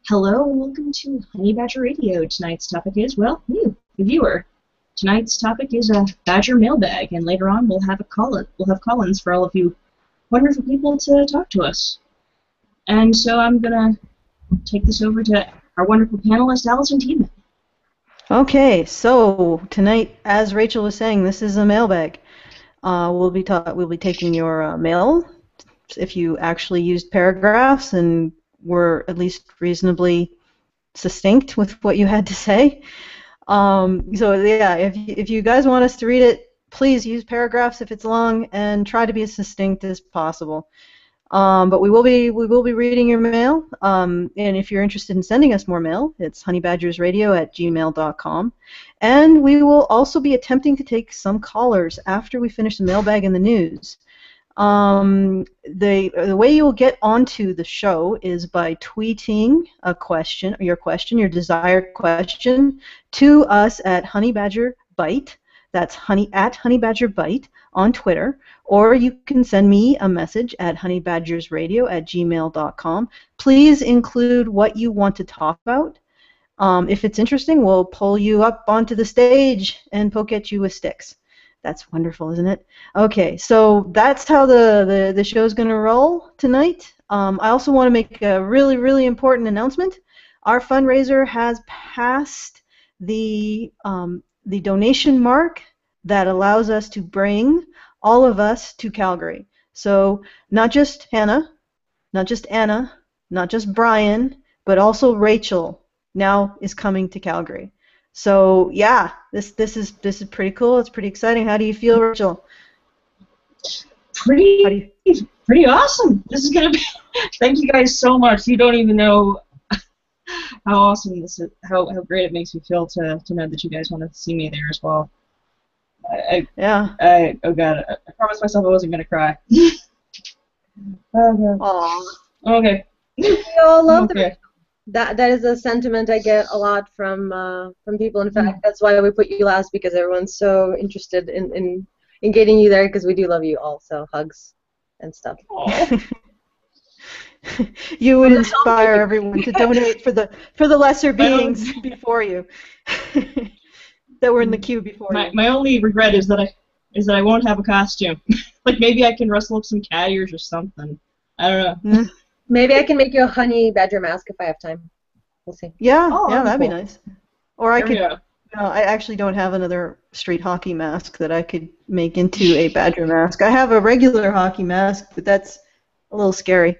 Hello and welcome to Honey Badger Radio. Tonight's topic is, well, you, the viewer. Tonight's topic is a Badger mailbag, and later on we'll have call-ins for all of you wonderful people to talk to us. And so I'm gonna take this over to our wonderful panelist, Allison Tiedemann. Okay, so tonight, as Rachel was saying, this is a mailbag. We'll be taking your mail if you actually used paragraphs and were at least reasonably succinct with what you had to say. So yeah, if you guys want us to read it, please use paragraphs if it's long and try to be as succinct as possible. But we will be reading your mail, and if you're interested in sending us more mail, it's honeybadgersradio@gmail.com, and we will also be attempting to take some callers after we finish the mailbag and the news. The way you'll get onto the show is by tweeting your desired question, to us at honeybadgerbite. That's honeybadgerbite on Twitter, or you can send me a message at honeybadgersradio@gmail.com. Please include what you want to talk about. If it's interesting, we'll pull you up onto the stage and poke at you with sticks. That's wonderful, isn't it? Okay, so that's how the show's going to roll tonight. I also want to make a really, really important announcement. Our fundraiser has passed the donation mark that allows us to bring all of us to Calgary. So not just Hannah, not just Anna, not just Brian, but also Rachel now is coming to Calgary. So yeah, this is pretty cool. It's pretty exciting. How do you feel, Rachel? Pretty awesome. This is gonna be. Thank you guys so much. You don't even know how awesome this is. How great it makes me feel to know that you guys want to see me there as well. Oh God, I promised myself I wasn't gonna cry. Okay. Aww. Okay. We all love that is a sentiment I get a lot from people. In fact, that's why we put you last, because everyone's so interested in getting you there, because we do love you all. So hugs and stuff. You would inspire everyone to donate for the lesser beings before you that were in the queue before you. My only regret is that I won't have a costume. Like maybe I can rustle up some cat ears or something. I don't know. Maybe I can make you a honey badger mask if I have time. We'll see. Yeah, that'd be nice. Or I could. Go. I actually don't have another street hockey mask that I could make into a badger mask. I have a regular hockey mask, but that's a little scary.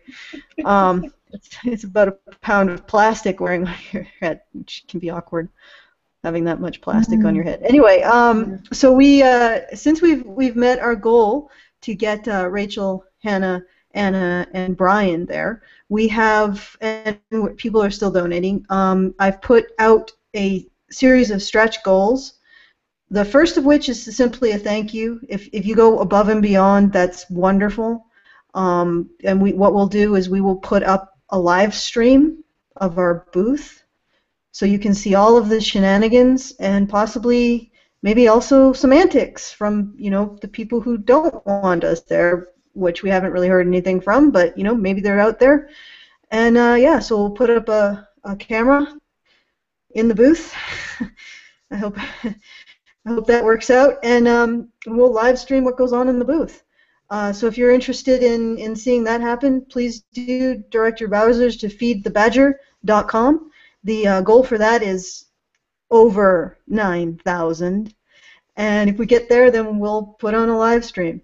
It's about a pound of plastic wearing on your head, which can be awkward, having that much plastic on your head. Anyway, so we since we've met our goal to get Rachel, Hannah, Anna, and Brian there, we have, and people are still donating. I've put out a series of stretch goals. The first of which is simply a thank you. If you go above and beyond, that's wonderful. And what we'll do is we will put up a live stream of our booth, so you can see all of the shenanigans and possibly maybe also some antics from the people who don't want us there, which we haven't really heard anything from, but maybe they're out there. And yeah, so we'll put up a camera in the booth. I hope that works out, and we'll live stream what goes on in the booth. So if you're interested in seeing that happen, please do direct your browsers to feedthebadger.com. The goal for that is over 9,000, and if we get there, then we'll put on a live stream.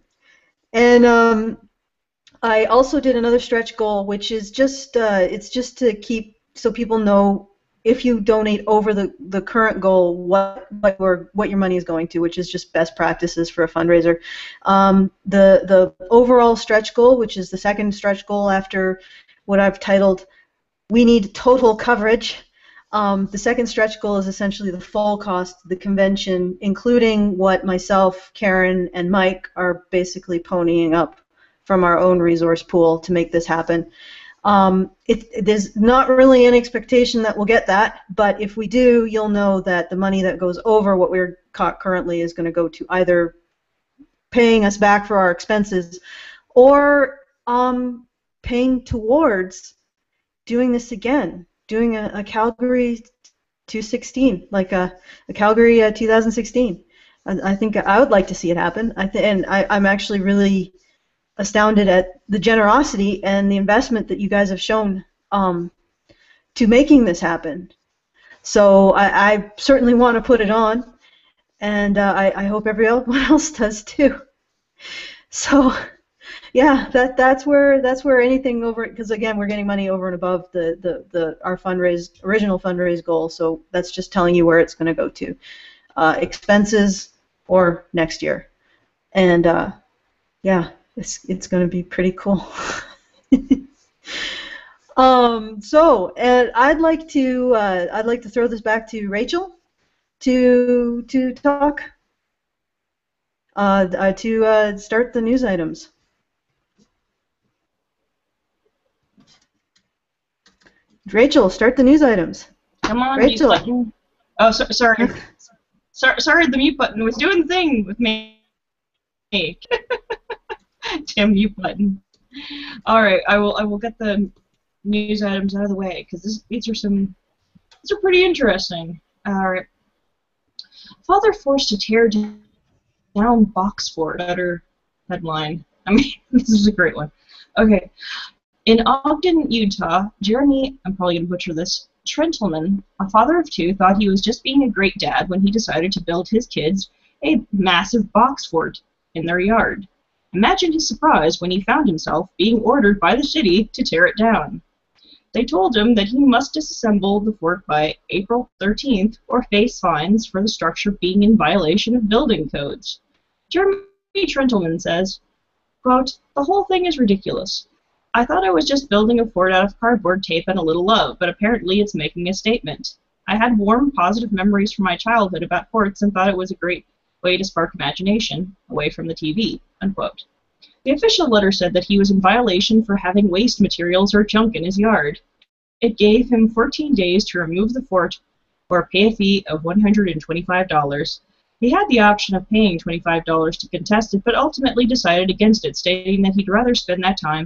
And I also did another stretch goal, which is just it's just to keep so people know if you donate over the current goal, what your money is going to, which is just best practices for a fundraiser. The overall stretch goal, which is the second stretch goal after what I've titled "We Need Total Coverage." The second stretch goal is essentially the full cost of the convention, including what myself, Karen, and Mike are basically ponying up from our own resource pool to make this happen. There's not really an expectation that we'll get that, but if we do, you'll know that the money that goes over what we're currently is going to go to either paying us back for our expenses or paying towards doing this again, doing a Calgary 216, like a Calgary 2016. I think I would like to see it happen. And I'm actually really astounded at the generosity and the investment that you guys have shown to making this happen. So I certainly want to put it on, and I hope everyone else does too. So yeah, that's where anything over, because again we're getting money over and above our original fundraise goal. So that's just telling you where it's going to go to, expenses or next year, and yeah, it's going to be pretty cool. So, and I'd like to throw this back to Rachel to talk to start the news items. Rachel, start the news items. Come on, Rachel. mute button. Oh, sorry. Sorry, the mute button was doing the thing with me. Damn mute button. All right, I will get the news items out of the way because these are pretty interesting. All right. Father forced to tear down box fort. Better headline. I mean, this is a great one. Okay. In Ogden, Utah, Jeremy, I'm probably going to butcher this, Trentleman, a father of two, thought he was just being a great dad when he decided to build his kids a massive box fort in their yard. Imagine his surprise when he found himself being ordered by the city to tear it down. They told him that he must disassemble the fort by April 13th or face fines for the structure being in violation of building codes. Jeremy Trentleman says, quote, "The whole thing is ridiculous. I thought I was just building a fort out of cardboard, tape, and a little love, but apparently it's making a statement. I had warm, positive memories from my childhood about forts and thought it was a great way to spark imagination away from the TV," unquote. The official letter said that he was in violation for having waste materials or junk in his yard. It gave him 14 days to remove the fort or pay a fee of $125. He had the option of paying $25 to contest it, but ultimately decided against it, stating that he'd rather spend that time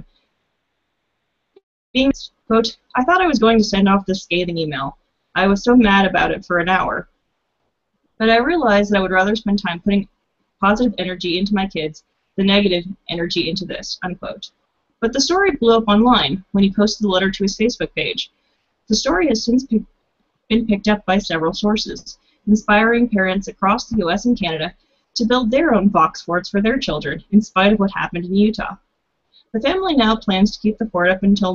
being, quote, "I thought I was going to send off this scathing email. I was so mad about it for an hour. But I realized that I would rather spend time putting positive energy into my kids than negative energy into this," unquote. But the story blew up online when he posted the letter to his Facebook page. The story has since been picked up by several sources, inspiring parents across the U.S. and Canada to build their own box forts for their children, in spite of what happened in Utah. The family now plans to keep the fort up until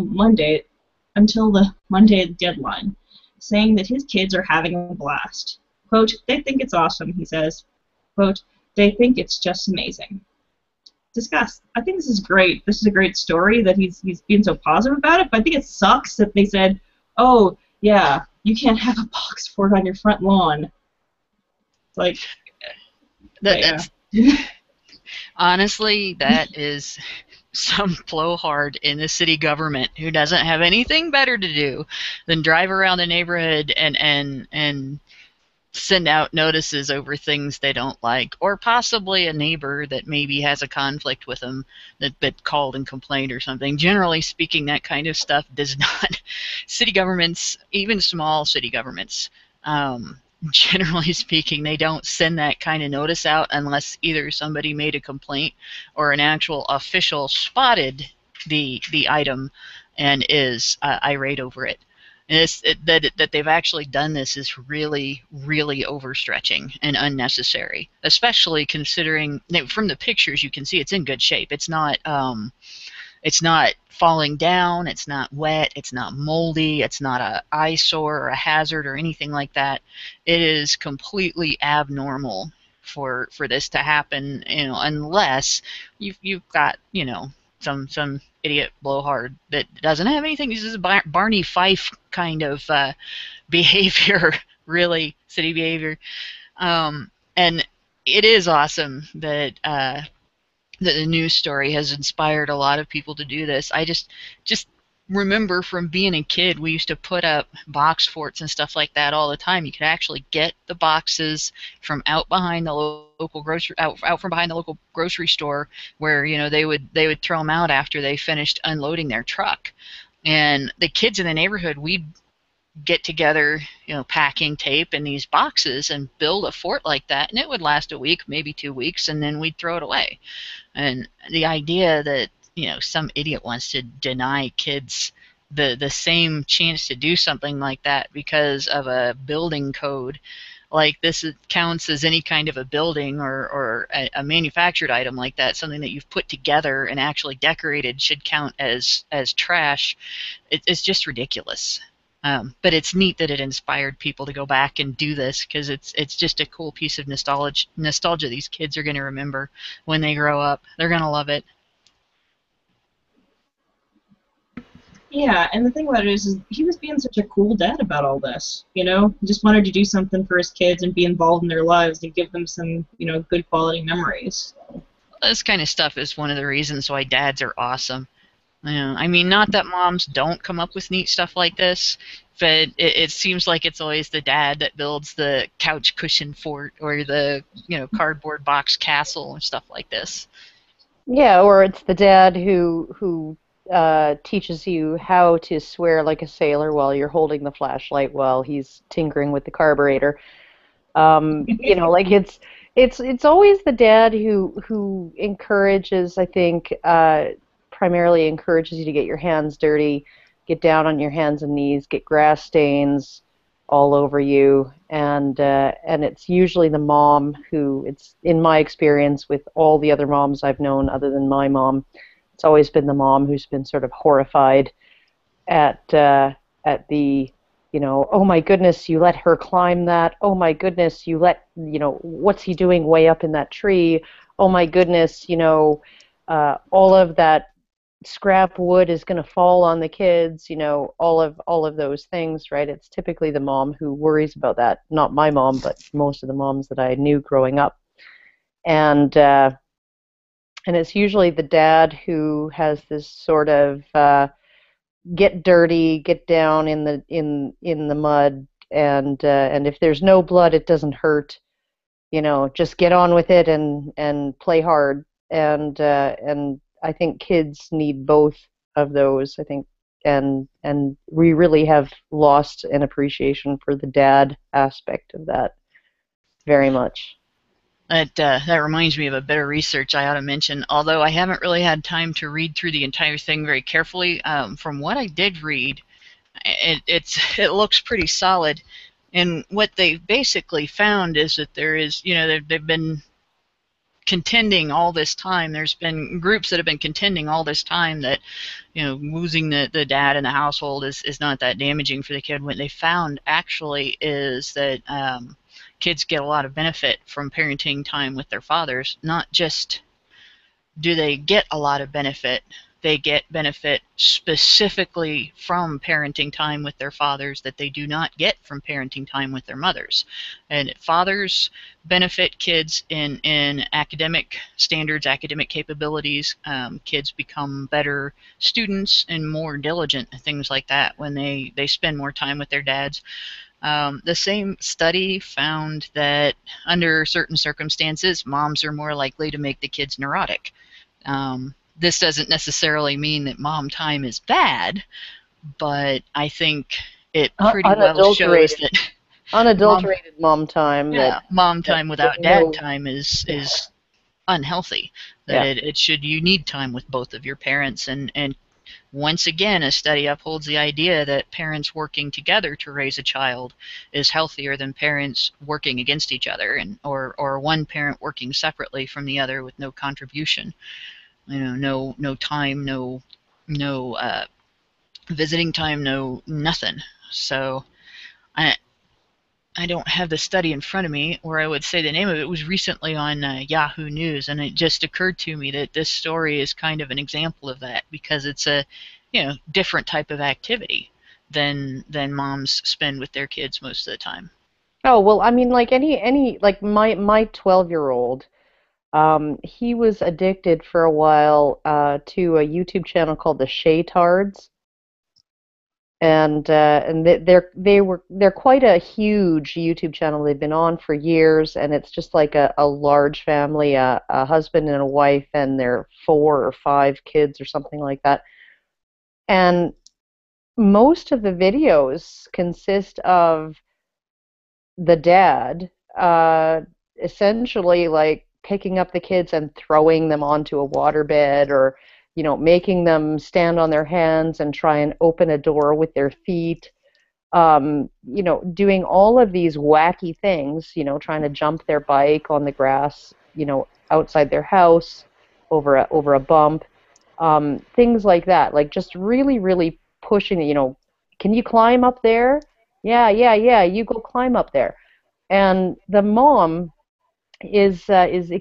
the Monday deadline, saying that his kids are having a blast. Quote, "They think it's awesome," he says. Quote, "They think it's just amazing." Discuss. I think this is great. This is a great story that he's being so positive about it, but I think it sucks that they said, "Oh, yeah, you can't have a box fort on your front lawn." It's like, that's honestly, that is some blowhard in the city government who doesn't have anything better to do than drive around the neighborhood and send out notices over things they don't like, or possibly a neighbor that maybe has a conflict with them that called and complained or something. Generally speaking, that kind of stuff does not, city governments, even small city governments, generally speaking, they don't send that kind of notice out unless either somebody made a complaint or an actual official spotted the item and is irate over it. And that they've actually done this is really, really overstretching and unnecessary, especially considering from the pictures you can see it's in good shape. It's not falling down, it's not wet, it's not moldy, it's not an eyesore or a hazard or anything like that. It is completely abnormal for this to happen, unless you've got, some idiot blowhard that doesn't have anything. This is Barney Fife kind of behavior, really, city behavior. And it is awesome that the news story has inspired a lot of people to do this. I just remember from being a kid, we used to put up box forts and stuff like that all the time. You could actually get the boxes from out behind the local grocery, out from behind the local grocery store, where they would throw them out after they finished unloading their truck. And the kids in the neighborhood, we'd get together, packing tape in these boxes and build a fort like that, and it would last a week, maybe 2 weeks, and then we'd throw it away. And the idea that some idiot wants to deny kids the same chance to do something like that because of a building code, like this counts as any kind of a building or a manufactured item like that, something that you've put together and actually decorated should count as trash. It's just ridiculous. But it's neat that it inspired people to go back and do this, because it's just a cool piece of nostalgia these kids are going to remember when they grow up. They're going to love it. Yeah, and the thing about it is he was being such a cool dad about all this. He just wanted to do something for his kids and be involved in their lives and give them some, good quality memories. This kind of stuff is one of the reasons why dads are awesome. I mean, not that moms don't come up with neat stuff like this, but it seems like it's always the dad that builds the couch cushion fort or the cardboard box castle and stuff like this. Yeah, or it's the dad who teaches you how to swear like a sailor while you're holding the flashlight while he's tinkering with the carburetor. Like it's always the dad who encourages, I think, primarily encourages you to get your hands dirty, get down on your hands and knees, get grass stains all over you, and it's usually the mom who, it's in my experience with all the other moms I've known other than my mom, it's always been the mom who's been sort of horrified at the, oh my goodness, you let her climb that. Oh my goodness, you let, what's he doing way up in that tree? Oh my goodness, all of that scrap wood is going to fall on the kids, all of those things, right? It's typically the mom who worries about that. Not my mom, but most of the moms that I knew growing up. And it's usually the dad who has this sort of get dirty, get down in the mud, and if there's no blood, it doesn't hurt. Just get on with it and play hard. And I think kids need both of those. I think, and we really have lost an appreciation for the dad aspect of that very much. That reminds me of a bit of research I ought to mention, although I haven't really had time to read through the entire thing very carefully. From what I did read, it looks pretty solid. And what they basically found is that there is, they've been contending all this time. There's been groups that have been contending all this time that, losing the dad in the household is not that damaging for the kid. What they found actually is that kids get a lot of benefit from parenting time with their fathers. Not just do they get a lot of benefit, they get benefit specifically from parenting time with their fathers that they do not get from parenting time with their mothers. And fathers benefit kids in academic standards, academic capabilities. Kids become better students and more diligent, things like that, when they spend more time with their dads. The same study found that under certain circumstances, moms are more likely to make the kids neurotic. This doesn't necessarily mean that mom time is bad, but I think it pretty well shows that unadulterated mom time. Yeah, mom time without dad time is unhealthy. That Yeah. You need time with both of your parents, and once again, a study upholds the idea that parents working together to raise a child is healthier than parents working against each other, or one parent working separately from the other with no contribution. No time, no visiting time, no nothing. So I don't have the study in front of me, or I would say the name of it. Was recently on Yahoo News, and it just occurred to me that this story is kind of an example of that, because it's a different type of activity than moms spend with their kids most of the time. Oh, well, I mean, like like my 12-year-old, he was addicted for a while to a YouTube channel called the Shaytards. And they're quite a huge YouTube channel. They've been on for years, and it's just like a large family, a husband and a wife, and their 4 or 5 kids or something like that. And most of the videos consist of the dad essentially like picking up the kids and throwing them onto a waterbed, or making them stand on their hands and try and open a door with their feet, doing all of these wacky things, trying to jump their bike on the grass, outside their house over a bump, things like that, like just really, really pushing, can you climb up there? Yeah, yeah, yeah, you go climb up there. And the mom is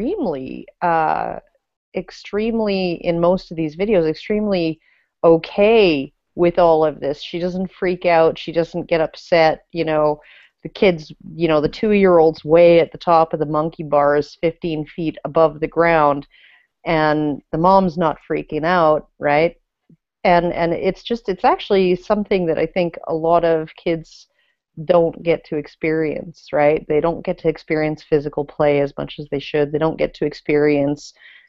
extremely in most of these videos, extremely okay with all of this. She doesn't freak out. She doesn't get upset. The kids, the 2-year-old's way at the top of the monkey bars, 15 feet above the ground, and the mom's not freaking out, right? And it's actually something that I think a lot of kids don't get to experience, right? They don't get to experience physical play as much as they should. They don't get to experience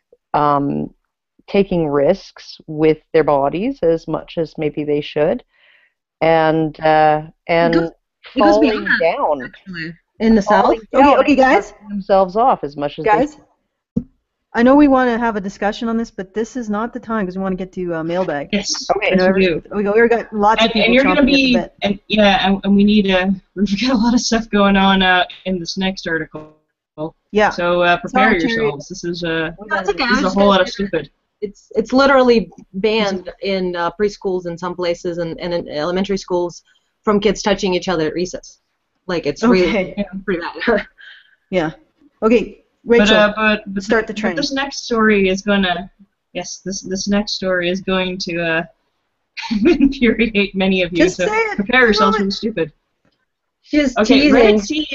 taking risks with their bodies as much as maybe they should, and It goes falling beyond that, down, actually. In the South? falling down Okay, and guys. cutting themselves off as much as they Guys, I know we want to have a discussion on this, but this is not the time because we want to get to mailbag. Yes. Okay. Yes, we do. We got lots of people And you're going to chomping at the be, bit. and we need we've got a lot of stuff going on in this next article. Yeah. So prepare Sorry, Terry. yourselves. This is That's okay. this is a whole lot of stupid. It's literally banned in preschools in some places and in elementary schools from kids touching each other at recess. Like, it's really pretty bad. Yeah. Okay, Rachel, But start the train. But this next story is gonna, this next story is going to infuriate many of you. Just so say it. prepare yourselves for the stupid. She's Okay, teasing.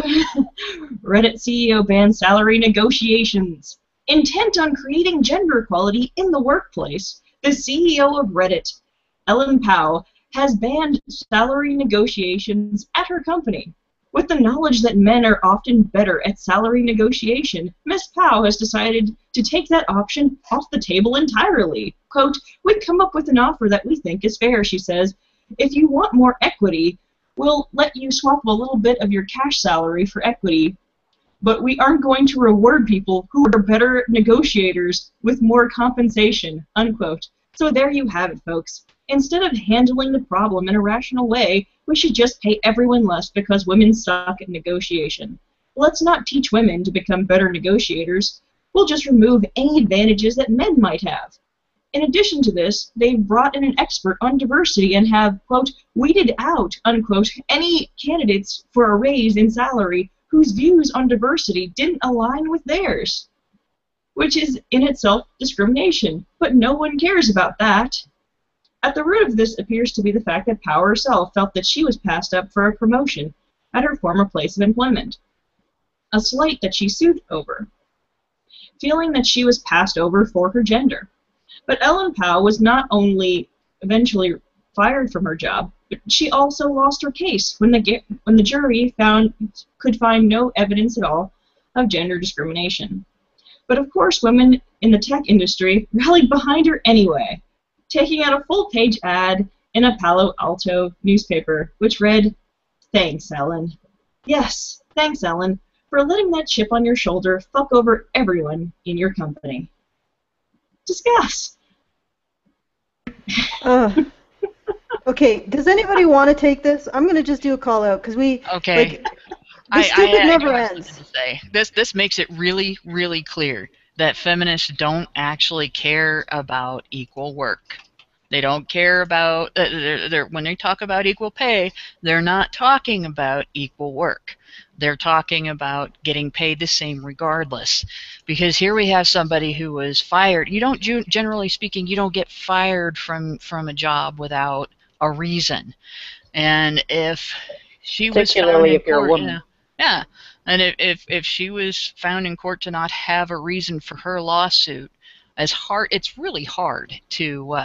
Reddit CEO bans salary negotiations. Intent on creating gender equality in the workplace, the CEO of Reddit, Ellen Pao, has banned salary negotiations at her company. With the knowledge that men are often better at salary negotiation, Ms. Pao has decided to take that option off the table entirely. Quote, "We've come up with an offer that we think is fair," she says. "If you want more equity, we'll let you swap a little bit of your cash salary for equity, but we aren't going to reward people who are better negotiators with more compensation," unquote. So there you have it, folks. Instead of handling the problem in a rational way, we should just pay everyone less because women suck at negotiation. Let's not teach women to become better negotiators. We'll just remove any advantages that men might have. In addition to this, they've brought in an expert on diversity and have, quote, "weeded out," unquote, any candidates for a raise in salary whose views on diversity didn't align with theirs, which is in itself discrimination. But no one cares about that. At the root of this appears to be the fact that Power herself felt that she was passed up for a promotion at her former place of employment, a slight that she sued over, feeling that she was passed over for her gender. But Ellen Pao was not only eventually fired from her job, but she also lost her case when the jury could find no evidence at all of gender discrimination. But of course, women in the tech industry rallied behind her anyway, taking out a full-page ad in a Palo Alto newspaper, which read, "Thanks, Ellen. Yes, thanks, Ellen, for letting that chip on your shoulder fuck over everyone in your company." Discuss. Okay, does anybody want to take this? I'm going to just do a call out because Okay. the stupid I never do have ends. something to say. This makes it really, really clear that feminists don't actually care about equal work. They don't care about when they talk about equal pay, they're not talking about equal work. They're talking about getting paid the same regardless. Because here we have somebody who was fired. You don't, generally speaking, you don't get fired from a job without a reason. And if she was found particularly in if you're a court, woman. yeah, and if she was found in court to not have a reason for her lawsuit, it's really hard to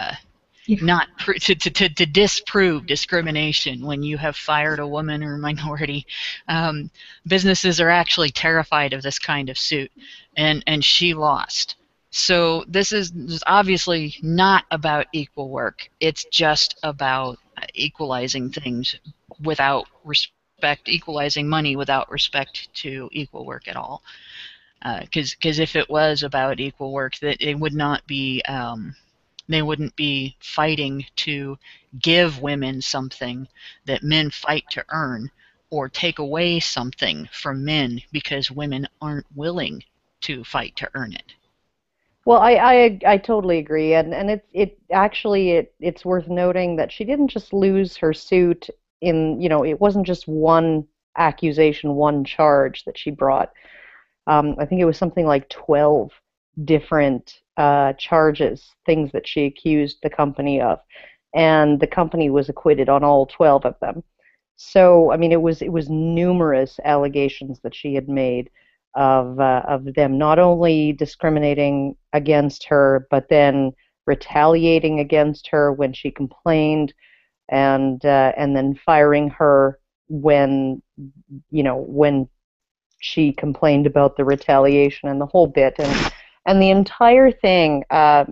to disprove discrimination when you have fired a woman or a minority. Businesses are actually terrified of this kind of suit, and she lost. So this is obviously not about equal work. It's just about equalizing things without respect, equalizing money without respect to equal work at all. Because if it was about equal work, that it would not be they wouldn't be fighting to give women something that men fight to earn, or take away something from men because women aren't willing to fight to earn it. Well, I totally agree, and it's worth noting that she didn't just lose her suit in, it wasn't just one accusation, one charge that she brought. I think it was something like 12 different charges, things that she accused the company of, and the company was acquitted on all 12 of them. So, I mean, it was numerous allegations that she had made of them not only discriminating against her, but then retaliating against her when she complained, and then firing her when when she complained about the retaliation and the whole bit, and the entire thing.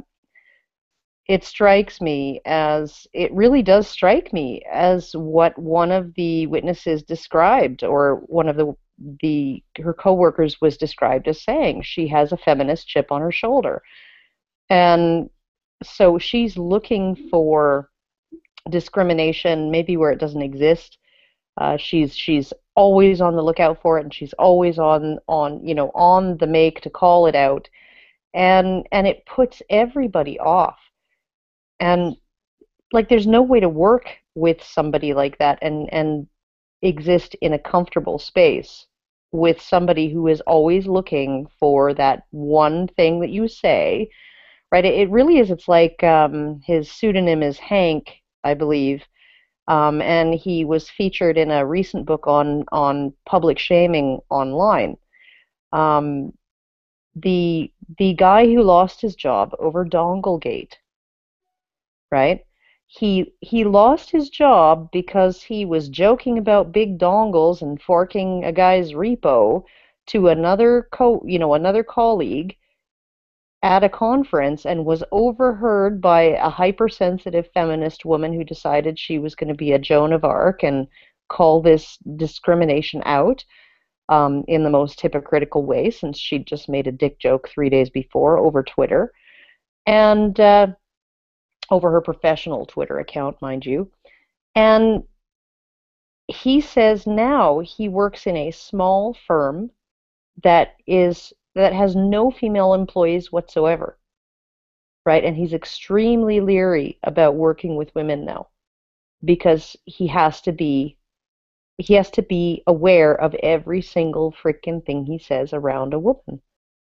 It really does strike me as what one of the witnesses described, or one of her coworkers was described as saying. She has a feminist chip on her shoulder, and so she's looking for discrimination maybe where it doesn't exist. She's always on the lookout for it, and she's always on the make to call it out, and it puts everybody off. And like, there's no way to work with somebody like that and exist in a comfortable space with somebody who is always looking for that one thing that you say, right? It really is. It's like, his pseudonym is Hank, I believe, and he was featured in a recent book on public shaming online. Um, the guy who lost his job over Donglegate, right? He lost his job because he was joking about big dongles and forking a guy's repo to another colleague at a conference, and was overheard by a hypersensitive feminist woman who decided she was going to be a Joan of Arc and call this discrimination out, in the most hypocritical way, since she'd just made a dick joke 3 days before over Twitter, and over her professional Twitter account, mind you. And he says now he works in a small firm that has no female employees whatsoever, right? And he's extremely leery about working with women now, because he has to be aware of every single freaking thing he says around a woman.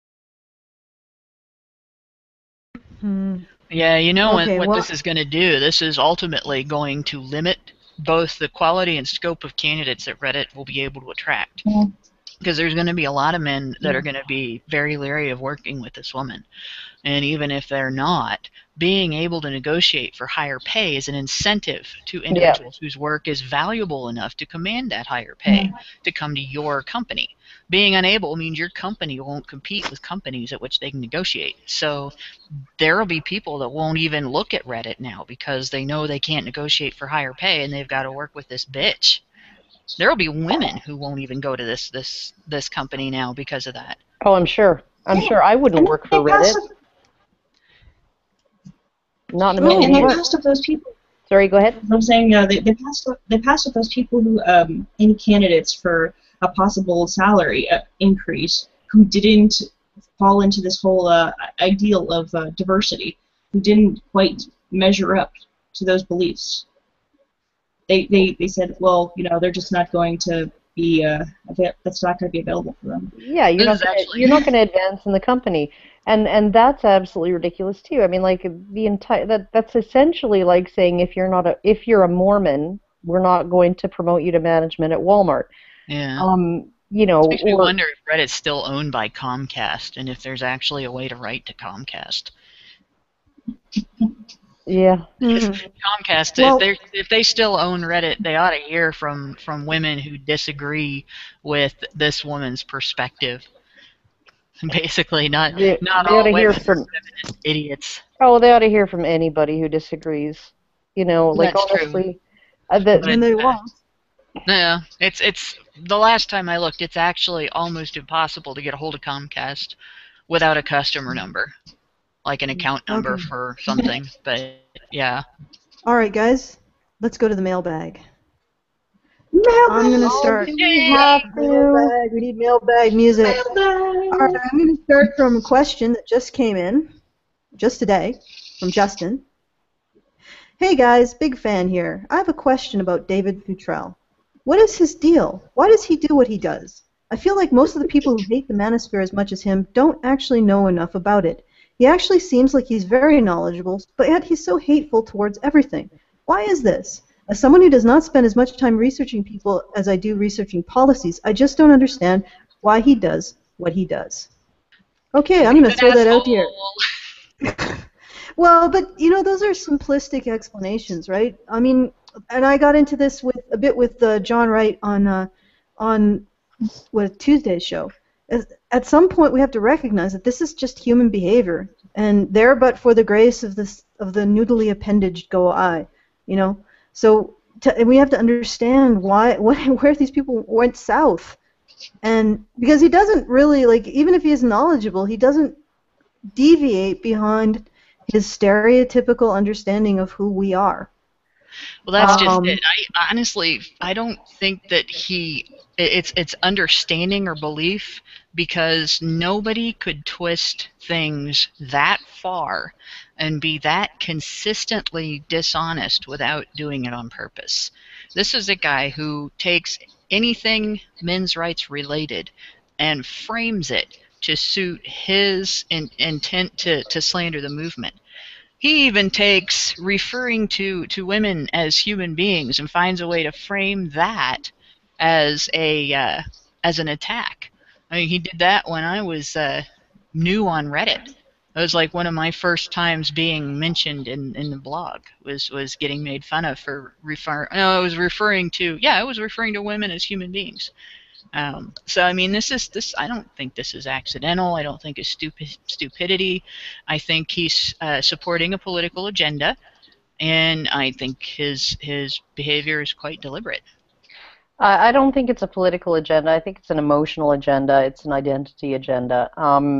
Yeah, Okay, what well, this is going to do. This is ultimately going to limit both the quality and scope of candidates that Reddit will be able to attract. Because there's going to be a lot of men that are going to be very leery of working with this woman. And even if they're not, being able to negotiate for higher pay is an incentive to individuals whose work is valuable enough to command that higher pay to come to your company. Being unable means your company won't compete with companies at which they can negotiate. So there will be people that won't even look at Reddit now because they know they can't negotiate for higher pay and they've got to work with this bitch. There will be women who won't even go to this company now because of that. Oh, I'm sure I wouldn't work for Reddit. Not in a million And they years. passed up those people. Sorry, go ahead. I'm saying they passed up those people who any candidates for a possible salary increase who didn't fall into this whole ideal of diversity, who didn't quite measure up to those beliefs. They said, well, they're just not going to be that's not going to be available for them. Yeah, you're not going to advance in the company, and that's absolutely ridiculous too. I mean, like, that's essentially like saying if you're a Mormon, we're not going to promote you to management at Walmart. Yeah. It makes me wonder if Reddit's still owned by Comcast, and if there's actually a way to write to Comcast. Yeah. Comcast, well, if they still own Reddit, they ought to hear from women who disagree with this woman's perspective. Basically, not They ought all to hear women from. are idiots. Oh, they ought to hear from anybody who disagrees. You know, like That's true. honestly, But And they won't. yeah, it's the last time I looked, it's actually almost impossible to get a hold of Comcast without a customer number, like an account number Okay. for something. But yeah. All right, guys. Let's go to the mailbag. I'm going to Mailbag! start. do we Yay! have to? Mailbag. We need mailbag music. All right, Mailbag! I'm going to start from a question that just came in, just today, from Justin. Hey guys, big fan here. I have a question about David Futrell. What is his deal? Why does he do what he does? I feel like most of the people who hate the manosphere as much as him don't actually know enough about it. He actually seems like he's very knowledgeable, but yet he's so hateful towards everything. Why is this? As someone who does not spend as much time researching people as I do researching policies, I just don't understand why he does what he does. Okay, I'm going to throw that out here. Well, but you know, those are simplistic explanations, right? I mean, and I got into this with a bit with John Wright on what Tuesday's show. At some point, we have to recognize that this is just human behavior, and there, but for the grace of the noodly appendage go I, you know. So and we have to understand where these people went south, and because he doesn't really like, even if he is knowledgeable, he doesn't deviate behind his stereotypical understanding of who we are. Well, that's just it. I honestly, I don't think that it's understanding or belief, because nobody could twist things that far and be that consistently dishonest without doing it on purpose. This is a guy who takes anything men's rights related and frames it to suit his intent to slander the movement. He even takes referring to women as human beings and finds a way to frame that as as an attack. I mean, he did that when I was new on Reddit. It was like one of my first times being mentioned in the blog was getting made fun of for I was referring to women as human beings. So I mean, this. I don't think this is accidental. I don't think it's stupidity. I think he's supporting a political agenda, and I think his behavior is quite deliberate. I don't think it's a political agenda. I think it's an emotional agenda. It's an identity agenda.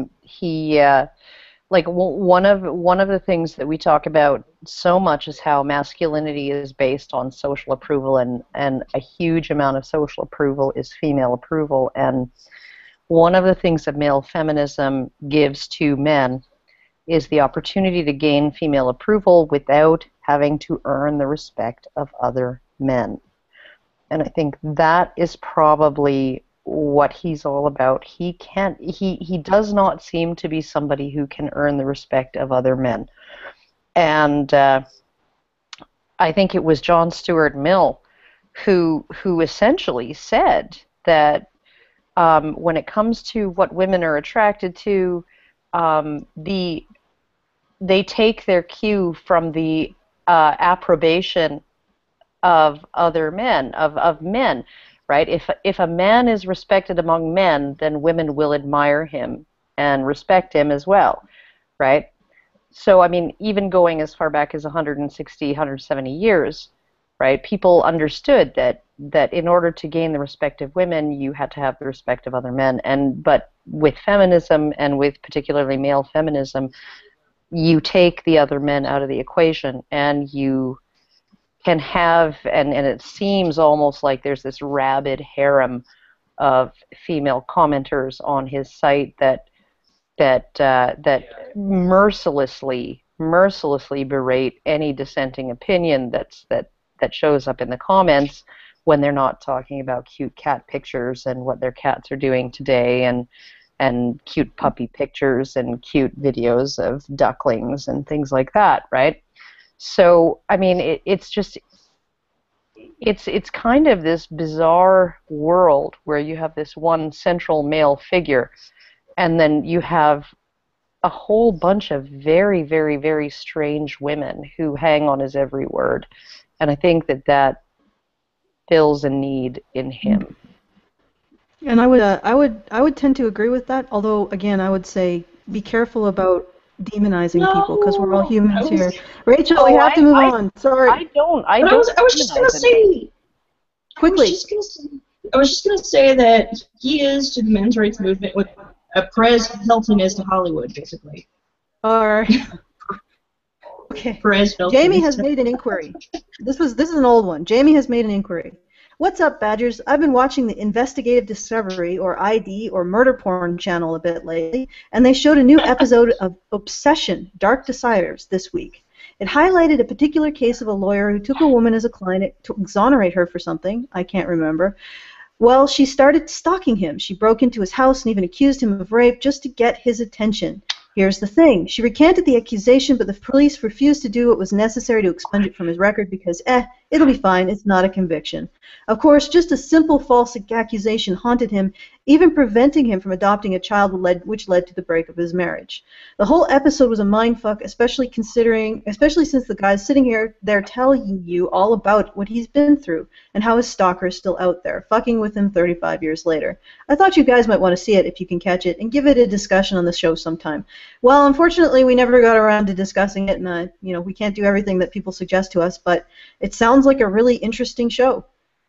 One of the things that we talk about so much is how masculinity is based on social approval, and a huge amount of social approval is female approval. And one of the things that male feminism gives to men is the opportunity to gain female approval without having to earn the respect of other men. And I think that is probably what he's all about. He does not seem to be somebody who can earn the respect of other men. And I think it was John Stuart Mill who essentially said that when it comes to what women are attracted to, they take their cue from the approbation of other men, of men, right? If a man is respected among men, then women will admire him and respect him as well, right? So, I mean, even going as far back as 160, 170 years, right, people understood that in order to gain the respect of women, you had to have the respect of other men. But with feminism, and with particularly male feminism, you take the other men out of the equation, and you can have, and it seems almost like there's this rabid harem of female commenters on his site that mercilessly berate any dissenting opinion that shows up in the comments when they're not talking about cute cat pictures and what their cats are doing today, and cute puppy pictures and cute videos of ducklings and things like that, right? So, I mean, it's kind of this bizarre world where you have this one central male figure, and then you have a whole bunch of very, very, very strange women who hang on his every word. And I think that fills a need in him. And I would tend to agree with that. Although, again, I would say be careful about demonizing people because we're all No, humans here. Rachel, we Oh, have to move on. Sorry. I but don't I was just gonna demonize anybody. say, Quickly. I was just gonna say that he is to the men's rights movement what Perez Hilton is to Hollywood, basically. All right. Okay. Perez Hilton. Jamie has made an inquiry. This is an old one. Jamie has made an inquiry. What's up, Badgers? I've been watching the Investigative Discovery, or ID, or Murder Porn channel a bit lately, and they showed a new episode of Obsession, Dark Desires this week. It highlighted a particular case of a lawyer who took a woman as a client to exonerate her for something, I can't remember. Well, she started stalking him. She broke into his house and even accused him of rape just to get his attention. Here's the thing. She recanted the accusation, but the police refused to do what was necessary to expunge it from his record because, it'll be fine. It's not a conviction. Of course, just a simple false accusation haunted him, even preventing him from adopting a child which led to the break of his marriage. The whole episode was a mindfuck, especially since the guy's sitting there telling you all about what he's been through and how his stalker is still out there, fucking with him 35 years later. I thought you guys might want to see it if you can catch it and give it a discussion on the show sometime. Well, unfortunately, we never got around to discussing it, and we can't do everything that people suggest to us, but it sounds like a really interesting show.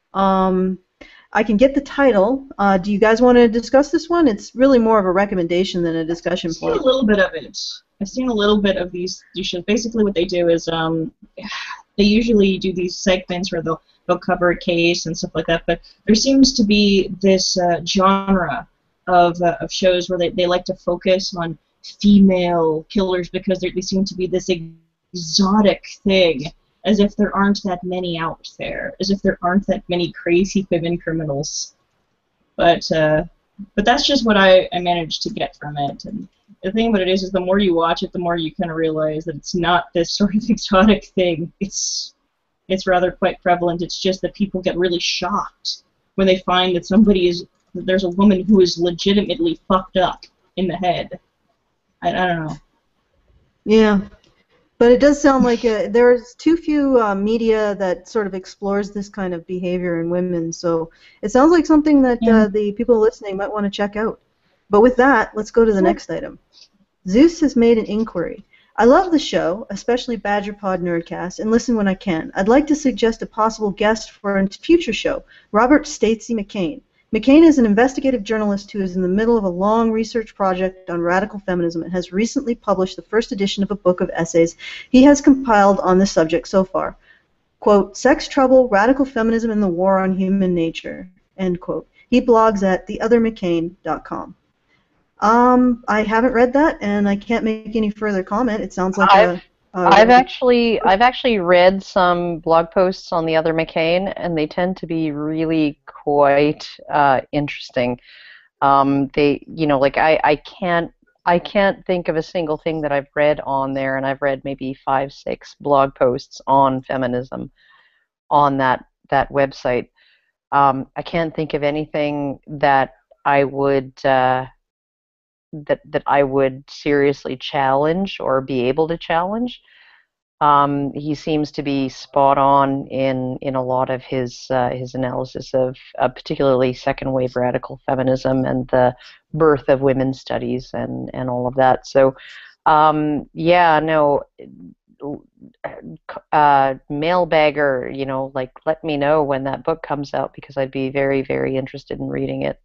I can get the title. Do you guys want to discuss this one? It's really more of a recommendation than a discussion I've seen point. a little bit of it. I've seen a little bit of these shows. Basically, what they do is they usually do these segments where they'll cover a case and stuff like that. But there seems to be this genre of shows where they like to focus on female killers because they seem to be this exotic thing, as if there aren't that many out there, as if there aren't that many crazy women criminals. But that's just what I managed to get from it. And the thing about it is the more you watch it, the more you kind of realize that it's not this sort of exotic thing. It's rather quite prevalent. It's just that people get really shocked when they find that there's a woman who is legitimately fucked up in the head. I don't know. Yeah. But it does sound like there's too few media that sort of explores this kind of behavior in women, so it sounds like something that the people listening might want to check out. But with that, let's go to the next item. Zeus has made an inquiry. I love the show, especially Badger Pod Nerdcast, and listen when I can. I'd like to suggest a possible guest for a future show, Robert Stacey McCain. McCain is an investigative journalist who is in the middle of a long research project on radical feminism and has recently published the first edition of a book of essays he has compiled on the subject so far. Quote, Sex Trouble, Radical Feminism, and the War on Human Nature, end quote. He blogs at theothermccain.com. I haven't read that, and I can't make any further comment. It sounds like I've actually read some blog posts on the other McCain, and they tend to be really quite interesting. I can't think of a single thing that I've read on there, and I've read maybe 5, 6 blog posts on feminism on that website. I can't think of anything that I would that I would seriously challenge or be able to challenge. He seems to be spot on in a lot of his analysis of particularly second wave radical feminism and the birth of women's studies and all of that. So mailbagger, let me know when that book comes out because I'd be very, very interested in reading it.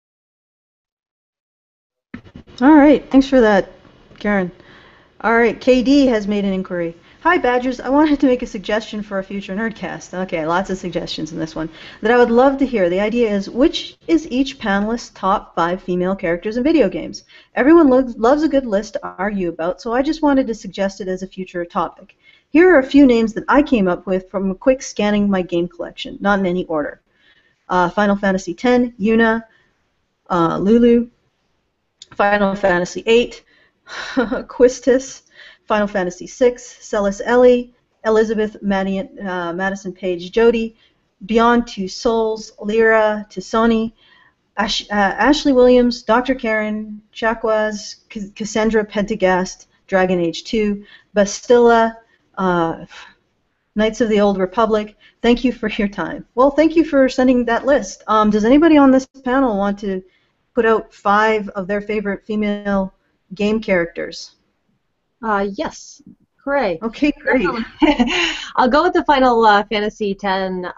All right, thanks for that, Karen. All right, KD has made an inquiry. Hi, Badgers. I wanted to make a suggestion for a future Nerdcast. Okay, lots of suggestions in this one that I would love to hear. The idea is, which is each panelist's top 5 female characters in video games? Everyone loves a good list to argue about, so I just wanted to suggest it as a future topic. Here are a few names that I came up with from a quick scanning my game collection, not in any order. Final Fantasy X, Yuna, Lulu, Final Fantasy VIII, Quistis, Final Fantasy VI, Celis Ellie, Elizabeth Madison Page Jody, Beyond Two Souls, Lyra Tisoni, Ashley Williams, Dr. Karen, Chakwas, Cassandra Pentagast, Dragon Age 2, Bastilla, Knights of the Old Republic. Thank you for your time. Well, thank you for sending that list. Does anybody on this panel want to put out 5 of their favorite female game characters? Yes. Hooray. Okay, great. I'll go with the Final Fantasy X.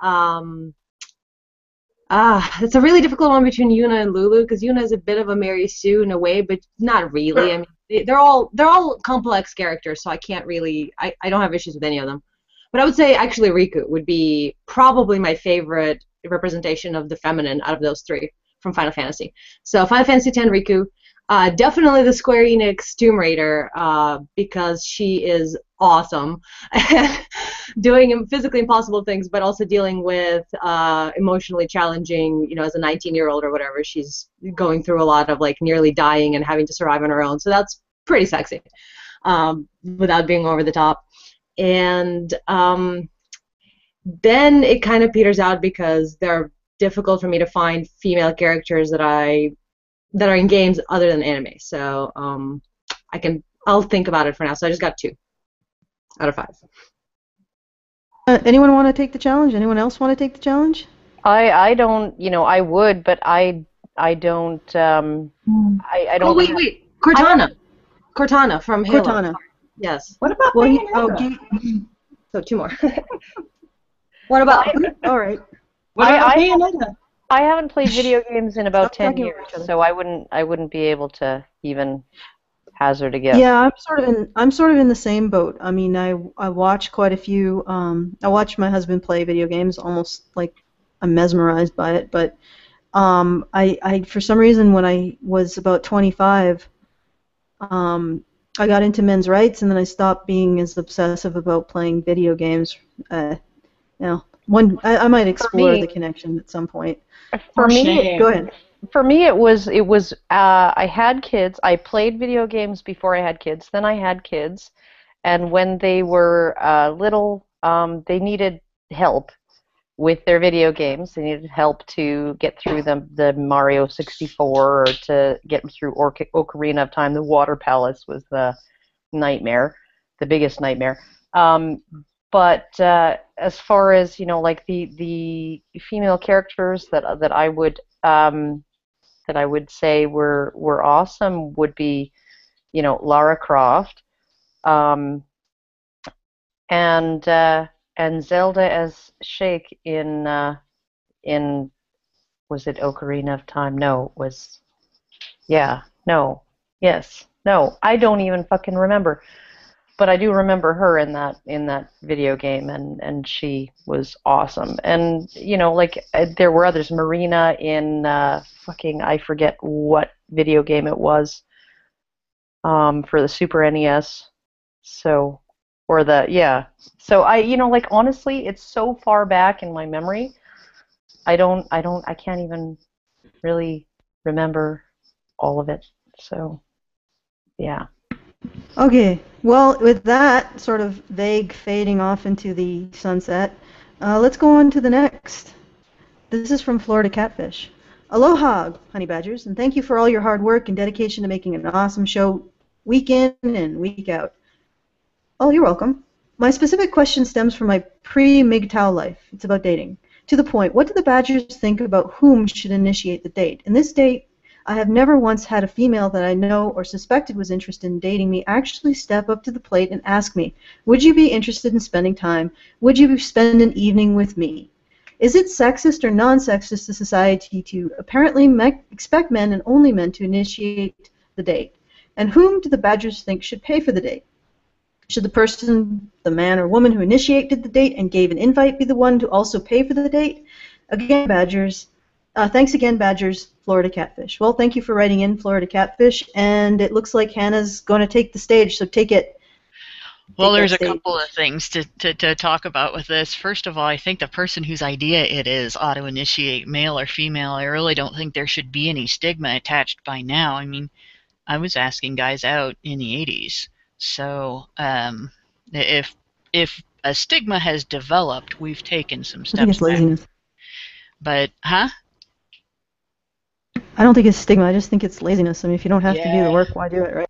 It's a really difficult one between Yuna and Lulu, because Yuna is a bit of a Mary Sue in a way, but not really. I mean, they're all complex characters, so I can't really, I don't have issues with any of them. But I would say actually Riku would be probably my favorite representation of the feminine out of those 3 from Final Fantasy. So Final Fantasy X Riku, definitely the Square Enix Tomb Raider, because she is awesome, doing physically impossible things, but also dealing with emotionally challenging, as a 19-year-old or whatever. She's going through a lot of like nearly dying and having to survive on her own. So that's pretty sexy, without being over the top. And then it kind of peters out because they're difficult for me to find female characters that are in games other than anime. So I'll think about it for now. So I just got 2 out of 5. Anyone want to take the challenge? Anyone else want to take the challenge? I don't, I would, but I don't, I don't. Oh, wait. Cortana from Halo. Cortana. Yes. What about Bayonetta? So 2 more. What about? All right. What about Bayonetta? I haven't played video games in about Stop 10 talking years, over each other. so I wouldn't be able to even hazard a guess. Yeah, I'm sort of in the same boat. I mean, I watch quite a few. I watch my husband play video games, almost like I'm mesmerized by it. But I for some reason when I was about 25, I got into men's rights, and then I stopped being as obsessive about playing video games. I might explore the connection at some point. For me, go ahead. For me, it was. I had kids. I played video games before I had kids. Then I had kids, and when they were little, they needed help with their video games. They needed help to get through the Mario 64 or to get through Ocarina of Time. The Water Palace was the nightmare, the biggest nightmare. But as far as like the female characters that I would say were awesome would be Lara Croft, and Zelda as Sheik in was it Ocarina of Time? No, it was no, I don't even fucking remember. But I do remember her in that video game, and she was awesome. And there were others. Marina in I forget what video game it was, for the Super NES. So I honestly, it's so far back in my memory. I can't even really remember all of it. So yeah. Okay, well, with that sort of vague fading off into the sunset, let's go on to the next. This is from Florida Catfish. Aloha, honey badgers, and thank you for all your hard work and dedication to making an awesome show week in and week out. Oh, you're welcome. My specific question stems from my pre-MGTOW life. It's about dating. To the point, what do the badgers think about whom should initiate the date? In this date, I have never once had a female that I know or suspected was interested in dating me actually step up to the plate and ask me, would you be interested in spending time? Would you spend an evening with me? Is it sexist or non-sexist to society to apparently expect men and only men to initiate the date? And whom do the badgers think should pay for the date? Should the person, the man or woman who initiated the date and gave an invite be the one to also pay for the date? Again, badgers. Thanks again, Badgers, Florida Catfish. Well, thank you for writing in, Florida Catfish, and it looks like Hannah's going to take the stage, so take it. Well, there's a couple of things to talk about with this. First of all, I think the person whose idea it is ought to initiate, male or female. I really don't think there should be any stigma attached by now. I mean, I was asking guys out in the 80s. So if a stigma has developed, we've taken some steps I think it's laziness. back. But, huh? I don't think it's stigma. I just think it's laziness. I mean, if you don't have to do the work, why do it, right?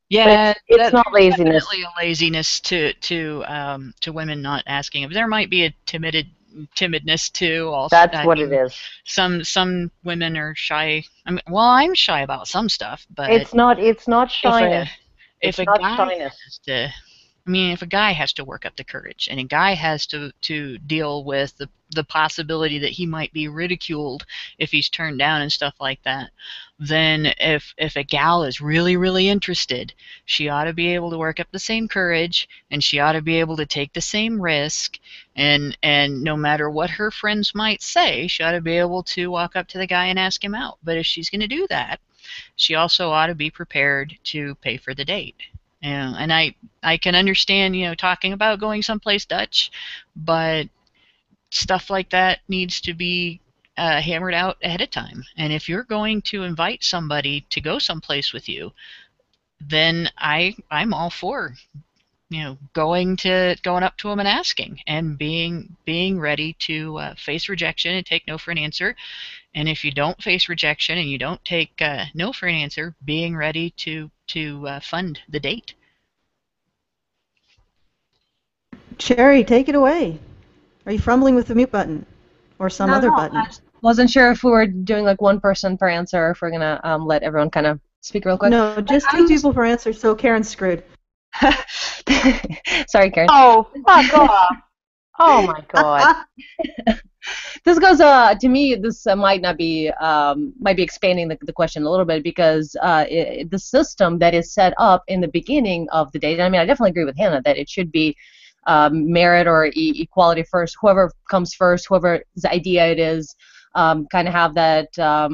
Yeah, it's not there's laziness. definitely a laziness to women not asking. There might be a timidness too. Also, That's I what it mean, is. some women are shy. I mean, well, I'm shy about some stuff, but It's not if a shyness. if It's a not guy shyness. has to, I mean, if a guy has to work up the courage and a guy has to deal with the possibility that he might be ridiculed if he's turned down and stuff like that, then if a gal is really interested, she ought to be able to work up the same courage and she ought to be able to take the same risk, and no matter what her friends might say, she ought to be able to walk up to the guy and ask him out. But if she's going to do that, she also ought to be prepared to pay for the date. And I can understand, talking about going someplace Dutch, but stuff like that needs to be hammered out ahead of time. And if you're going to invite somebody to go someplace with you, then I'm all for going up to them and asking and being ready to face rejection and take no for an answer. And if you don't face rejection and you don't take no for an answer, being ready to fund the date. Cherry, take it away. Are you fumbling with the mute button or some Not at other all. button? I wasn't sure if we were doing like one person per answer or if we're gonna let everyone kind of speak real quick. No, just two people per answer, so Karen's screwed. Sorry, Karen. Oh, fuck off. Oh my god. This goes to me. This might be expanding the question a little bit because the system that is set up in the beginning of the date. I mean, I definitely agree with Hannah that it should be merit or equality first. Whoever comes first, whoever's idea it is, kind of have that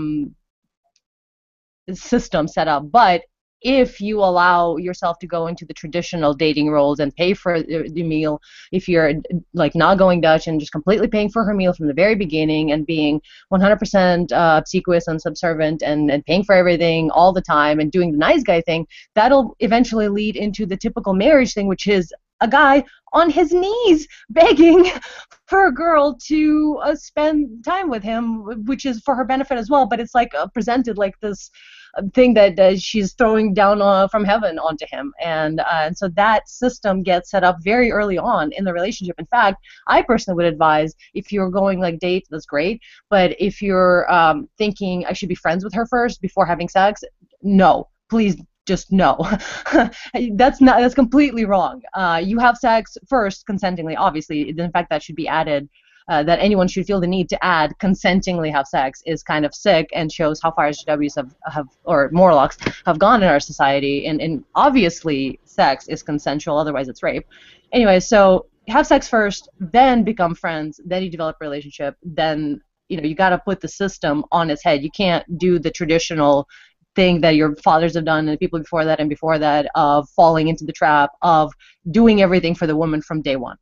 system set up. But if you allow yourself to go into the traditional dating roles and pay for the meal, if you're like not going Dutch and just completely paying for her meal from the very beginning and being 100% obsequious and subservient and paying for everything all the time and doing the nice guy thing, that'll eventually lead into the typical marriage thing, which is a guy on his knees begging for a girl to spend time with him, which is for her benefit as well, but it's like presented like this thing that she's throwing down from heaven onto him, and so that system gets set up very early on in the relationship. In fact, I personally would advise, if you're going like date, that's great, but if you're thinking I should be friends with her first before having sex, no, please just no. That's completely wrong. You have sex first consentingly, obviously. In fact, that should be added. That anyone should feel the need to add consentingly have sex is kind of sick and shows how far SJWs have or Morlocks have gone in our society. And obviously, sex is consensual, otherwise it's rape. Anyway, so have sex first, then become friends, then you develop a relationship, then you got to put the system on its head. You can't do the traditional thing that your fathers have done and the people before that of falling into the trap of doing everything for the woman from day one.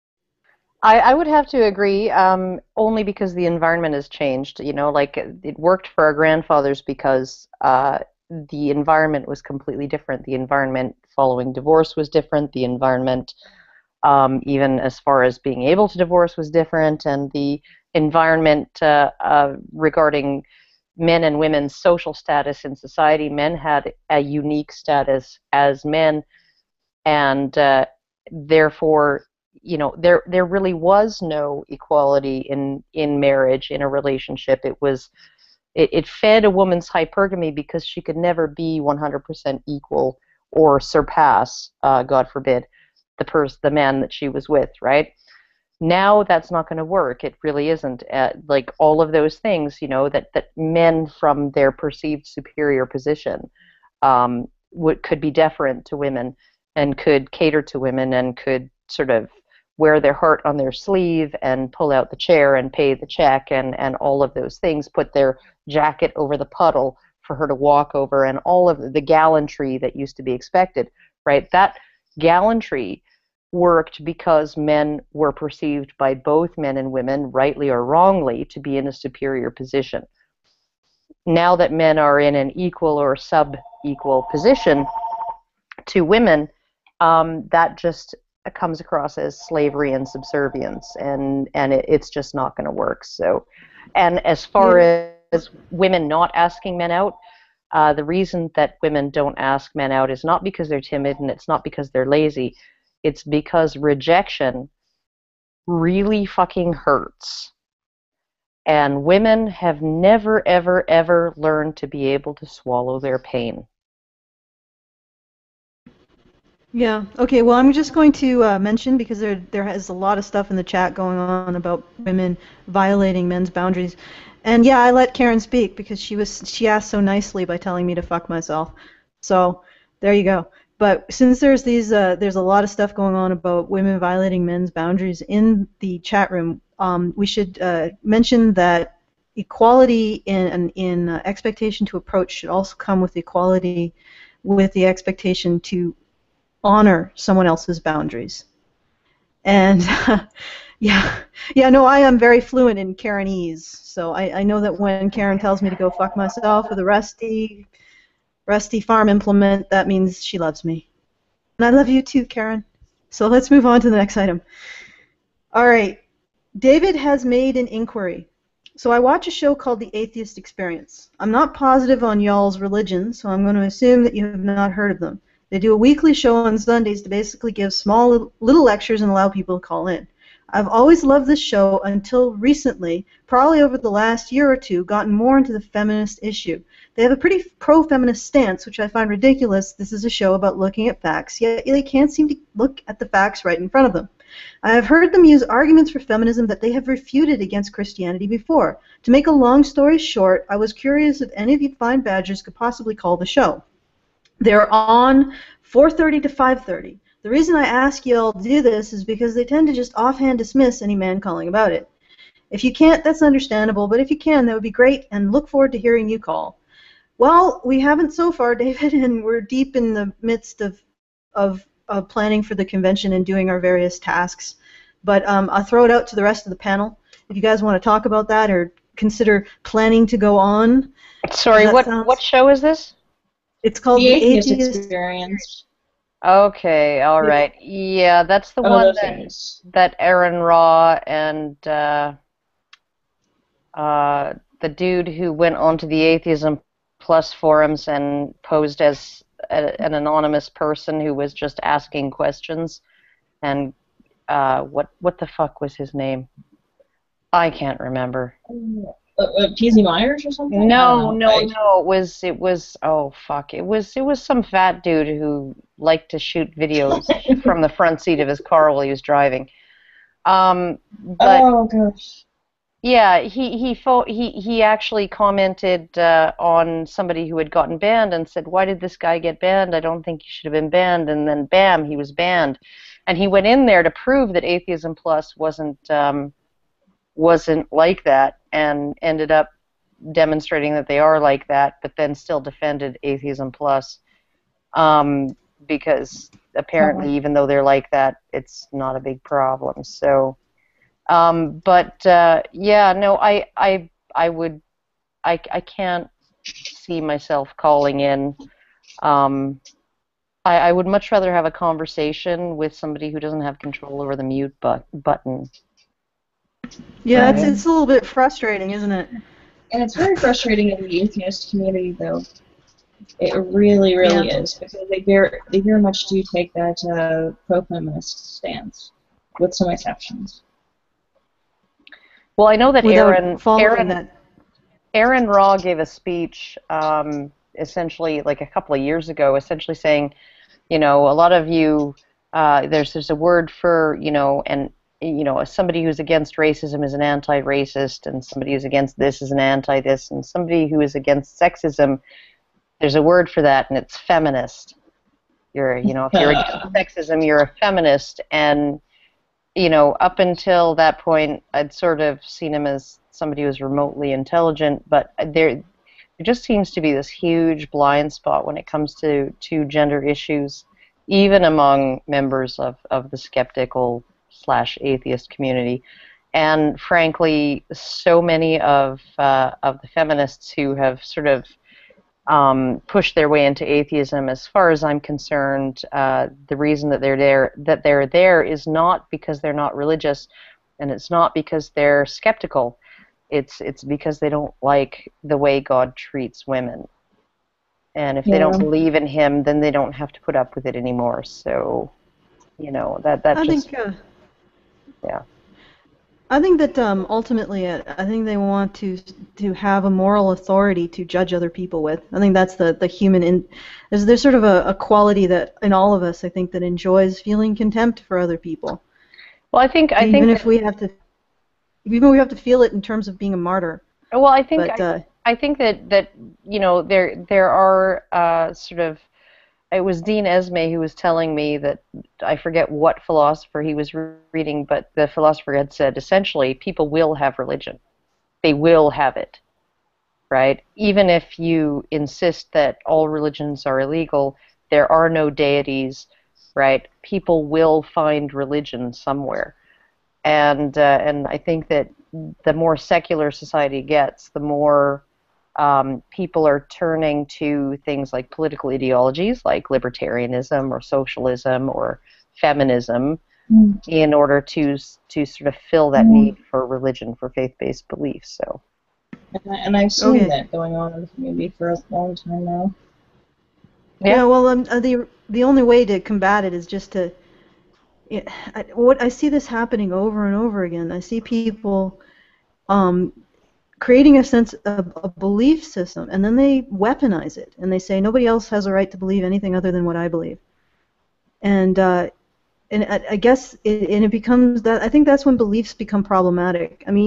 I would have to agree, only because the environment has changed. Like it worked for our grandfathers because the environment was completely different. The environment following divorce was different. The environment, even as far as being able to divorce, was different. And the environment regarding men and women's social status in society, men had a unique status as men, and therefore, there really was no equality in marriage, in a relationship. It fed a woman's hypergamy because she could never be 100% equal or surpass, God forbid, the man that she was with, right? Now that's not going to work. It really isn't. Like all of those things, that men from their perceived superior position could be deferent to women and could cater to women and could sort of wear their heart on their sleeve and pull out the chair and pay the check and all of those things, put their jacket over the puddle for her to walk over, and all of the gallantry that used to be expected, right? That gallantry worked because men were perceived by both men and women, rightly or wrongly, to be in a superior position. Now that men are in an equal or sub-equal position to women, that just comes across as slavery and subservience, and it's just not going to work. So, and as far as women not asking men out, The reason that women don't ask men out is not because they're timid, and it's not because they're lazy. It's because rejection really fucking hurts. And women have never, ever, ever learned to be able to swallow their pain. Yeah. Okay. Well, I'm just going to mention, because there is a lot of stuff in the chat going on about women violating men's boundaries, and yeah, I let Karen speak because she asked so nicely by telling me to fuck myself. So there you go. But since there's there's a lot of stuff going on about women violating men's boundaries in the chat room, we should mention that equality in expectation to approach should also come with equality, with the expectation to honor someone else's boundaries. And no, I am very fluent in Karenese, so I know that when Karen tells me to go fuck myself with a rusty farm implement, that means she loves me. And I love you too, Karen. So let's move on to the next item. All right, David has made an inquiry. So I watch a show called The Atheist Experience. I'm not positive on y'all's religion, so I'm going to assume that you have not heard of them. They do a weekly show on Sundays to basically give small little lectures and allow people to call in. I've always loved this show until recently, probably over the last year or two, gotten more into the feminist issue. They have a pretty pro-feminist stance, which I find ridiculous. This is a show about looking at facts, yet they can't seem to look at the facts right in front of them. I have heard them use arguments for feminism that they have refuted against Christianity before. To make a long story short, I was curious if any of you fine badgers could possibly call the show. They're on 4:30 to 5:30. The reason I ask you all to do this is because they tend to just offhand dismiss any man calling about it. If you can't, that's understandable, but if you can, that would be great, and look forward to hearing you call. Well, we haven't so far, David, and we're deep in the midst of planning for the convention and doing our various tasks. But I'll throw it out to the rest of the panel. If you guys want to talk about that or consider planning to go on. Sorry, what show is this? It's called The Atheist Experience. Okay, all right. Yeah, that's the one that Aaron Raw and the dude who went onto the Atheism Plus forums and posed as an anonymous person who was just asking questions. And what the fuck was his name? I can't remember. Peasy Myers or something? No. It was oh fuck. It was some fat dude who liked to shoot videos from the front seat of his car while he was driving. But oh gosh. Yeah, he actually commented on somebody who had gotten banned and said, "Why did this guy get banned? I don't think he should have been banned." And then bam, he was banned. And he went in there to prove that Atheism Plus wasn't like that, and ended up demonstrating that they are like that, but then still defended Atheism Plus because apparently even though they're like that, it's not a big problem. So, yeah, no, I can't see myself calling in. I would much rather have a conversation with somebody who doesn't have control over the mute button. Yeah, it's a little bit frustrating, isn't it? And it's very frustrating in the atheist community, though. It really, really is, because they very much do take that pro-feminist stance, with some exceptions. Well, I know that Aaron Raw gave a speech essentially like a couple of years ago, essentially saying, a lot of you, there's a word for, and somebody who's against racism is an anti-racist, and somebody who's against this is an anti-this, and somebody who is against sexism, there's a word for that, and it's feminist. If you're against sexism, you're a feminist, and up until that point, I'd sort of seen him as somebody who was remotely intelligent, but there just seems to be this huge blind spot when it comes to gender issues, even among members of the skeptical/atheist community. And frankly, so many of the feminists who have sort of pushed their way into atheism, as far as I'm concerned, the reason that they're there is not because they're not religious, and it's not because they're skeptical. It's because they don't like the way God treats women. And if they Yeah. don't believe in him, then they don't have to put up with it anymore. So, that I just, think yeah. I think that ultimately, I think they want to have a moral authority to judge other people with. I think that's the human there's sort of a quality that in all of us, I think, that enjoys feeling contempt for other people, Well, I think even if that, we have to feel it in terms of being a martyr. well, I think But I think that there are sort of, it was Dean Esme who was telling me that, I forget what philosopher he was reading, but the philosopher had said essentially people will have religion. They will have it, right? Even if you insist that all religions are illegal, there are no deities, right? People will find religion somewhere. And I think that the more secular society gets, the more people are turning to things like political ideologies, like libertarianism or socialism or feminism, in order to sort of fill that need for religion, for faith-based beliefs. So. And I've seen that going on in the community for a long time now. Yeah, well, the only way to combat it is just to. I see this happening over and over again. I see people creating a sense of a belief system, and then they weaponize it, and they say nobody else has a right to believe anything other than what I believe. And I guess it becomes that. I think that's when beliefs become problematic. I mean,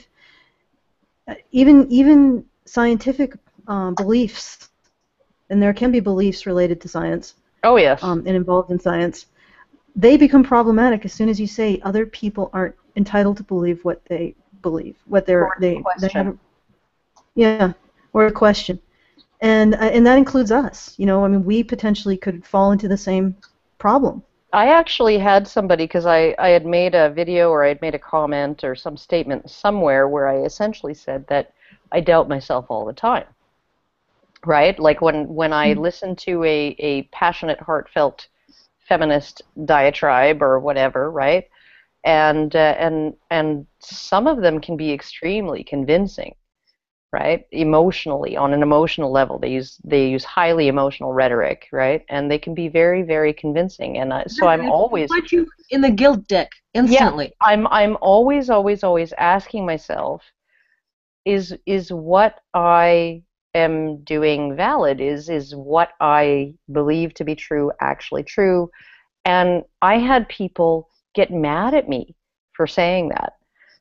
even scientific beliefs, and there can be beliefs related to science. Oh yes. And involved in science, they become problematic as soon as you say other people aren't entitled to believe what they believe, what they have. Yeah, or a question, and that includes us. I mean, we potentially could fall into the same problem. I actually had somebody, because I had made a video or I had made a comment or some statement somewhere where I essentially said that I doubt myself all the time. Right? Like when I listen to a passionate, heartfelt feminist diatribe or whatever, right? And some of them can be extremely convincing, right? Emotionally, on an emotional level, they use highly emotional rhetoric, right? And they can be very, very convincing. And so I'm always put you in the guilt deck instantly. Yeah, I'm always asking myself, is what I am doing valid? Is what I believe to be true actually true? And I had people get mad at me for saying that,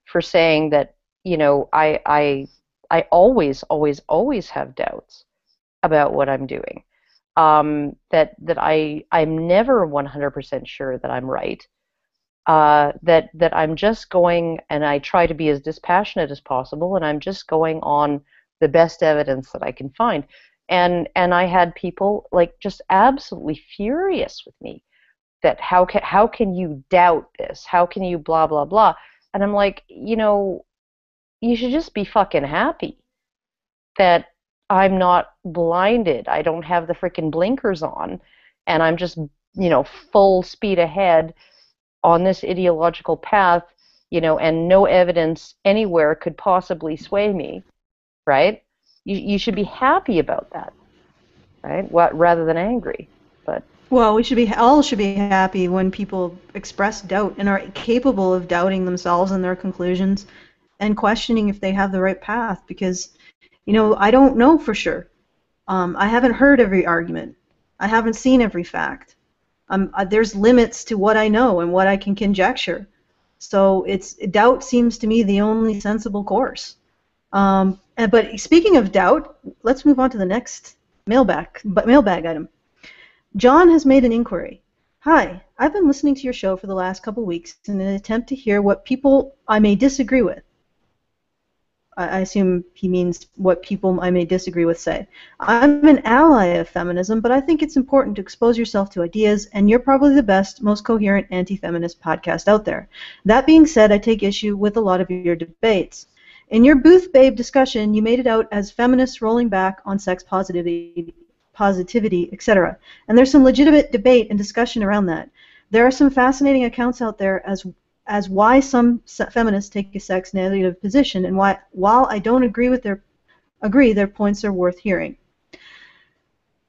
I always have doubts about what I'm doing. That I'm never 100% sure that I'm right. That I'm just going, and I try to be as dispassionate as possible, and I'm just going on the best evidence that I can find. And I had people like just absolutely furious with me, that how can you doubt this? How can you blah blah blah? And I'm like, you should just be fucking happy that I'm not blinded. I don't have the freaking blinkers on, and I'm just, full speed ahead on this ideological path, and no evidence anywhere could possibly sway me, right? You should be happy about that, right? Rather than angry. But well, we all should be happy when people express doubt and are capable of doubting themselves and their conclusions, and questioning if they have the right path. Because, I don't know for sure. I haven't heard every argument. I haven't seen every fact. There's limits to what I know and what I can conjecture. So doubt seems to me the only sensible course. But speaking of doubt, let's move on to the next mailbag item. John has made an inquiry. Hi, I've been listening to your show for the last couple weeks in an attempt to hear what people I may disagree with. I assume he means what people I may disagree with say. I'm an ally of feminism, but I think it's important to expose yourself to ideas, and you're probably the best, most coherent anti-feminist podcast out there. That being said, I take issue with a lot of your debates. In your Booth Babe discussion, you made it out as feminists rolling back on sex positivity, etc. And there's some legitimate debate and discussion around that. There are some fascinating accounts out there as why some feminists take a sex negative position, and why, while I don't agree their points are worth hearing.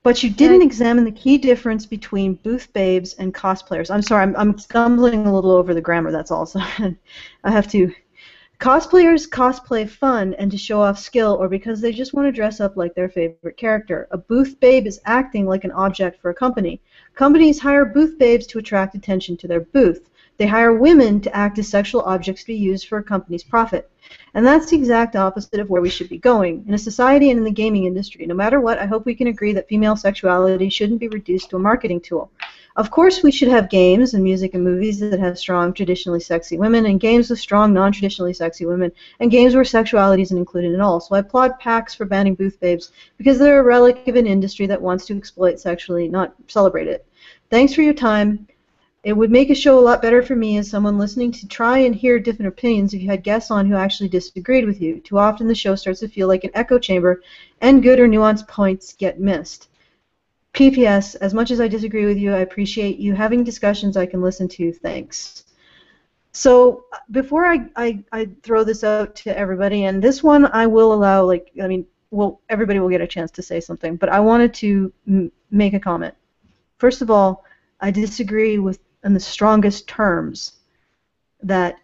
But you didn't examine the key difference between booth babes and cosplayers. I'm sorry, I'm stumbling a little over the grammar, that's all. So I have to. Cosplayers cosplay fun and to show off skill or because they just want to dress up like their favorite character. A booth babe is acting like an object for a company. Companies hire booth babes to attract attention to their booth. They hire women to act as sexual objects to be used for a company's profit. And that's the exact opposite of where we should be going. In a society and in the gaming industry, no matter what, I hope we can agree that female sexuality shouldn't be reduced to a marketing tool. Of course, we should have games and music and movies that have strong, traditionally sexy women, and games with strong, non-traditionally sexy women, and games where sexuality isn't included at all. So I applaud PAX for banning booth babes, because they're a relic of an industry that wants to exploit sexually, not celebrate it. Thanks for your time. It would make a show a lot better for me as someone listening to try and hear different opinions if you had guests on who actually disagreed with you. Too often the show starts to feel like an echo chamber, and good or nuanced points get missed. PPS, as much as I disagree with you, I appreciate you having discussions I can listen to. Thanks. So before I throw this out to everybody, and this one I will allow, everybody will get a chance to say something, but I wanted to make a comment. First of all, I disagree with, in the strongest terms, that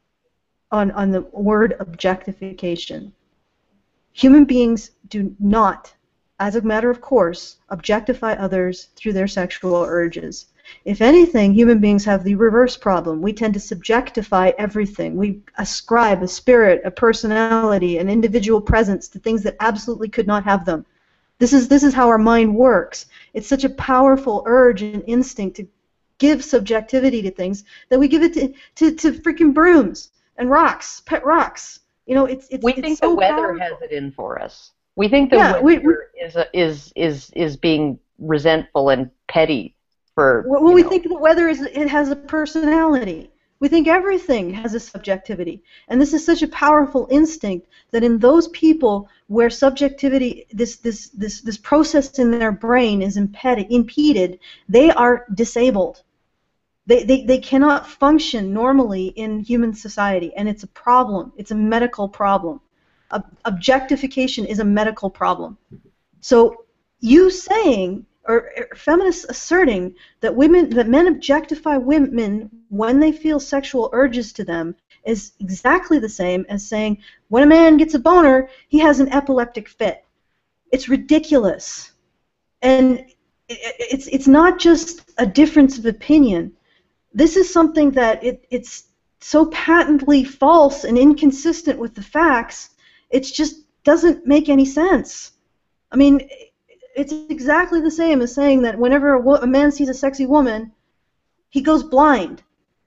on the word objectification. Human beings do not, as a matter of course, objectify others through their sexual urges. If anything, human beings have the reverse problem. We tend to subjectify everything. We ascribe a spirit, a personality, an individual presence to things that absolutely could not have them. This is how our mind works. It's such a powerful urge and instinct to give subjectivity to things that we give it to freaking brooms and rocks, pet rocks. You know, it's we think so the weather powerful. has it in for us. We think the weather is being resentful and petty for. Well, we think the weather it has a personality. We think everything has a subjectivity, and this is such a powerful instinct that in those people where subjectivity, this process in their brain is impeded, they are disabled. They cannot function normally in human society, and it's a problem. It's a medical problem. Objectification is a medical problem. So you saying, or feminists asserting that men objectify women when they feel sexual urges to them is exactly the same as saying when a man gets a boner, he has an epileptic fit. It's ridiculous. And it's not just a difference of opinion. This is something that it's so patently false and inconsistent with the facts, it just doesn't make any sense. I mean, it's exactly the same as saying that whenever a man sees a sexy woman, he goes blind.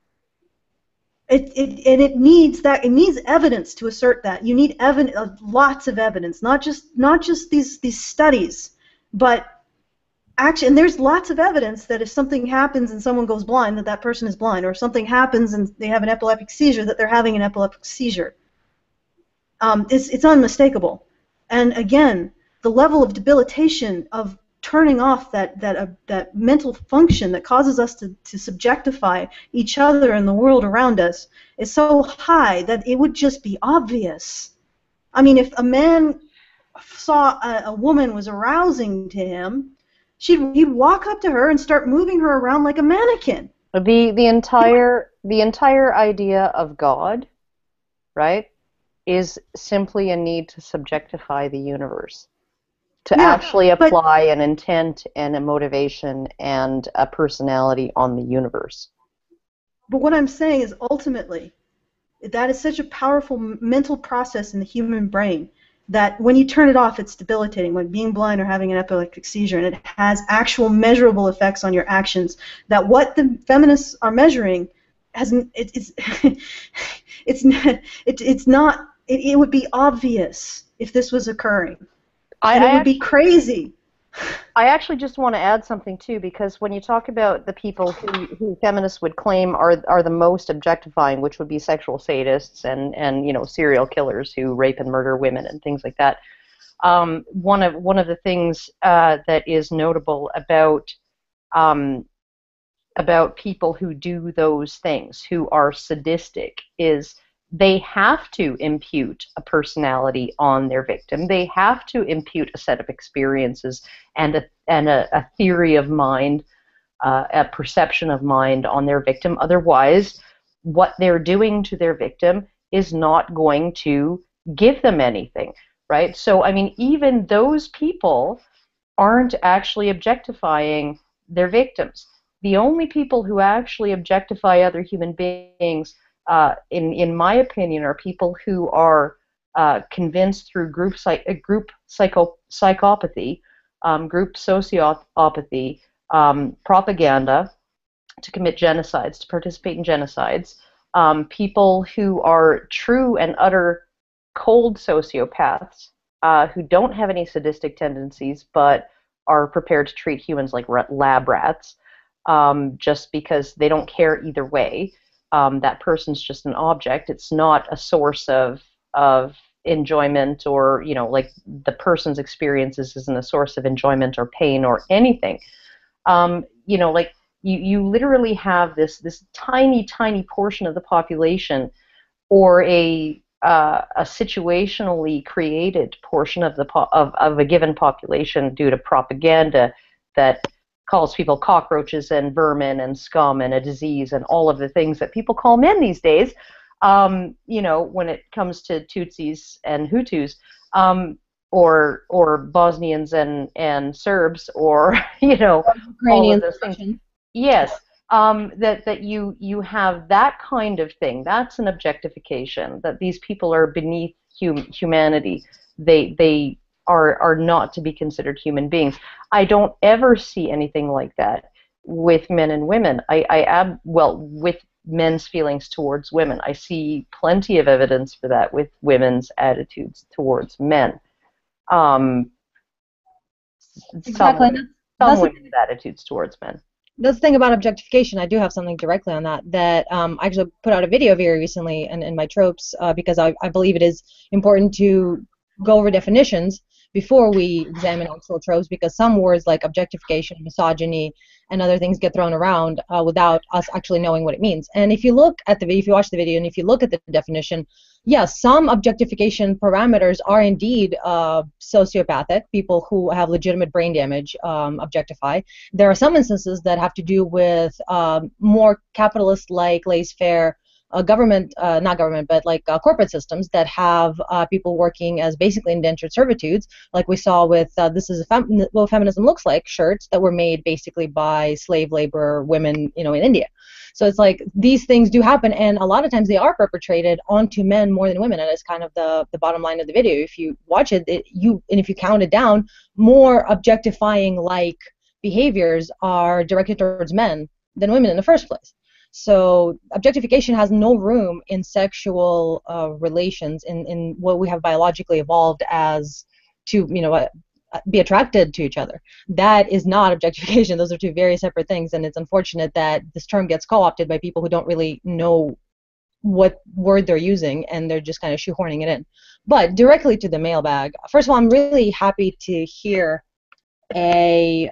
It needs evidence to assert that. You need lots of evidence, not just these studies, but actually, and there's lots of evidence that if something happens and someone goes blind, that person is blind, or if something happens and they have an epileptic seizure, that they're having an epileptic seizure. It's unmistakable. And again, the level of debilitation of turning off that mental function that causes us to subjectify each other and the world around us is so high that it would just be obvious. I mean, if a man saw a woman was arousing to him, he'd walk up to her and start moving her around like a mannequin. The entire idea of God, right, is simply a need to subjectify the universe, to actually apply an intent and a motivation and a personality on the universe. But what I'm saying is ultimately, that is such a powerful mental process in the human brain that when you turn it off, it's debilitating, like being blind or having an epileptic seizure, and it has actual measurable effects on your actions. That what the feminists are measuring it would be obvious if this was occurring. And it would be crazy. I actually just want to add something too, because when you talk about the people who feminists would claim are the most objectifying, which would be sexual sadists and serial killers who rape and murder women and things like that. One of the things that is notable about people who do those things, who are sadistic, is they have to impute a personality on their victim. They have to impute a set of experiences and a theory of mind, a perception of mind on their victim. Otherwise, what they're doing to their victim is not going to give them anything, right? So, I mean, even those people aren't actually objectifying their victims. The only people who actually objectify other human beings, in my opinion, are people who are convinced through group psychopathy, group sociopathy, propaganda, to commit genocides, to participate in genocides, people who are true and utter cold sociopaths, who don't have any sadistic tendencies but are prepared to treat humans like lab rats, just because they don't care either way. That person's just an object. It's not a source of enjoyment, or, you know, like the person's experiences isn't a source of enjoyment or pain or anything. You know, like you literally have this tiny portion of the population, or a situationally created portion of a given population due to propaganda that calls people cockroaches and vermin and scum and a disease and all of the things that people call men these days. You know, when it comes to Tutsis and Hutus, or Bosnians and Serbs, or, you know, all of those things. Yes, that you have that kind of thing. That's an objectification. That these people are beneath humanity. They are not to be considered human beings. I don't ever see anything like that with men and women. With men's feelings towards women. I see plenty of evidence for that with women's attitudes towards men. Exactly. Some women's attitudes towards men. That's the thing about objectification. I do have something directly on that. I actually put out a video very recently in my tropes, because I believe it is important to go over definitions before we examine actual tropes, because some words like objectification, misogyny, and other things get thrown around without us actually knowing what it means. And if you look at the video, if you watch the video, and if you look at the definition, yes, some objectification parameters are indeed sociopathic. People who have legitimate brain damage objectify. There are some instances that have to do with more capitalist-like, laissez-faire not government, but like corporate systems that have people working as basically indentured servitudes, like we saw with "This is what feminism looks like" shirts that were made basically by slave labor women, you know, in India. So it's like these things do happen, and a lot of times they are perpetrated onto men more than women, and it's kind of the bottom line of the video. If you watch it, and if you count it down, more objectifying like behaviors are directed towards men than women in the first place. So objectification has no room in sexual relations, in what we have biologically evolved as to, you know, be attracted to each other. That is not objectification. Those are two very separate things, and it's unfortunate that this term gets co-opted by people who don't really know what word they're using, and they're just kind of shoehorning it in. But directly to the mailbag, first of all, I'm really happy to hear a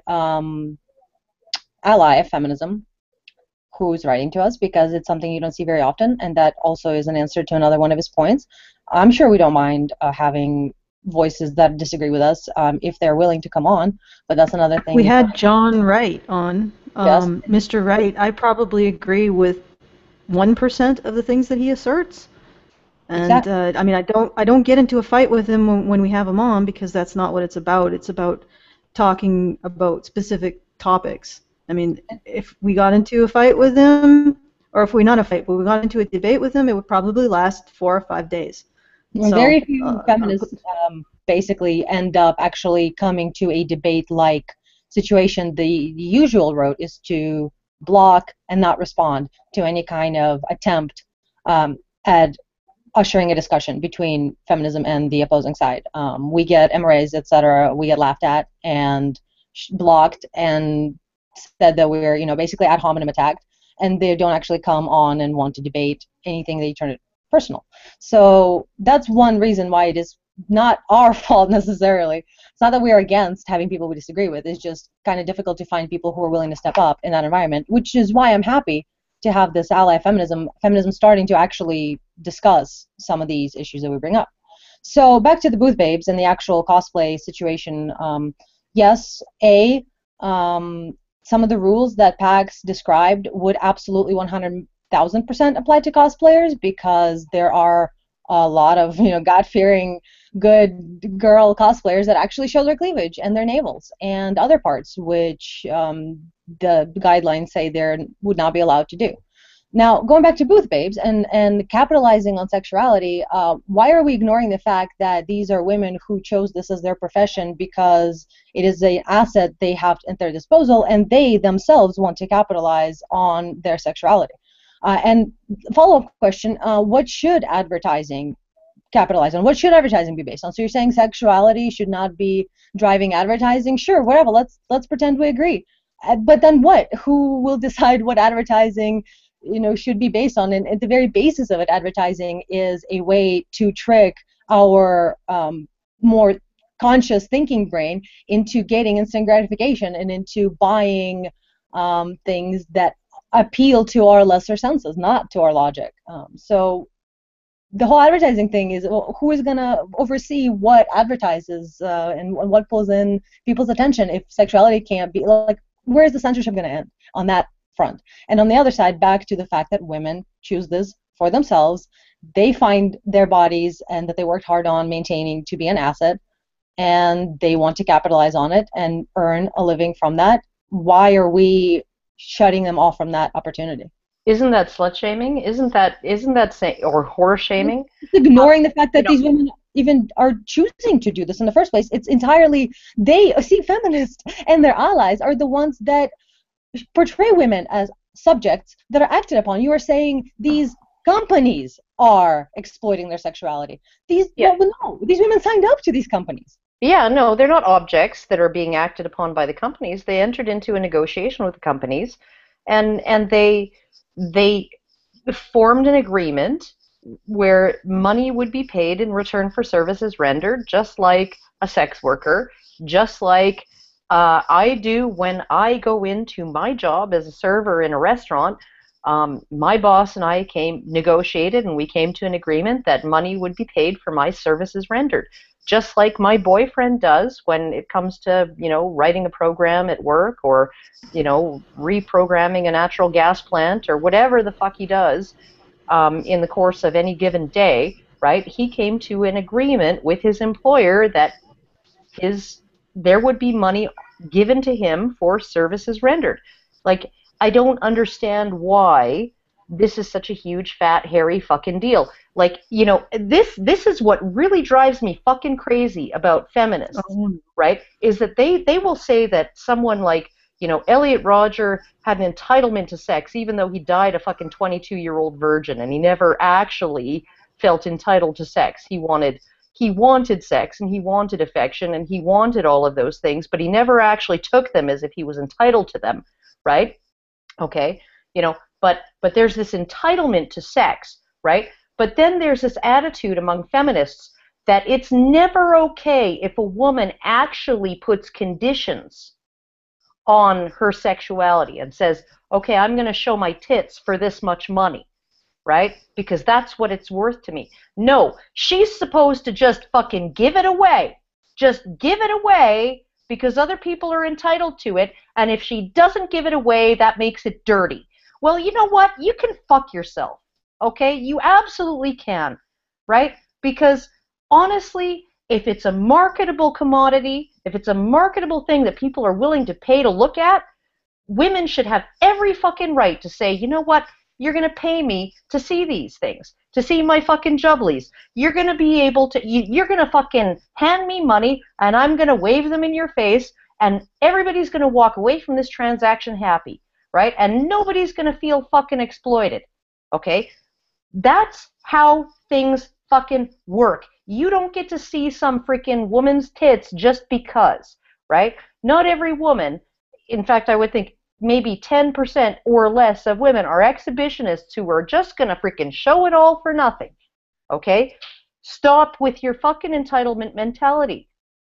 ally of feminism who's writing to us, because it's something you don't see very often, and that also is an answer to another one of his points. I'm sure we don't mind having voices that disagree with us if they're willing to come on, but that's another thing. We had John Wright on. Yes. Mr. Wright, I probably agree with 1% of the things that he asserts. And exactly. I mean, I don't get into a fight with him when we have him on, because that's not what it's about. It's about talking about specific topics. I mean, if we got into a fight with him, or if we not a fight, but we got into a debate with him, it would probably last 4 or 5 days. Well, so, very few feminists basically end up actually coming to a debate-like situation. The usual route is to block and not respond to any kind of attempt at ushering a discussion between feminism and the opposing side. We get MRAs, etc. We get laughed at and blocked and said that we're, you know, basically ad hominem attacked, and they don't actually come on and want to debate anything. They turn it personal. So that's one reason why it is not our fault necessarily. It's not that we are against having people we disagree with. It's just kind of difficult to find people who are willing to step up in that environment, which is why I'm happy to have this ally feminism starting to actually discuss some of these issues that we bring up. So back to the booth babes and the actual cosplay situation. Yes, some of the rules that Pax described would absolutely 100,000% apply to cosplayers, because there are a lot of God-fearing, good girl cosplayers that actually show their cleavage and their navels and other parts, which the guidelines say they would not be allowed to do. Now, going back to booth babes and capitalizing on sexuality, why are we ignoring the fact that these are women who chose this as their profession because it is an asset they have at their disposal, and they themselves want to capitalize on their sexuality? And follow-up question, what should advertising capitalize on? What should advertising be based on? So you're saying sexuality should not be driving advertising? Sure, whatever, let's pretend we agree. But then what? Who will decide what advertising should be based on? And at the very basis of it, advertising is a way to trick our more conscious thinking brain into getting instant gratification and into buying things that appeal to our lesser senses, not to our logic. So the whole advertising thing is, who is going to oversee what advertises and what pulls in people's attention if sexuality can't be, like, where is the censorship going to end on that front? And on the other side, back to the fact that women choose this for themselves. They find their bodies and that they worked hard on maintaining to be an asset, and they want to capitalize on it and earn a living from that. Why are we shutting them off from that opportunity? Isn't that slut shaming? Isn't that or whore shaming? It's ignoring the fact that these women even are choosing to do this in the first place. It's entirely, they see, feminists and their allies are the ones that portray women as subjects that are acted upon. You are saying these companies are exploiting their sexuality. No, these women signed up to these companies. Yeah, no, they're not objects that are being acted upon by the companies. They entered into a negotiation with the companies, and they formed an agreement where money would be paid in return for services rendered, just like a sex worker, just like I do when I go into my job as a server in a restaurant. My boss and I negotiated, and we came to an agreement that money would be paid for my services rendered, just like my boyfriend does when it comes to, writing a program at work, or, reprogramming a natural gas plant, or whatever the fuck he does in the course of any given day, right? He came to an agreement with his employer that there would be money given to him for services rendered. Like, I don't understand why this is such a huge, fat, hairy fucking deal. Like, this is what really drives me fucking crazy about feminists, right? Is that they will say that someone like, Elliot Rodger had an entitlement to sex, even though he died a fucking 22-year-old virgin, and he never actually felt entitled to sex. He wanted sex, and he wanted affection, and he wanted all of those things, but he never actually took them as if he was entitled to them, right? Okay, but there's this entitlement to sex, right? But then there's this attitude among feminists that it's never okay if a woman actually puts conditions on her sexuality and says, okay, I'm going to show my tits for this much money, right? Because that's what it's worth to me. No, she's supposed to just fucking give it away. Just give it away because other people are entitled to it, and if she doesn't give it away, that makes it dirty. Well, you know what? You can fuck yourself, okay? You absolutely can, right? Because honestly, if it's a marketable commodity, if it's a marketable thing that people are willing to pay to look at, women should have every fucking right to say, you know what? You're going to pay me to see these things, to see my fucking jubblies. You're going to be able to, you're going to fucking hand me money, and I'm going to wave them in your face, and everybody's going to walk away from this transaction happy, right? And nobody's going to feel fucking exploited, okay? That's how things fucking work. You don't get to see some freaking woman's tits just because, right? Not every woman, in fact, I would think maybe 10% or less of women are exhibitionists who are just going to freaking show it all for nothing, okay? Stop with your fucking entitlement mentality,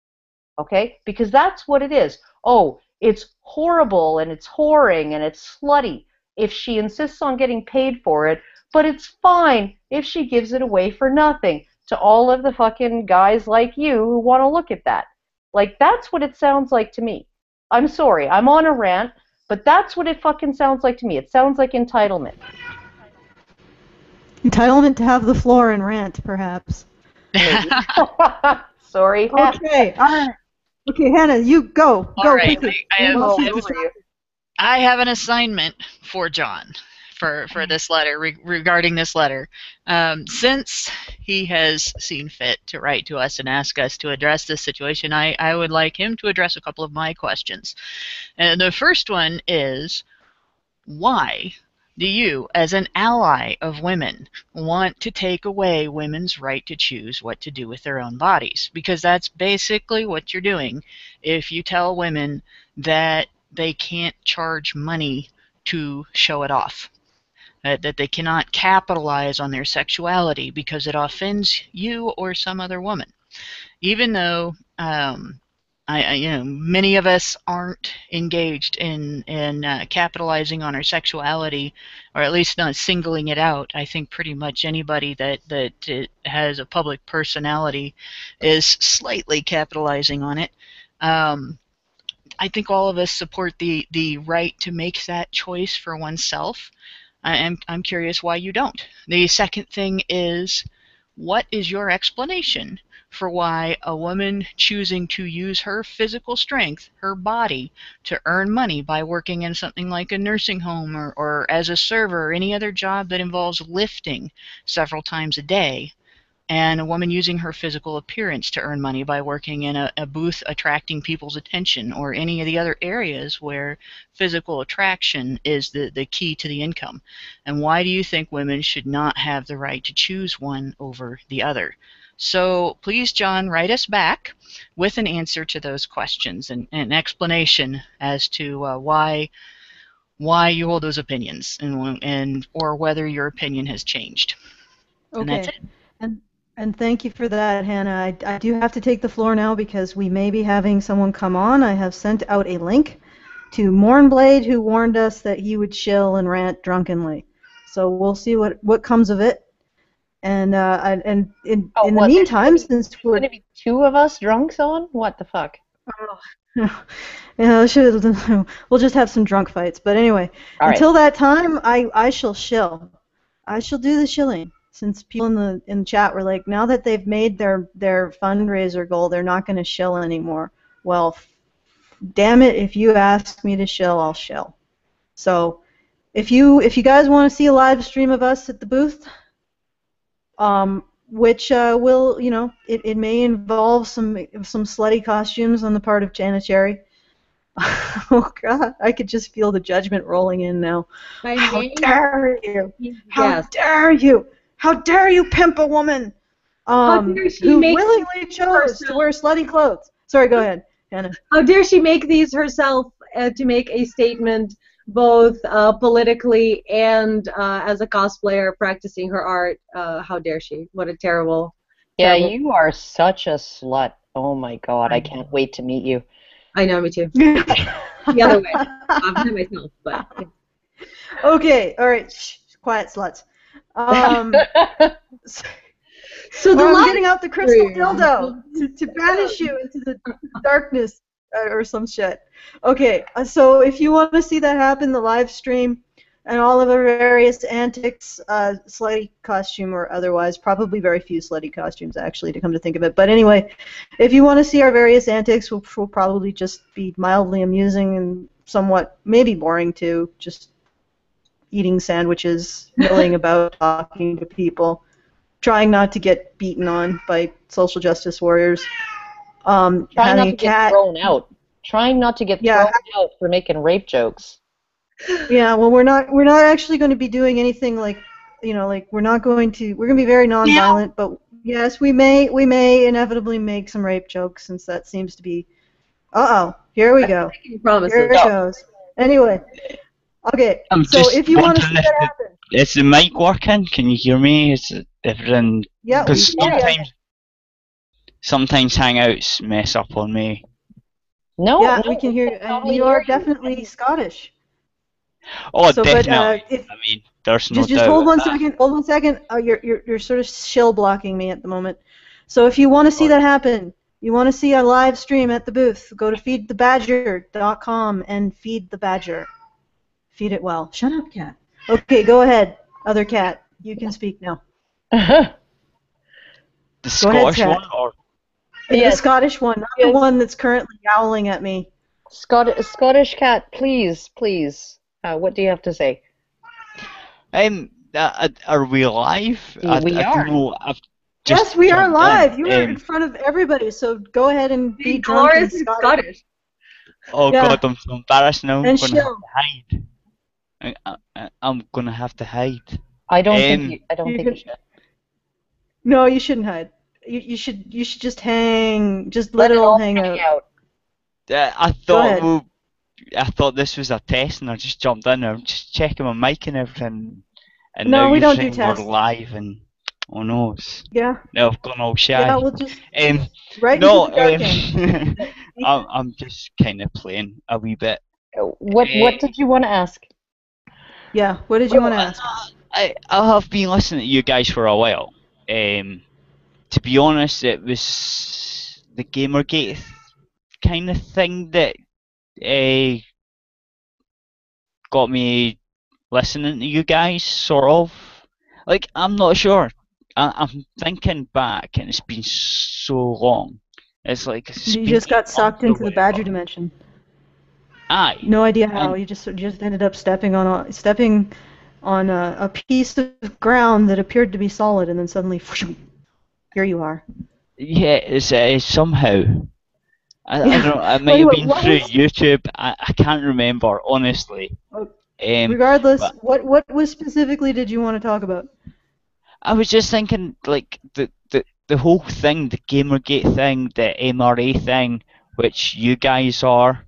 okay? Because that's what it is. Oh, it's horrible, and it's whoring, and it's slutty. if she insists on getting paid for it, but it's fine if she gives it away for nothing to all of the fucking guys like you who want to look at that. Like, that's what it sounds like to me. I'm sorry, I'm on a rant, but that's what it fucking sounds like to me. It sounds like entitlement. Entitlement to have the floor and rant, perhaps. Sorry. Okay, all right. Okay, Hannah, you go. All Go right, quickly. I have an assignment for John for this letter, regarding this letter. Since he has seen fit to write to us and ask us to address this situation, I would like him to address a couple of my questions. And the first one is, why do you, as an ally of women, want to take away women's right to choose what to do with their own bodies? Because that's basically what you're doing if you tell women that they can't charge money to show it off, that they cannot capitalize on their sexuality because it offends you or some other woman. Even though many of us aren't engaged in capitalizing on our sexuality, or at least not singling it out. I think pretty much anybody that has a public personality is slightly capitalizing on it. I think all of us support the right to make that choice for oneself. I'm curious why you don't. The second thing is, what is your explanation for why a woman choosing to use her physical strength, her body, to earn money by working in something like a nursing home or as a server or any other job that involves lifting several times a day, and a woman using her physical appearance to earn money by working in a booth attracting people's attention, or any of the other areas where physical attraction is the key to the income? And why do you think women should not have the right to choose one over the other? So please, John, write us back with an answer to those questions and an explanation as to why you hold those opinions, and or whether your opinion has changed. Okay. And that's it. And thank you for that, Hannah. I do have to take the floor now because we may be having someone come on. I have sent out a link to Mournblade, who warned us that he would shill and rant drunkenly. So we'll see what comes of it. And in the meantime, since we're going to be two of us drunks on, what the fuck? Yeah, we'll just have some drunk fights. But anyway, until that time, I shall shill. I shall do the shilling. Since people in the chat were like, now that they've made their fundraiser goal, they're not going to shill anymore. Well, damn it! If you ask me to shill, I'll shill. So, if you guys want to see a live stream of us at the booth, which will, it may involve some slutty costumes on the part of Jana Cherry. Oh God, I could just feel the judgment rolling in now. How dare you? How dare you? How dare you pimp a woman who willingly chose to wear slutty clothes? Sorry, go ahead, Hannah. How dare she make these herself to make a statement, both politically and as a cosplayer practicing her art? How dare she? What a terrible... Yeah, you are such a slut. Oh my God, I can't wait to meet you. I know, me too. The other way. I'm by myself, but... Okay, all right, shh, quiet sluts. So I'm getting out the crystal dildo to banish you into the darkness or some shit. Okay, so if you want to see that happen, the live stream and all of our various antics, slutty costume or otherwise, probably very few slutty costumes actually, to come to think of it. But anyway, if you want to see our various antics, we'll probably just be mildly amusing and somewhat maybe boring too, just eating sandwiches, milling about, talking to people, trying not to get beaten on by social justice warriors. Trying not to get thrown out. Trying not to get thrown out for making rape jokes. Yeah, well, we're not actually going to be doing anything like, we're going to be very nonviolent, but yes, we may inevitably make some rape jokes, since that seems to be. Here we go. Here it goes. Anyway. Okay, so if you want to see that happen... Is the mic working? Can you hear me? Is everything... Yeah, because sometimes Hangouts mess up on me. No, we can hear you, and you are definitely Scottish. Oh, So, but definitely. if I mean, there's no just doubt hold of one that. second. Hold 1 second. You're sort of shill blocking me at the moment. So if you want to see Oh, that happen, you want to see a live stream at the booth, go to feedthebadger.com and feed the badger. Feed it well. Shut up, cat. Okay, go ahead. Other cat, you can speak now. the Go ahead, Scottish cat. one, or The Yes, Scottish one, not the yes. one that's currently yowling at me. Scottish cat, please, please. What do you have to say? are we live? We I don't are. know. I've just Yes, we are jumped in. live. You are in front of everybody, so go ahead and be Be drunk and gloriously Scottish. Scottish. Oh Yeah, God, I'm so embarrassed now. I'm and gonna have shill. to hide. I'm gonna have to hide. I don't think Um, you. I don't You think you can. should. No, you shouldn't hide. You should just hang. Just let Let it it all all hang hang out. out. I Go thought ahead. well, I thought this was a test, and I just jumped in. I'm just checking my mic and everything, and now No, we you're don't do saying we're tests. live, and oh no, Yeah, now I've gone all yeah. shy. We'll just Um, right into no, the dark end. I'm just kind of playing a wee bit. What did you want to ask? Yeah. What did you Well, want to ask? I have been listening to you guys for a while. To be honest, it was the Gamergate kind of thing that uh, got me listening to you guys, sort of. Like, I'm not sure. I'm thinking back, and it's been so long. It's like it's You been just got 8 months sucked or into the badger whatever. dimension. Aye, No idea how. and You just ended up stepping on a piece of ground that appeared to be solid, and then suddenly, here you are. yeah, it's somehow. I Yeah. don't know. It Well, might have anyway, been what through was? YouTube. I can't remember honestly. Regardless, But what was specifically did you want to talk about? I was just thinking, like the whole thing, the Gamergate thing, the MRA thing, which you guys are.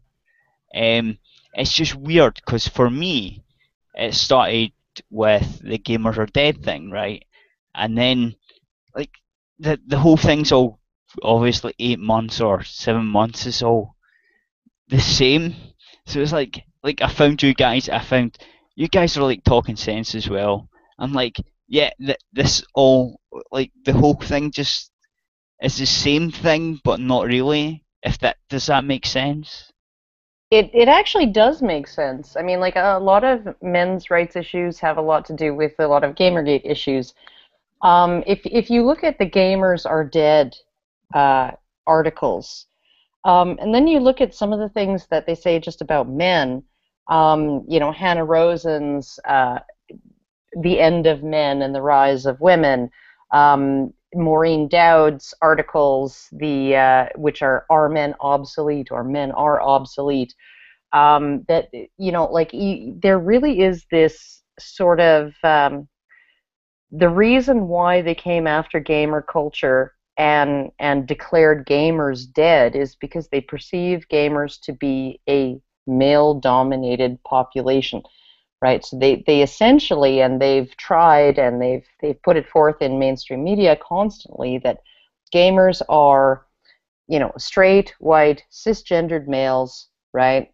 It's just weird because for me, it started with the Gamers Are Dead thing, right? And then like the whole thing's all obviously 8 months or 7 months is all the same. So it's like I found you guys. I found you guys are like talking sense as well. I'm like, yeah, this all like the whole thing just is the same thing, but not really. If that does that make sense? It actually does make sense. I mean, like a lot of men's rights issues have a lot to do with a lot of Gamergate issues. If you look at the Gamers Are Dead uh, articles, and then you look at some of the things that they say just about men, Hannah Rosen's The End of Men and the Rise of Women, Maureen Dowd's articles, which are Men Obsolete or Men Are Obsolete, that, there really is this sort of, the reason why they came after gamer culture and declared gamers dead is because they perceive gamers to be a male-dominated population, right? So they essentially, and they've tried and they've put it forth in mainstream media constantly that gamers are, straight, white, cisgendered males, right?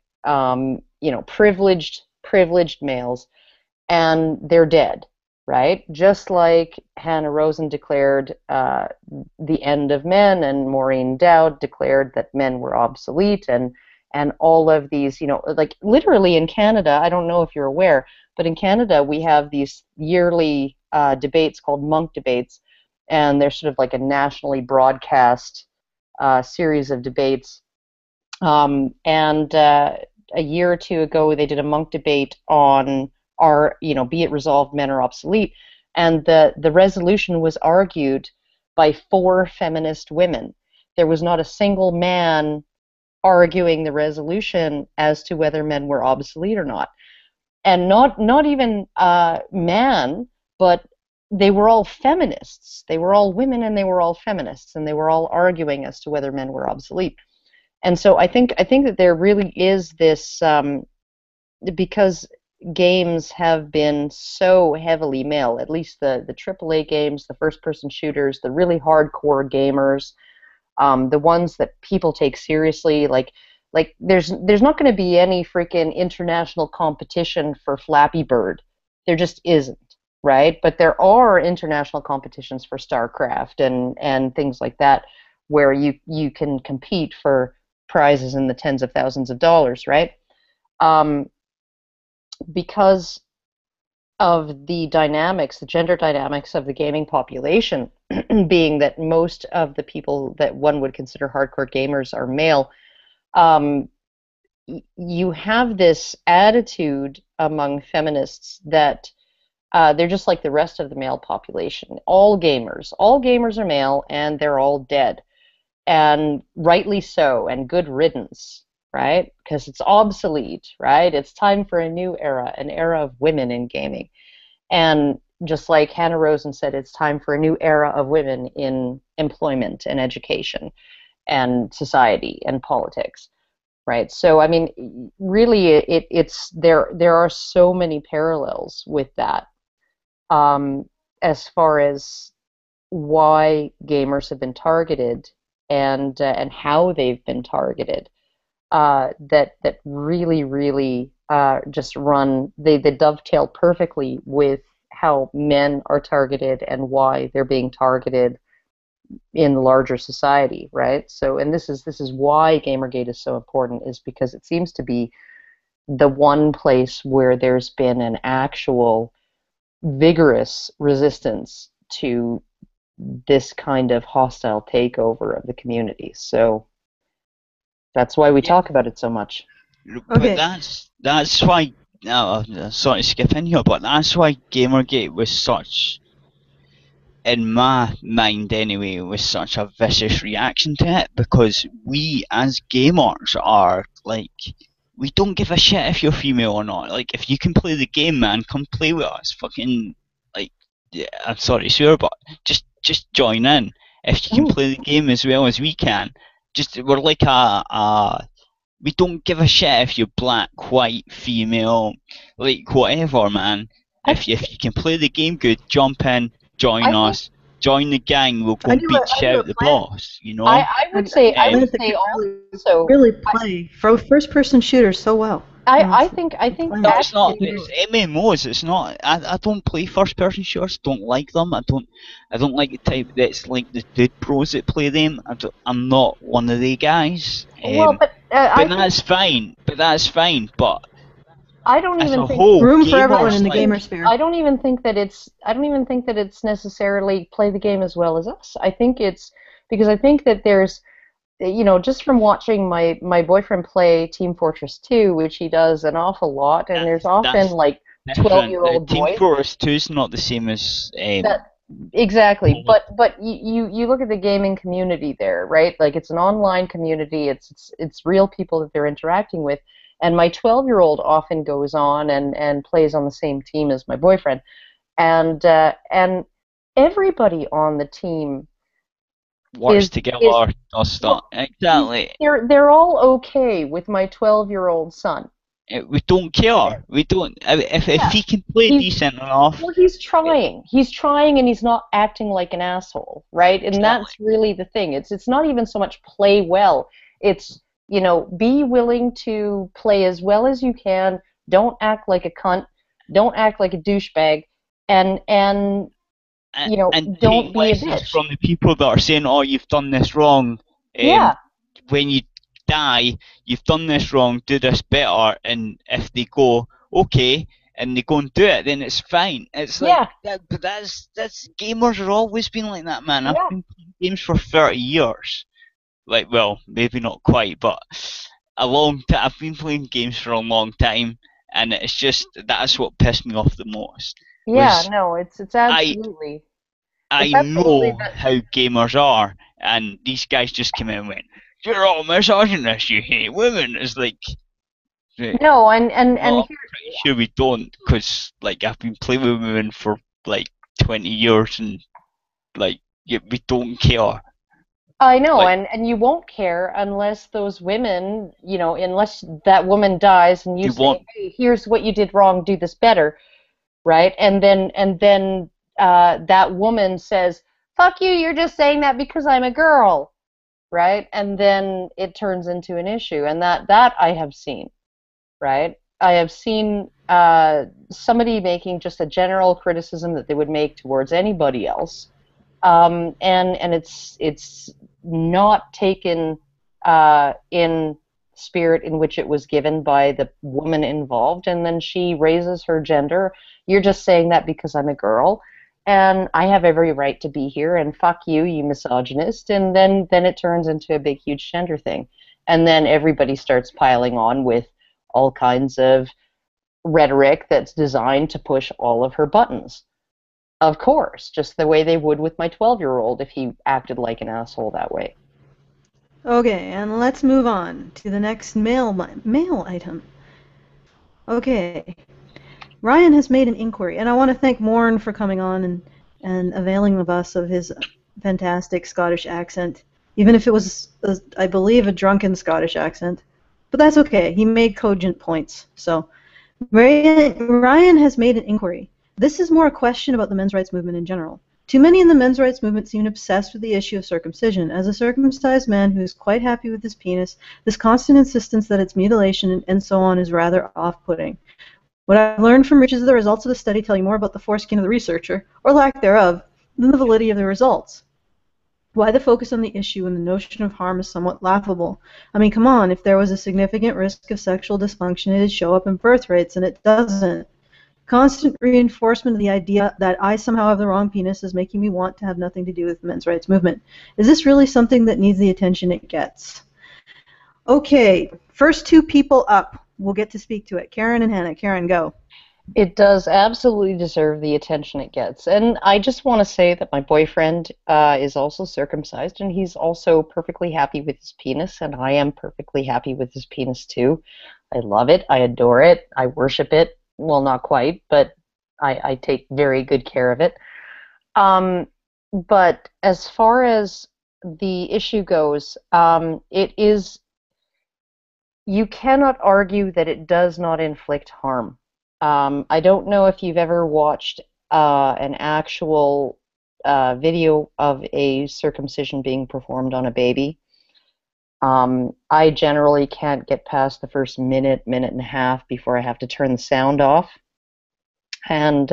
Privileged males, and they're dead, right? Just like Hannah Rosen declared the end of men, and Maureen Dowd declared that men were obsolete, and all of these, like literally in Canada, I don't know if you're aware, but in Canada we have these yearly debates called monk debates, and they're sort of like a nationally broadcast series of debates. And a year or two ago, they did a monk debate on be it resolved, men are obsolete, and the resolution was argued by 4 feminist women. There was not a single man arguing the resolution as to whether men were obsolete or not, and not even man, but they were all feminists. They were all women, and they were all feminists, and they were all arguing as to whether men were obsolete. And so I think that there really is this, because games have been so heavily male, at least the AAA games, the first-person shooters, the really hardcore gamers, the ones that people take seriously, like Like there's not going to be any freaking international competition for Flappy Bird. There just isn't, right? But there are international competitions for StarCraft and things like that, where you can compete for prizes in the tens of thousands of dollars, right? Because of the dynamics, the gender dynamics of the gaming population, being that most of the people that one would consider hardcore gamers are male, you have this attitude among feminists that they're just like the rest of the male population. All gamers are male, and they're all dead, and rightly so, and good riddance, right? Because it's obsolete, right? It's time for a new era, an era of women in gaming. And just like Hannah Rosen said, it's time for a new era of women in employment and education and society and politics, right? So, I mean, really, it's there are so many parallels with that, as far as why gamers have been targeted and how they've been targeted. That really just run, they dovetail perfectly with how men are targeted and why they're being targeted in the larger society, right? So, and this is why Gamergate is so important, is because it seems to be the one place where there's been an actual vigorous resistance to this kind of hostile takeover of the community. So that's why we talk about it so much. But that's why. Sorry to skip in here, but that's why Gamergate was such, in my mind anyway, was such a vicious reaction to it, because we as gamers are like, we don't give a shit if you're female or not. Like, if you can play the game, man, come play with us. Fucking, like, yeah, I'm sorry, sure, but just join in. If you can play the game as well as we can, we're like we don't give a shit if you're black, white, female, like whatever, man. If you can play the game good, jump in, join us, join the gang. We'll go and beat you out the boss. You know. I would say also really play first-person shooters so well. I think No, it's not. It's MMOs. It's not. I don't play first-person shooters. Don't like them. I don't like the type that's like the dude pros that play them. I'm not one of the guys. Well, but that's fine. But I don't even think room for everyone in the gamer sphere. I don't even think that it's necessarily play the game as well as us. I think it's because I think that there's, just from watching my boyfriend play Team Fortress 2, which he does an awful lot, and there's often like 12-year-old boys. Team Fortress 2 is not the same as exactly, but you look at the gaming community there, right? Like, it's an online community. It's real people that they're interacting with. And my 12-year-old often goes on and plays on the same team as my boyfriend, and everybody on the team works together. Exactly. They're all okay with my 12-year-old son. We don't care. We don't. If he can play decent enough. Well, he's trying. He's trying, and he's not acting like an asshole, right? And that's really the thing. It's not even so much play well. It's, be willing to play as well as you can. Don't act like a cunt. Don't act like a douchebag. And don't be a bitch. From the people that are saying, "Oh, you've done this wrong." When you die, you've done this wrong. Do this better. And if they go okay, and they go and do it, then it's fine. It's like that. But that's gamers have always been like that, man. I've been playing games for 30 years. Like, well, maybe not quite, but a long time. I've been playing games for a long time, and it's just that's what pissed me off the most. Yeah, no, it's absolutely. I know how gamers are, and these guys just came in and went, "You're all misogynist. You hate women." It's like, no, and I'm pretty sure we don't, because like I've been playing with women for like 20 years, and like we don't care. I know, and you won't care unless those women, unless that woman dies and you say, "Hey, here's what you did wrong. Do this better," right? And then that woman says, "Fuck you. You're just saying that because I'm a girl," right? And then it turns into an issue, and that I have seen, right? I have seen somebody making just a general criticism that they would make towards anybody else, and it's not taken in spirit in which it was given by the woman involved, and then she raises her gender. You're just saying that because I'm a girl, and I have every right to be here, and fuck you, you misogynist. And then it turns into a big, huge gender thing, and then everybody starts piling on with all kinds of rhetoric that's designed to push all of her buttons. Of course, just the way they would with my 12-year-old if he acted like an asshole that way. Okay, and let's move on to the next mail item. Okay, Ryan has made an inquiry, and I want to thank Morn for coming on and availing of us of his fantastic Scottish accent, even if it was, I believe, a drunken Scottish accent. But that's okay. He made cogent points. So Ryan has made an inquiry. This is more a question about the men's rights movement in general. Too many in the men's rights movement seem obsessed with the issue of circumcision. As a circumcised man who is quite happy with his penis, this constant insistence that it's mutilation and so on is rather off-putting. What I've learned from Rich is the results of the study tell you more about the foreskin of the researcher, or lack thereof, than the validity of the results. Why the focus on the issue when the notion of harm is somewhat laughable? I mean, come on, if there was a significant risk of sexual dysfunction, it'd show up in birth rates, and it doesn't. Constant reinforcement of the idea that I somehow have the wrong penis is making me want to have nothing to do with the men's rights movement. Is this really something that needs the attention it gets? Okay, first two people up will get to speak to it. Karen and Hannah. Karen, go. It does absolutely deserve the attention it gets. And I just want to say that my boyfriend is also circumcised, and he's also perfectly happy with his penis, and I am perfectly happy with his penis too. I love it. I adore it. I worship it. Well, not quite, but I take very good care of it. But as far as the issue goes, it is, you cannot argue that it does not inflict harm. I don't know if you've ever watched an actual video of a circumcision being performed on a baby. I generally can't get past the first minute and a half before I have to turn the sound off, and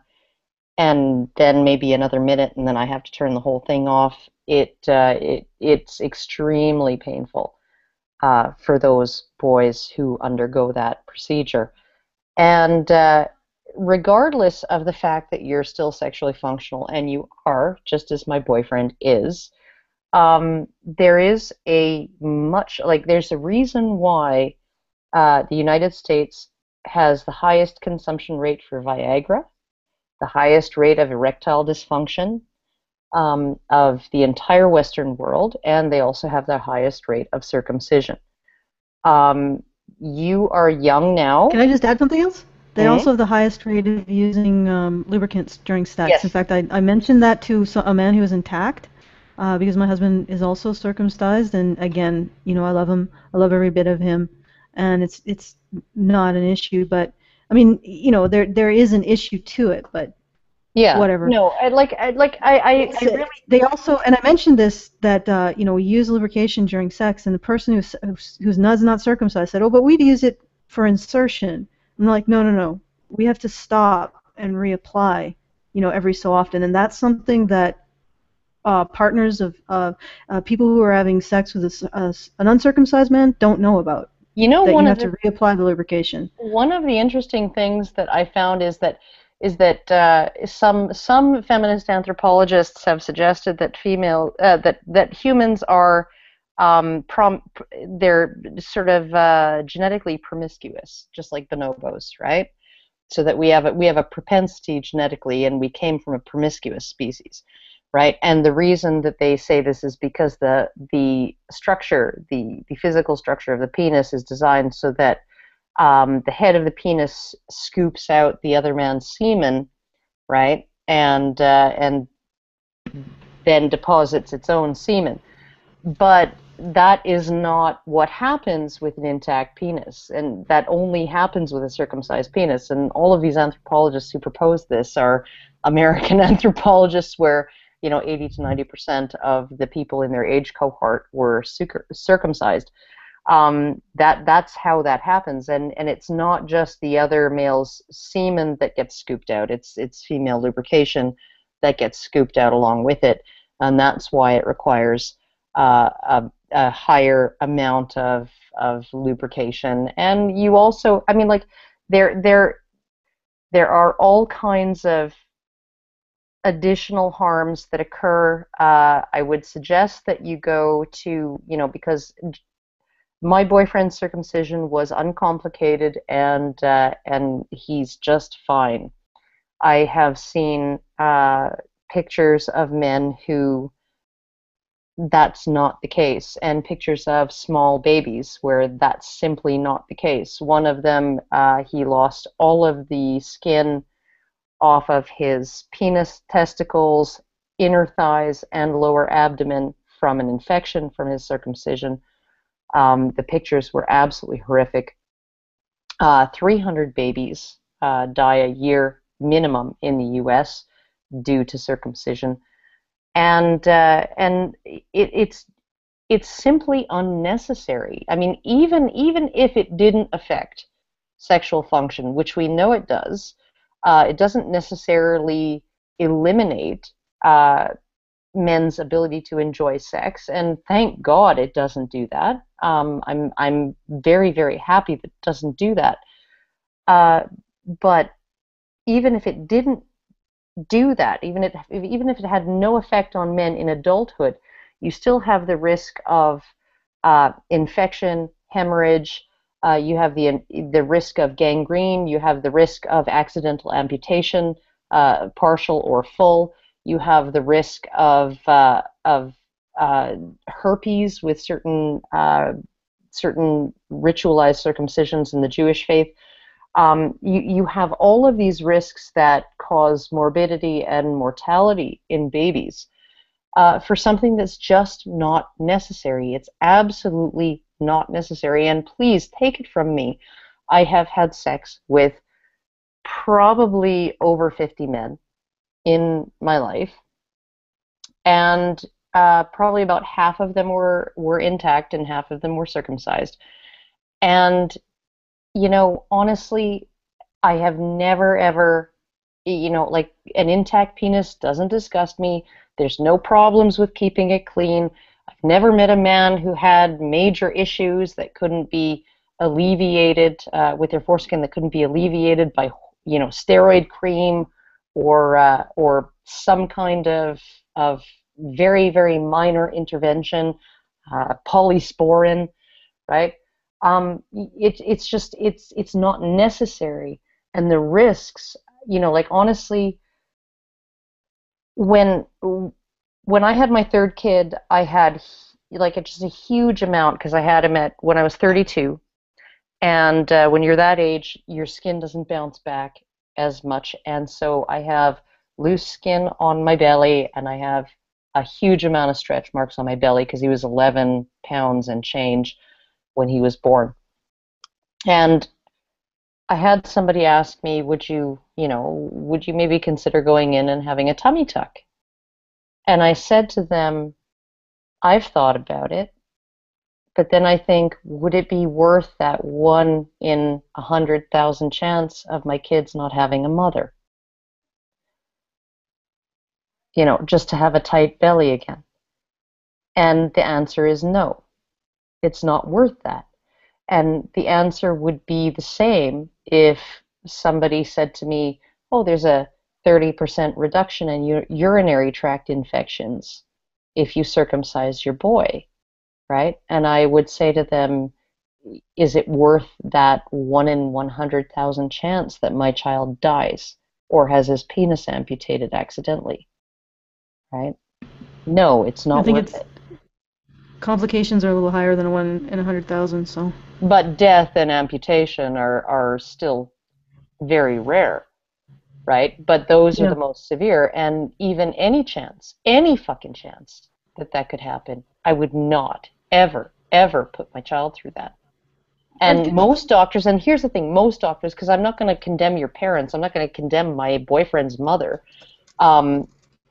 then maybe another minute, and then I have to turn the whole thing off. It's extremely painful for those boys who undergo that procedure, and regardless of the fact that you're still sexually functional, and you are, just as my boyfriend is. There is there's a reason why the United States has the highest consumption rate for Viagra, the highest rate of erectile dysfunction of the entire Western world, and they also have the highest rate of circumcision. You are young now. Can I just add something else? They also have the highest rate of using lubricants during sex. Yes. In fact, I mentioned that to a man who was intact. Because my husband is also circumcised, and again, you know, I love him. I love every bit of him, and it's not an issue. But I mean, you know, there is an issue to it, but yeah, whatever. No, I really. They also, and I mentioned this that you know, we use lubrication during sex, and the person who's not circumcised said, "Oh, but we'd use it for insertion." I'm like, no, we have to stop and reapply, you know, every so often, and that's something that. Partners of people who are having sex with an uncircumcised man don't know about. You know, that you have to reapply the lubrication. One of the interesting things that I found is that some feminist anthropologists have suggested that that humans are they're sort of genetically promiscuous, just like bonobos, right? So that we have a propensity genetically, and we came from a promiscuous species. Right, and the reason that they say this is because the structure, the physical structure of the penis is designed so that the head of the penis scoops out the other man's semen, right, and then deposits its own semen. But that is not what happens with an intact penis, and that only happens with a circumcised penis. And all of these anthropologists who propose this are American anthropologists, where 80 to 90% of the people in their age cohort were circumcised. That's how that happens, and it's not just the other male's semen that gets scooped out. It's female lubrication that gets scooped out along with it, and that's why it requires a higher amount of lubrication. And you also, I mean, like there are all kinds of additional harms that occur. I would suggest that you go to, because my boyfriend's circumcision was uncomplicated, and he's just fine. I have seen pictures of men who that's not the case, and pictures of small babies where that's simply not the case. One of them, he lost all of the skin off of his penis, testicles, inner thighs, and lower abdomen from an infection from his circumcision. The pictures were absolutely horrific. 300 babies die a year minimum in the U.S. due to circumcision, and it's simply unnecessary. I mean, even if it didn't affect sexual function, which we know it does, it doesn't necessarily eliminate men's ability to enjoy sex, and thank God it doesn't do that. I'm very, very happy that it doesn't do that. But even if it didn't do that, even if it had no effect on men in adulthood, you still have the risk of infection, hemorrhage. You have the risk of gangrene. You have the risk of accidental amputation, partial or full. You have the risk of herpes with certain ritualized circumcisions in the Jewish faith. You have all of these risks that cause morbidity and mortality in babies for something that's just not necessary. It's absolutely not necessary. And please take it from me, I have had sex with probably over 50 men in my life, and probably about half of them were intact and half of them were circumcised. And honestly, I have never ever, like, an intact penis doesn't disgust me. There's no problems with keeping it clean. I've never met a man who had major issues that couldn't be alleviated with their foreskin, that couldn't be alleviated by steroid cream or some kind of very, very minor intervention, polysporin, right? It's not necessary, and the risks, like, honestly, when I had my third kid, I had just a huge amount, because I had him when I was 32, and when you're that age, your skin doesn't bounce back as much, and so I have loose skin on my belly, and I have a huge amount of stretch marks on my belly because he was 11 pounds and change when he was born. And I had somebody ask me, would you maybe consider going in and having a tummy tuck? And I said to them, I've thought about it, but then I think, would it be worth that 1 in 100,000 chance of my kids not having a mother? Just to have a tight belly again. And the answer is no. It's not worth that. And the answer would be the same if somebody said to me, oh, there's a 30% reduction in urinary tract infections if you circumcise your boy, right? And I would say to them, is it worth that 1 in 100,000 chance that my child dies or has his penis amputated accidentally, right? No, it's not worth it. Complications are a little higher than 1 in 100,000, so. But death and amputation are still very rare, right? But those are the most severe, and even any fucking chance that could happen, I would not ever put my child through that. And most doctors, and here's the thing, most doctors, because I'm not going to condemn your parents, I'm not going to condemn my boyfriend's mother,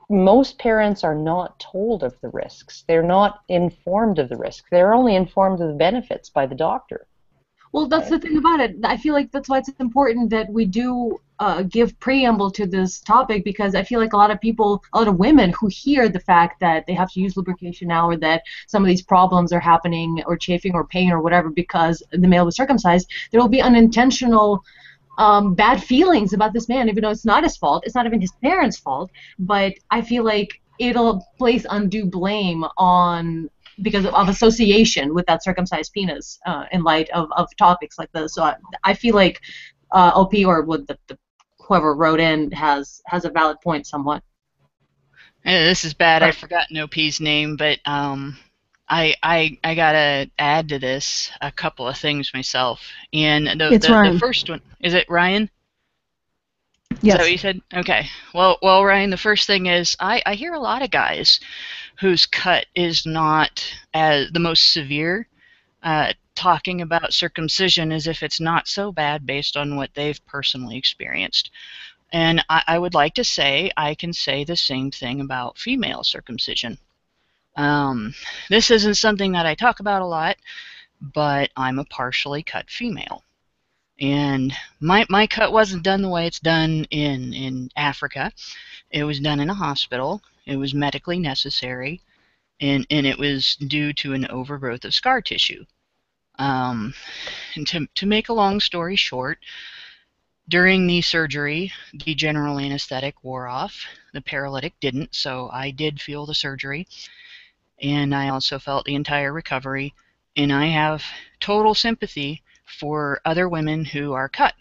most parents are not told of the risks. They're not informed of the risks. They're only informed of the benefits by the doctor. Well, that's the thing about it. I feel like that's why it's important that we do give preamble to this topic, because I feel like a lot of people, a lot of women who hear the fact that they have to use lubrication now, or that some of these problems are happening, or chafing or pain or whatever because the male was circumcised, there will be unintentional bad feelings about this man, even though it's not his fault. It's not even his parents' fault. But I feel like it'll place undue blame on, because of association with that circumcised penis in light of topics like this. So I feel like OP, or what whoever wrote in, has a valid point somewhat. This is bad. I've forgotten OP's name, but I gotta add to this a couple of things myself. And the first one, is it Ryan? Yes. Is that what you said? Okay. Well, Ryan, the first thing is I hear a lot of guys whose cut is not the most severe talking about circumcision as if it's not so bad based on what they've personally experienced. And I would like to say I can say the same thing about female circumcision. This isn't something that I talk about a lot, but I'm a partially cut female. And my cut wasn't done the way it's done in Africa. It was done in a hospital. It was medically necessary, and it was due to an overgrowth of scar tissue. And to make a long story short, during the surgery, the general anesthetic wore off. The paralytic didn't, so I did feel the surgery. And I also felt the entire recovery, and I have total sympathy for other women who are cut.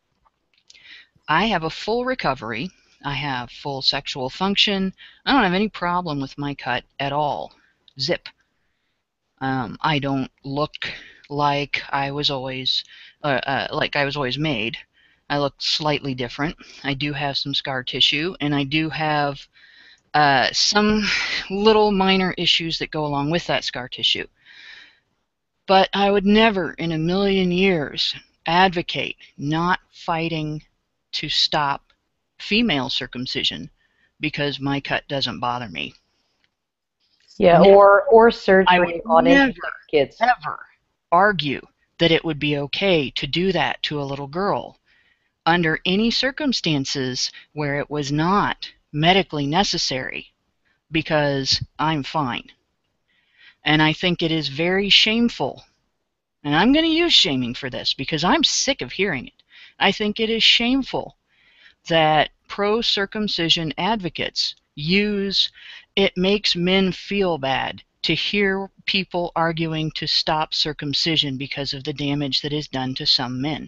I have a full recovery. I have full sexual function. I don't have any problem with my cut at all. Zip. I don't look like I was always made. I look slightly different. I do have some scar tissue, and I do have some little minor issues that go along with that scar tissue. But I would never in a million years advocate not fighting to stop female circumcision because my cut doesn't bother me. Yeah, Never. or surgery I would on never, kids. ever argue that it would be okay to do that to a little girl under any circumstances where it was not medically necessary, because I'm fine. And I think it is very shameful, and I'm going to use shaming for this because I'm sick of hearing it. I think it is shameful that pro-circumcision advocates use "it makes men feel bad" to hear people arguing to stop circumcision because of the damage that is done to some men.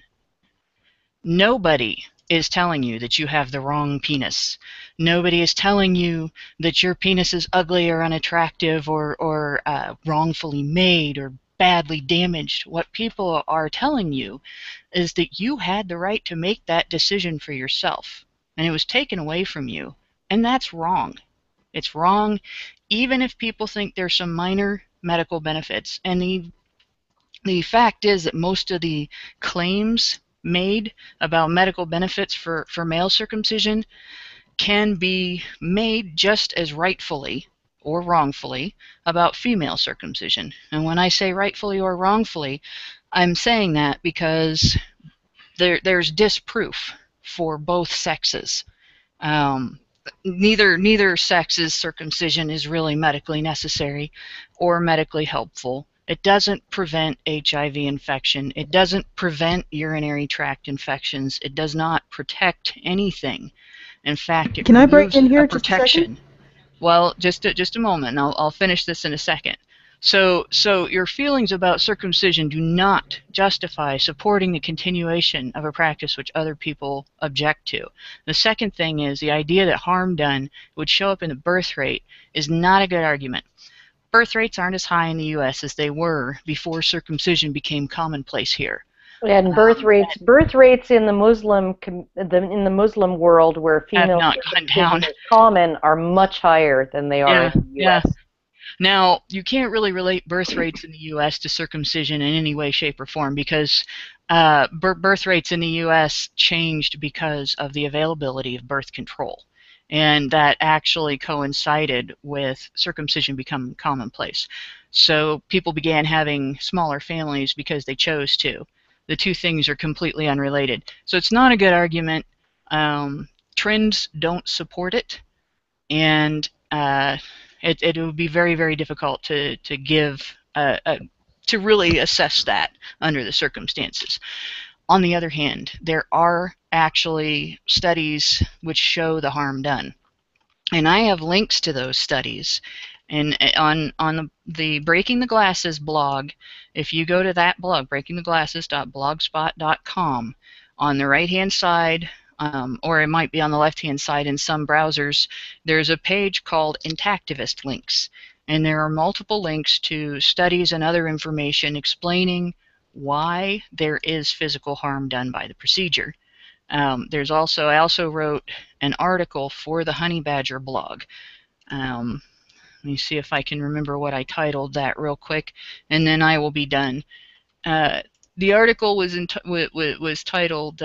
Nobody is telling you that you have the wrong penis. Nobody is telling you that your penis is ugly or unattractive or wrongfully made or badly damaged. What people are telling you is that you had the right to make that decision for yourself, and it was taken away from you, and that's wrong. It's wrong even if people think there's some minor medical benefits. And the fact is that most of the claims made about medical benefits for male circumcision can be made just as rightfully or wrongfully about female circumcision. And when I say rightfully or wrongfully, I'm saying that because there's disproof for both sexes. Neither sex's circumcision is really medically necessary or medically helpful. It doesn't prevent HIV infection. It doesn't prevent urinary tract infections. It does not protect anything. In fact, it Can I break in here protection. just a second? Well, just a moment, and I'll finish this in a second. So your feelings about circumcision do not justify supporting the continuation of a practice which other people object to. The second thing is the idea that harm done would show up in the birth rate is not a good argument. Birth rates aren't as high in the U.S. as they were before circumcision became commonplace here. And birth rates in the Muslim world, where female circumcision is common, are much higher than they are in the U.S. Yeah. Now, you can't really relate birth rates in the U.S. to circumcision in any way, shape, or form because birth rates in the U.S. changed because of the availability of birth control. and that actually coincided with circumcision becoming commonplace. So people began having smaller families because they chose to. The two things are completely unrelated. So it's not a good argument. Trends don't support it, and it would be very, very difficult to give to really assess that under the circumstances. On the other hand, there are actually studies which show the harm done. And I have links to those studies. And on the Breaking the Glasses blog, if you go to that blog, breakingtheglasses.blogspot.com, on the right-hand side, or it might be on the left-hand side in some browsers, there's a page called Intactivist Links. And there are multiple links to studies and other information explaining why there is physical harm done by the procedure. I also wrote an article for the Honey Badger blog. Let me see if I can remember what I titled that real quick, and then I will be done. The article was titled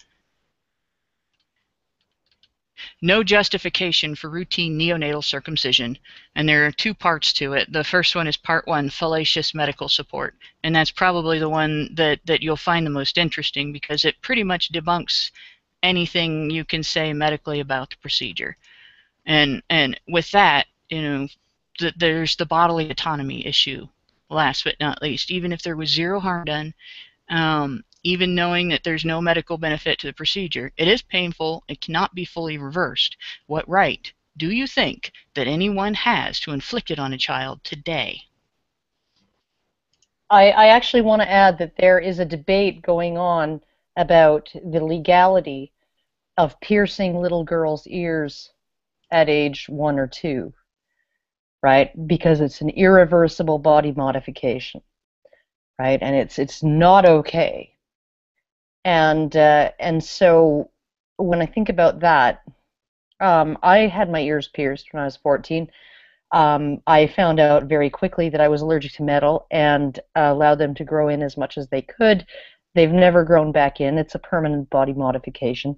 "No Justification for Routine Neonatal Circumcision," and there are two parts to it. The first one is part 1, fallacious medical support, and that's probably the one that you'll find the most interesting because it pretty much debunks anything you can say medically about the procedure. And with that, there's the bodily autonomy issue, last but not least. Even if there was zero harm done, even knowing that there's no medical benefit to the procedure, it is painful, it cannot be fully reversed. What right do you think that anyone has to inflict it on a child today? I actually want to add that there is a debate going on about the legality of piercing little girls' ears at age 1 or 2, right? Because it's an irreversible body modification, right? And it's not okay. And so when I think about that, I had my ears pierced when I was 14. I found out very quickly that I was allergic to metal and allowed them to grow in as much as they could. They've never grown back in. It's a permanent body modification.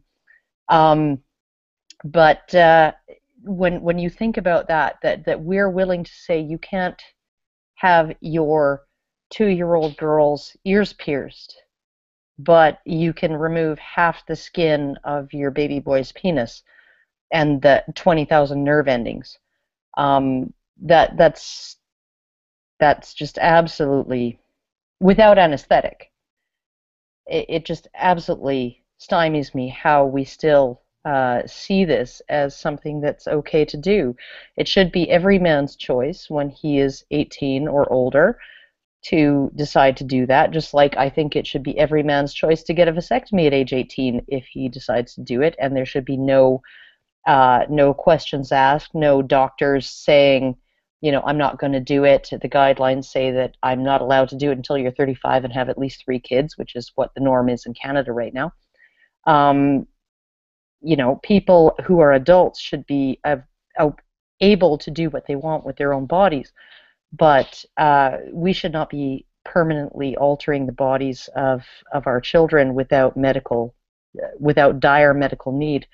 But when you think about that we're willing to say you can't have your 2-year-old girl's ears pierced, but you can remove half the skin of your baby boy's penis and the 20,000 nerve endings. That's just absolutely without anesthetic. It just absolutely stymies me how we still see this as something that's okay to do. It should be every man's choice when he is 18 or older to decide to do that, just like I think it should be every man's choice to get a vasectomy at age 18 if he decides to do it, and there should be no questions asked, no doctors saying, I'm not going to do it. The guidelines say that I'm not allowed to do it until you're 35 and have at least 3 kids, which is what the norm is in Canada right now. People who are adults should be able to do what they want with their own bodies, but we should not be permanently altering the bodies of our children without dire medical need.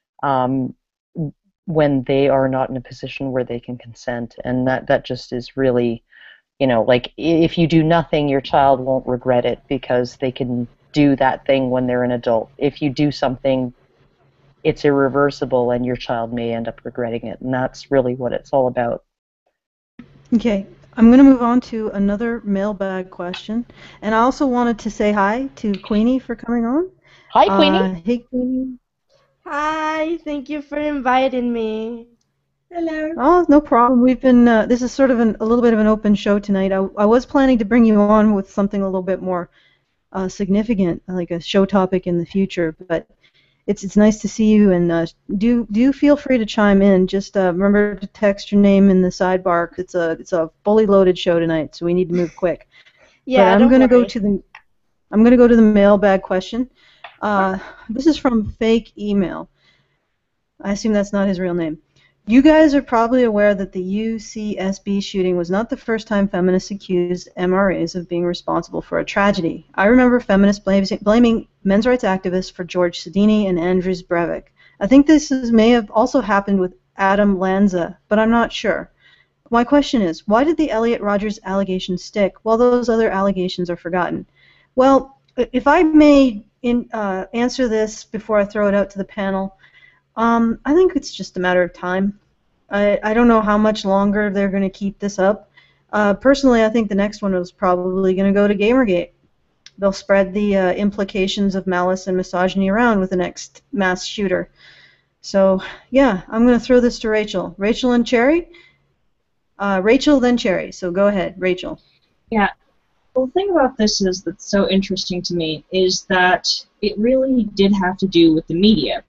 When they are not in a position where they can consent, and that just is really, like if you do nothing, your child won't regret it because they can do that thing when they're an adult. If you do something, it's irreversible, and your child may end up regretting it, and that's really what it's all about. Okay, I'm going to move on to another mailbag question, and I also wanted to say hi to Queenie for coming on. Hi, Queenie. Hey, Queenie. Hi, thank you for inviting me. Hello. Oh, no problem. We've been, this is sort of a little bit of an open show tonight. I was planning to bring you on with something a little bit more significant, like a show topic in the future, but it's nice to see you, and do feel free to chime in. Just remember to text your name in the sidebar. It's a fully loaded show tonight, so we need to move quick. Yeah, but I'm going to go to the mailbag question. This is from Fake Email. I assume that's not his real name. You guys are probably aware that the UCSB shooting was not the first time feminists accused MRAs of being responsible for a tragedy. I remember feminists blaming men's rights activists for George Sedini and Andrews Breivik, I think may have also happened with Adam Lanza, but I'm not sure. My question is, why did the Elliot Rodgers allegation stick while those other allegations are forgotten? Well, if I may answer this before I throw it out to the panel, I think it's just a matter of time. I don't know how much longer they're going to keep this up. Personally, I think the next one is probably going to go to Gamergate. They'll spread the implications of malice and misogyny around with the next mass shooter. So, yeah, I'm going to throw this to Rachel. Rachel and Cherry? Rachel, then Cherry. So go ahead, Rachel. Yeah. Well, the thing about this that's so interesting to me is that it really did have to do with the media,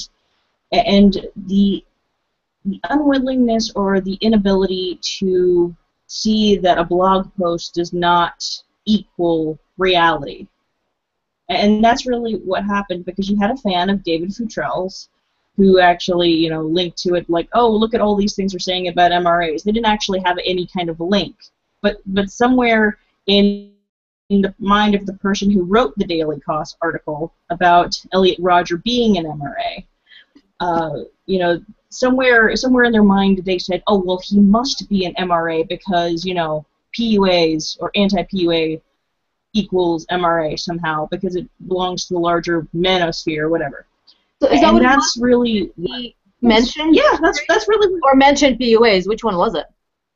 and the unwillingness or the inability to see that a blog post does not equal reality. And that's really what happened, because you had a fan of David Futrell's who actually, linked to it like, oh, look at all these things they're saying about MRAs. They didn't actually have any kind of link. But somewhere in the mind of the person who wrote the Daily Cost article about Elliot Rodger being an MRA, somewhere in their mind they said, oh, well, he must be an MRA because, PUAs or anti-PUA equals MRA somehow because it belongs to the larger manosphere or whatever. So is that what that's really he mentioned? Yeah, that's really. Or mentioned PUAs. Which one was it?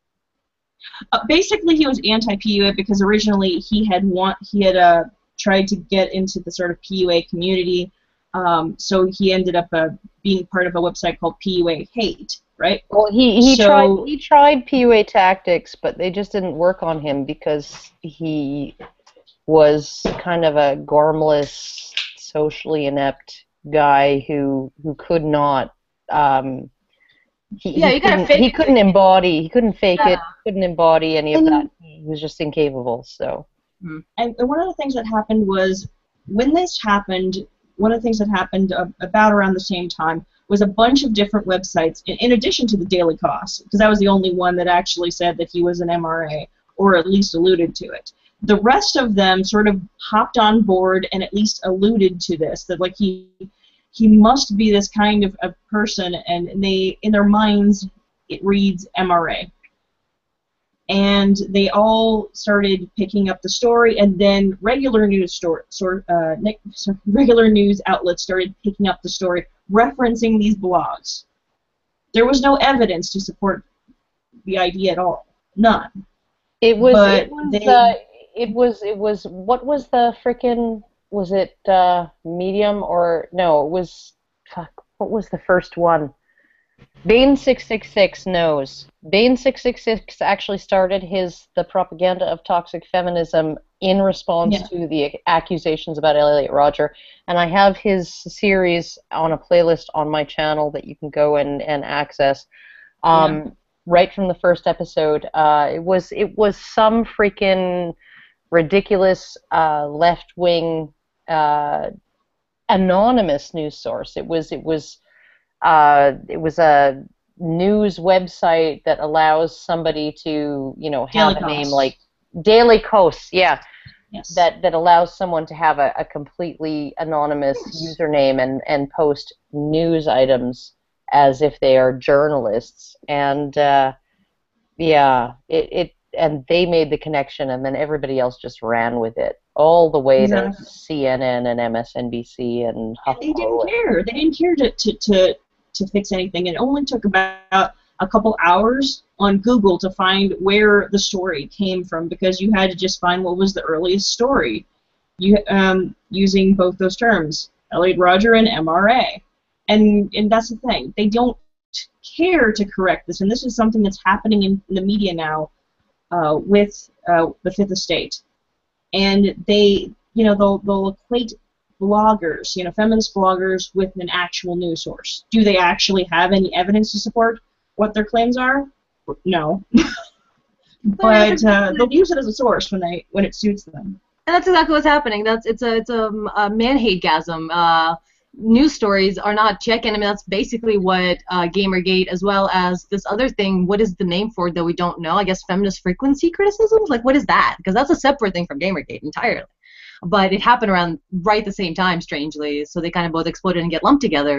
Basically, he was anti-PUA because originally he had tried to get into the sort of PUA community. So he ended up being part of a website called PUA Hate, right? Well, he tried PUA tactics, but they just didn't work on him because he was kind of a gormless, socially inept guy who could not he couldn't fake it, couldn't embody any of that. He was just incapable. So and one of the things that happened was when this happened, one of the things that happened about around the same time was a bunch of different websites in addition to the Daily Cost, because that was the only one that actually said that he was an MRA or at least alluded to it. The rest of them sort of hopped on board and at least alluded to this, that like he must be this kind of a person, and they, in their minds, it reads MRA. And they all started picking up the story, and then regular news regular news outlets started picking up the story, referencing these blogs. There was no evidence to support the idea at all, none. It was what was the frickin', was it Medium or no, it was, what was the first one? Bane666 knows. Bane666 actually started the propaganda of toxic feminism in response to the accusations about Elliot Rodger, and I have his series on a playlist on my channel that you can go and access. Right from the first episode, it was some freaking ridiculous left-wing anonymous news source. It was a news website that allows somebody to, have a name like Daily Coast, that allows someone to have a completely anonymous username and post news items as if they are journalists, and and they made the connection, and then everybody else just ran with it all the way to CNN and MSNBC and HuffPo. They didn't care. They didn't care to fix anything. It only took about a couple hours on Google to find where the story came from, because you had to just find what was the earliest story, using both those terms, Elliot Rodger and MRA. And that's the thing. They don't care to correct this, and this is something that's happening in the media now with the Fifth Estate. And they'll equate bloggers, feminist bloggers, with an actual news source. Do they actually have any evidence to support what their claims are? No. But they'll use it as a source when it suits them. And that's exactly what's happening. It's a man-hate-gasm. News stories are not checking. I mean, that's basically what Gamergate, as well as this other thing, what is the name for it that we don't know? I guess feminist frequency criticisms? Like, what is that? Because that's a separate thing from Gamergate entirely. But it happened around right the same time, strangely, so they kind of both exploded and get lumped together.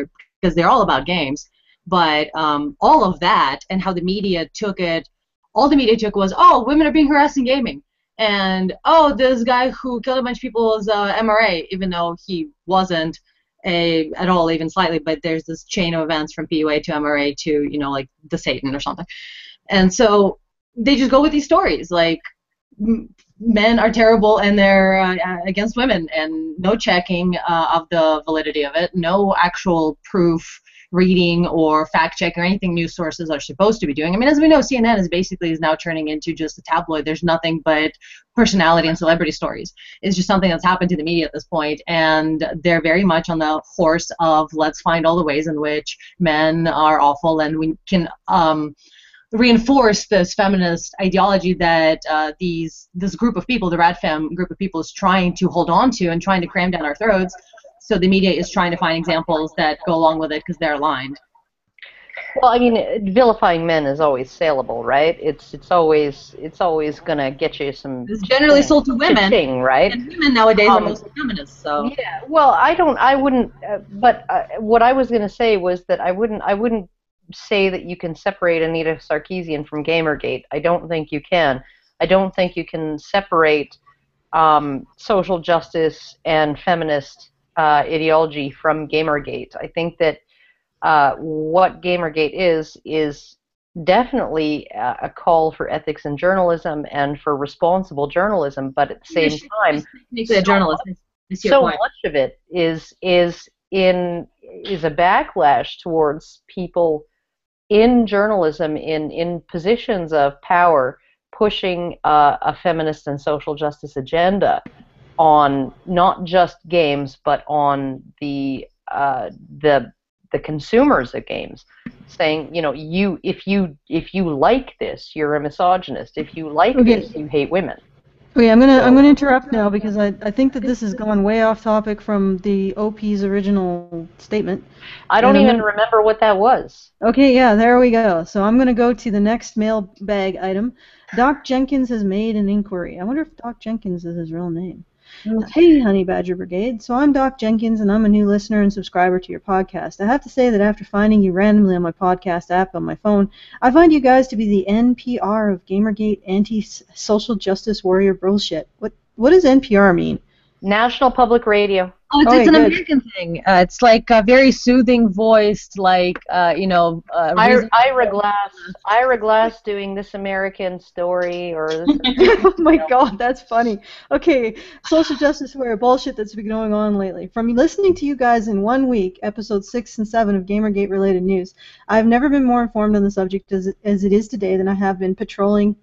because they're all about games. But all of that and how the media took it, all the media took was, oh, women are being harassed in gaming. And, oh, this guy who killed a bunch of people is MRA, even though he wasn't at all, even slightly. But there's this chain of events from PUA to MRA to, like the Satan or something. And so they just go with these stories, like men are terrible and they're against women, and no checking of the validity of it, no actual proof reading or fact check or anything news sources are supposed to be doing. I mean, as we know, CNN is now turning into just a tabloid. There's nothing but personality and celebrity stories. It's just something that's happened to the media at this point, and they're very much on the horse of let's find all the ways in which men are awful, and we can reinforce this feminist ideology that this group of people, the Radfem group of people, is trying to hold on to and trying to cram down our throats. So the media is trying to find examples that go along with it because they're aligned. Well, I mean, vilifying men is always saleable, right? It's always gonna get you some. It's generally sold to women, cha-ching, right? And women nowadays are mostly feminists. So yeah. Well, I wouldn't. But what I was gonna say was that I wouldn't say that you can separate Anita Sarkeesian from Gamergate. I don't think you can. I don't think you can separate social justice and feminist ideology from Gamergate. I think that what Gamergate is definitely a call for ethics in journalism and for responsible journalism, but at the same time, so much of it is a backlash towards people in journalism in positions of power pushing a feminist and social justice agenda on not just games, but on the consumers of games, saying, if you like this, you're a misogynist. If you like this, you hate women. Okay, I'm gonna interrupt now because I think that this has gone way off topic from the OP's original statement. I don't even remember what that was. Okay, yeah, there we go. So I'm gonna go to the next mailbag item. Doc Jenkins has made an inquiry. I wonder if Doc Jenkins is his real name. Hey, Honey Badger Brigade. So I'm Doc Jenkins, and I'm a new listener and subscriber to your podcast. I have to say that after finding you randomly on my podcast app on my phone, I find you guys to be the NPR of Gamergate anti-social justice warrior bullshit. What does NPR mean? National Public Radio. Oh, it's an American thing. It's like a very soothing voiced, like Ira Glass doing This American Story or. This oh my God, that's funny. Okay, social justice warrior bullshit that's been going on lately. From listening to you guys in 1 week, episodes 6 and 7 of Gamergate related news, I've never been more informed on the subject as it is today than I have been patrolling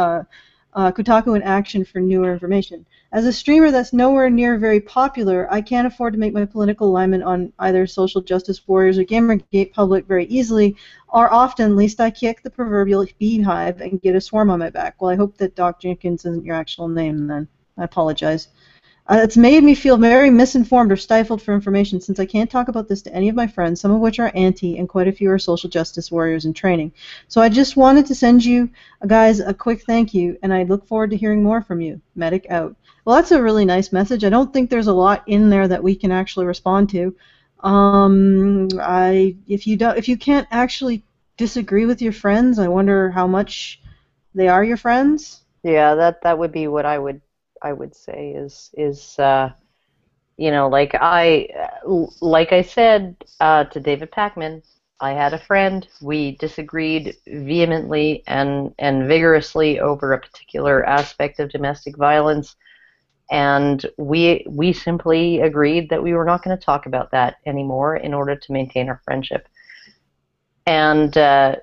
Kotaku in action for newer information. As a streamer that's nowhere near very popular, I can't afford to make my political alignment on either social justice warriors or Gamergate public very easily, or often, at least I kick the proverbial beehive and get a swarm on my back. Well, I hope that Doc Jenkins isn't your actual name then. I apologize. It's made me feel very misinformed or stifled for information since I can't talk about this to any of my friends, some of which are anti and quite a few are social justice warriors in training. So I just wanted to send you guys a quick thank you, and I look forward to hearing more from you. Medic out. Well, that's a really nice message. I don't think there's a lot in there that we can actually respond to. If you can't actually disagree with your friends, I wonder how much they are your friends. Yeah, that would be what I would say is like I said to David Packman, I had a friend. We disagreed vehemently and vigorously over a particular aspect of domestic violence, and we simply agreed that we were not going to talk about that anymore in order to maintain our friendship. And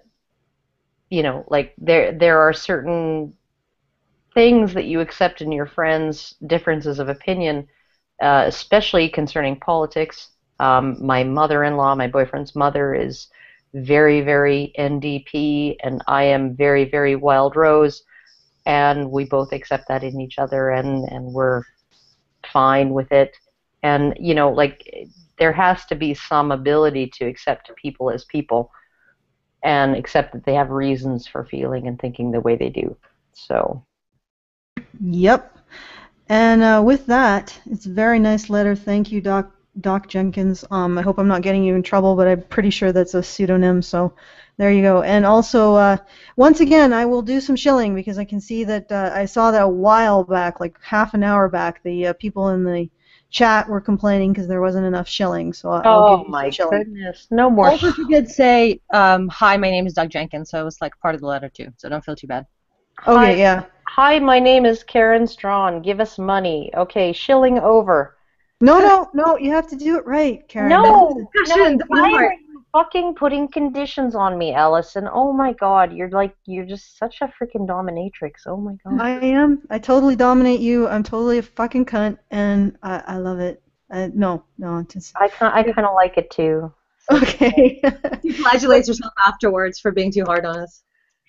like there are certain things that you accept in your friends' differences of opinion, especially concerning politics. My mother-in-law, my boyfriend's mother, is very, very NDP, and I am very, very Wild Rose, and we both accept that in each other, and we're fine with it. And, like, there has to be some ability to accept people as people and accept that they have reasons for feeling and thinking the way they do. So... Yep. And with that, it's a very nice letter. Thank you, Doc Doc Jenkins. I hope I'm not getting you in trouble, but I'm pretty sure that's a pseudonym, so there you go. And also, once again, I will do some shilling because I can see that I saw that a while back, like half an hour back, the people in the chat were complaining because there wasn't enough shilling, so I'll give Oh you some my shilling. goodness, no more. Also, she did say, "Hi, my name is Doug Jenkins," so it's like part of the letter too. So don't feel too bad. Okay, Hi, yeah. hi, my name is Karen Strawn. Give us money. Okay, shilling over. No, you have to do it right, Karen. No, Discussion, the fun why part. are you fucking putting conditions on me, Allison? Oh my god, you're just such a freaking dominatrix. Oh my god. I am. I totally dominate you. I'm totally a fucking cunt, and I love it. No, just I kind of like it too. okay. She flagellates herself afterwards for being too hard on us.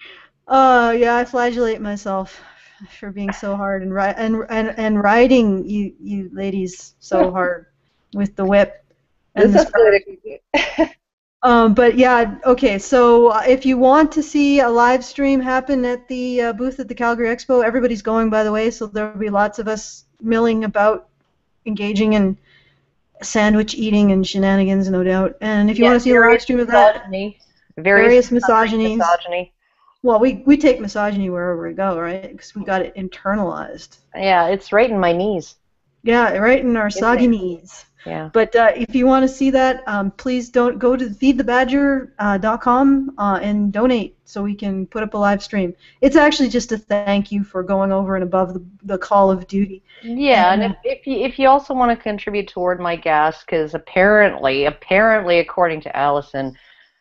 Yeah, I flagellate myself for being so hard and riding you ladies so hard with the whip. And This the but yeah, okay. So if you want to see a live stream happen at the booth at the Calgary Expo, everybody's going, by the way. So there will be lots of us milling about, engaging in sandwich eating and shenanigans, no doubt. And if you want to see a live stream of that, various misogynies. Well, we take misogyny wherever we go, right? Because we got it internalized. Yeah, it's right in my knees. Yeah, right in our soggy knees. Yeah. But if you want to see that, please don't go to feedthebadger.com and donate so we can put up a live stream. It's actually just a thank you for going over and above the call of duty. Yeah, and if you also want to contribute toward my gas, because apparently, according to Allison,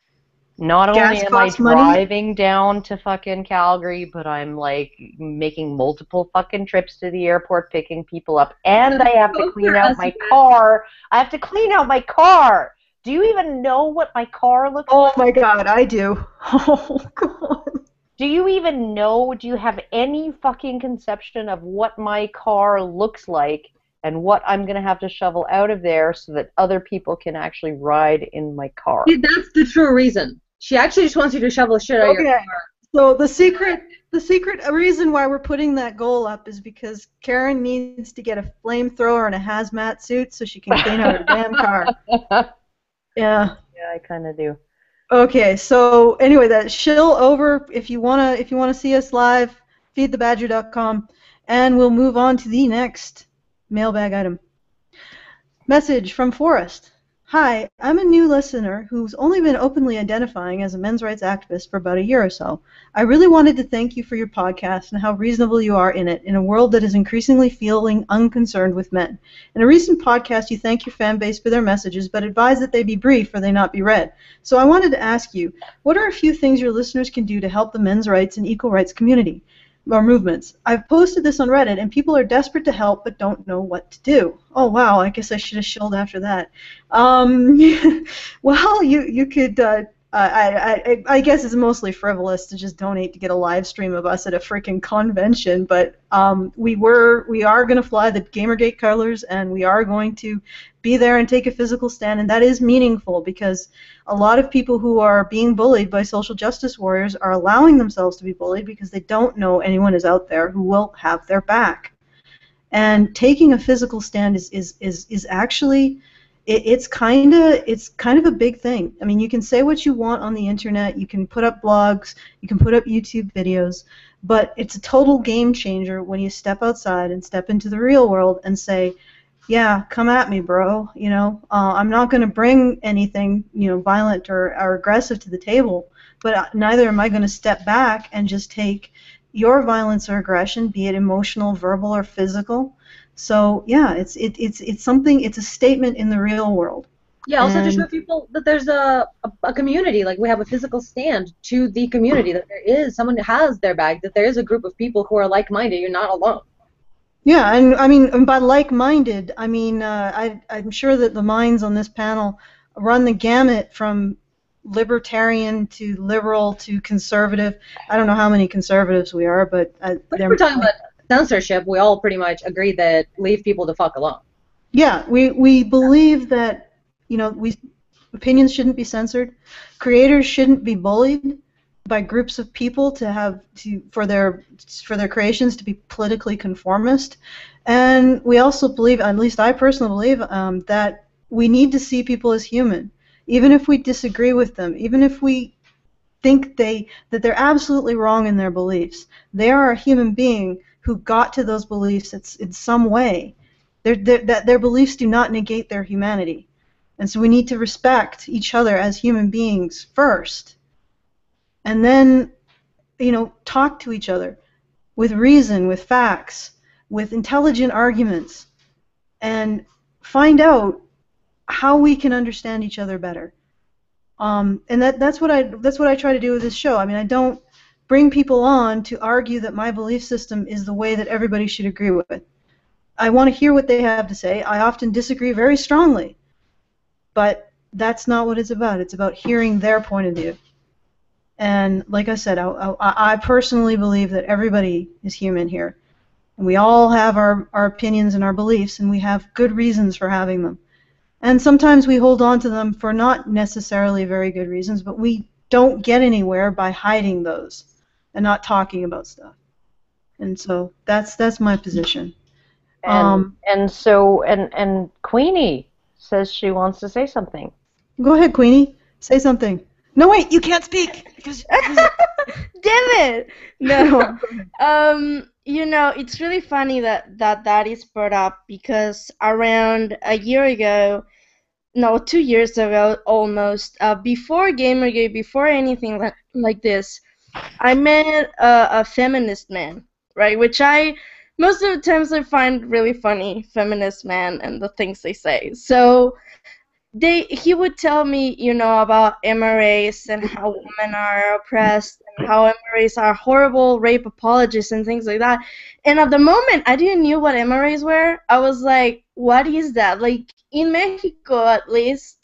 not only am I driving down to fucking Calgary, but I'm like making multiple fucking trips to the airport, picking people up, and I have to clean out my car. I have to clean out my car. Do you even know what my car looks like? Oh my god, I do. Oh god. Do you even know? Do you have any fucking conception of what my car looks like and what I'm going to have to shovel out of there so that other people can actually ride in my car? See, that's the true reason. She actually just wants you to shovel shit out of your car. So the secret reason why we're putting that goal up is because Karen needs to get a flamethrower and a hazmat suit so she can clean out her damn car. Yeah. Yeah, I kind of do. Okay, so anyway, that shill over. If you wanna see us live, feedthebadger.com, and we'll move on to the next mailbag item. Message from Forrest. Hi, I'm a new listener who's only been openly identifying as a men's rights activist for about a year or so. I really wanted to thank you for your podcast and how reasonable you are in it in a world that is increasingly feeling unconcerned with men. In a recent podcast, you thank your fan base for their messages, but advise that they be brief or they not be read. So I wanted to ask you, what are a few things your listeners can do to help the men's rights and equal rights community? Or movements. I've posted this on Reddit, and people are desperate to help but don't know what to do. Oh wow, I guess I should have shilled after that. Well, you could. I guess it's mostly frivolous to just donate to get a live stream of us at a freaking convention, but we are going to fly the Gamergate colors, and we are going to be there and take a physical stand, and that is meaningful because a lot of people who are being bullied by social justice warriors are allowing themselves to be bullied because they don't know anyone is out there who will have their back. And taking a physical stand is actually it's kind of a big thing. I mean, you can say what you want on the internet, you can put up blogs, you can put up YouTube videos, but it's a total game changer when you step outside and step into the real world and say, yeah, come at me, bro. You know, I'm not going to bring anything, violent or aggressive to the table, but neither am I going to step back and just take your violence or aggression, be it emotional, verbal, or physical. So yeah, it's something. It's a statement in the real world. Yeah, also to show people that there's a community, like we have a physical stand to the community, that there is someone who has their back, that there is a group of people who are like-minded. You're not alone. Yeah, and I mean, by like-minded, I mean I'm sure that the minds on this panel run the gamut from libertarian to liberal to conservative. I don't know how many conservatives we are, but we're talking about censorship. We all pretty much agree that leave people the fuck alone. Yeah, we believe that opinions shouldn't be censored, creators shouldn't be bullied by groups of people for their creations to be politically conformist, and we also believe, at least I personally believe, that we need to see people as human, even if we disagree with them, even if we think that they're absolutely wrong in their beliefs. They are a human being who got to those beliefs in some way. That their beliefs do not negate their humanity. And so we need to respect each other as human beings first, and then, talk to each other with reason, with facts, with intelligent arguments, and find out how we can understand each other better. And that's what I try to do with this show. I mean, I don't bring people on to argue that my belief system is the way that everybody should agree with. I want to hear what they have to say. I often disagree very strongly, but that's not what it's about. It's about hearing their point of view. And like I said, I personally believe that everybody is human here, and we all have our opinions and our beliefs, and we have good reasons for having them. And sometimes we hold on to them for not necessarily very good reasons, but we don't get anywhere by hiding those and not talking about stuff. And so that's my position. And Queenie says she wants to say something. Go ahead, Queenie. Say something. No, wait, you can't speak. Damn it! No. It's really funny that is brought up, because around a year ago, no, 2 years ago almost, before Gamergate, before anything like this, I met a feminist man, right? Which most of the times I find really funny, feminist men and the things they say. So he would tell me, about MRAs and how women are oppressed and how MRAs are horrible rape apologists and things like that. And at the moment, I didn't know what MRAs were. I was like, what is that? Like, in Mexico, at least,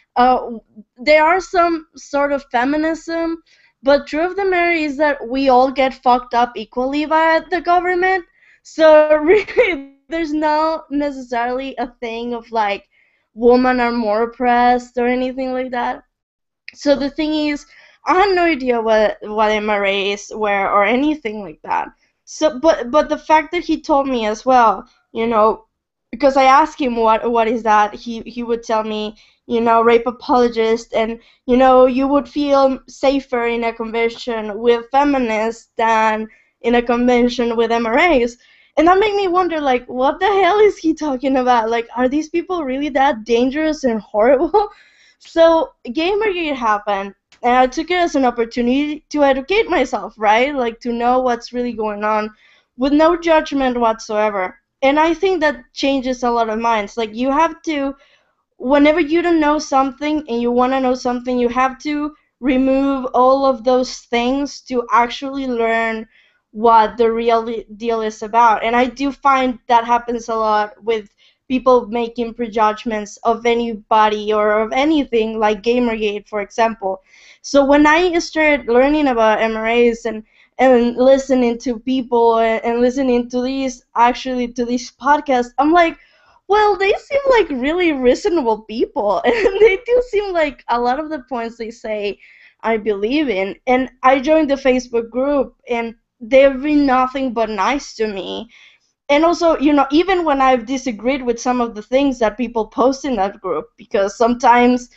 there are some sort of feminism, but truth of the matter is that we all get fucked up equally by the government. So really, there's not necessarily a thing of like, women are more oppressed or anything like that. So the thing is, I had no idea what MRAs were or anything like that. So, but the fact that he told me as well, because I asked him what is that, he would tell me, rape apologist, and you would feel safer in a convention with feminists than in a convention with MRAs. And that made me wonder, like, what the hell is he talking about? Like, are these people really that dangerous and horrible? So Gamergate happened, and I took it as an opportunity to educate myself, right? Like, to know what's really going on with no judgment whatsoever. And I think that changes a lot of minds. Like, you have to, whenever you don't know something and you want to know something, you have to remove all of those things to actually learn what the real deal is about. And I do find that happens a lot with people making prejudgments of anybody or of anything, like Gamergate, for example. So when I started learning about MRAs and listening to people and listening to these podcasts, I'm like, well, they seem like really reasonable people, and they do seem like a lot of the points they say I believe in. And I joined the Facebook group, and they've been nothing but nice to me. And also, even when I've disagreed with some of the things that people post in that group, because sometimes,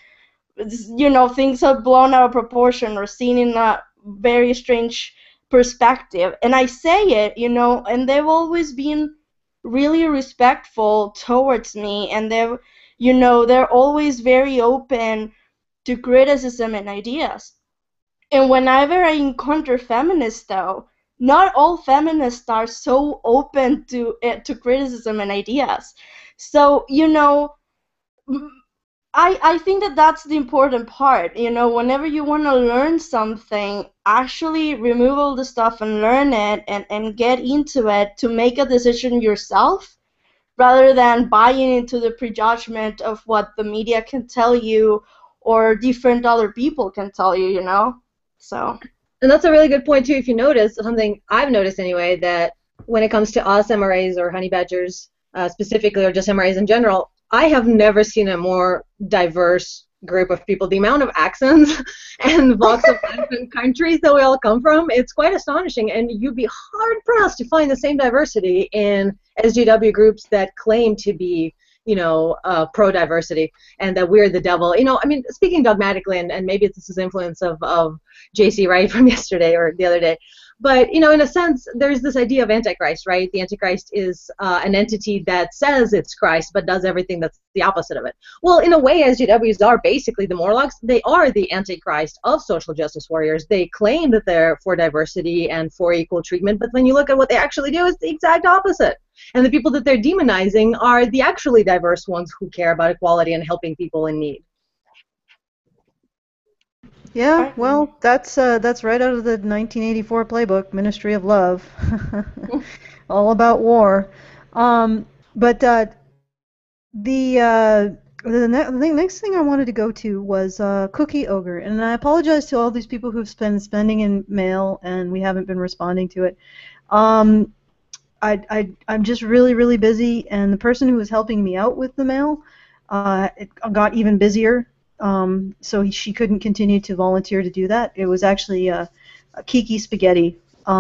things are blown out of proportion or seen in a very strange perspective, and I say it, and they've always been really respectful towards me, and they're always very open to criticism and ideas. And whenever I encounter feminists, though, not all feminists are so open to criticism and ideas. So, I think that that's the important part. Whenever you want to learn something, actually remove all the stuff and learn it and get into it to make a decision yourself, rather than buying into the prejudgment of what the media can tell you or different other people can tell you, So. And that's a really good point, too. If you notice, something I've noticed anyway, that when it comes to us MRAs or honey badgers specifically, or just MRAs in general, I have never seen a more diverse group of people. The amount of accents and walks of life and countries that we all come from, it's quite astonishing. And you'd be hard-pressed to find the same diversity in SJW groups that claim to be, pro-diversity, and that we're the devil. I mean, speaking dogmatically, and maybe this is influence of J.C. Wright from yesterday or the other day, but in a sense, there's this idea of Antichrist, right? The Antichrist is an entity that says it's Christ, but does everything that's the opposite of it. Well, in a way, SJWs are basically the Morlocks. They are the Antichrist of social justice warriors. They claim that they're for diversity and for equal treatment, but when you look at what they actually do, it's the exact opposite. And the people that they're demonizing are the actually diverse ones who care about equality and helping people in need. Yeah, well, that's right out of the 1984 playbook, Ministry of Love, all about war. But the next thing I wanted to go to was Cookie Ogre, and I apologize to all these people who've been spending in mail and we haven't been responding to it. I'm just really, really busy, and the person who was helping me out with the mail it got even busier, so she couldn't continue to volunteer to do that. It was actually Kiki Spaghetti.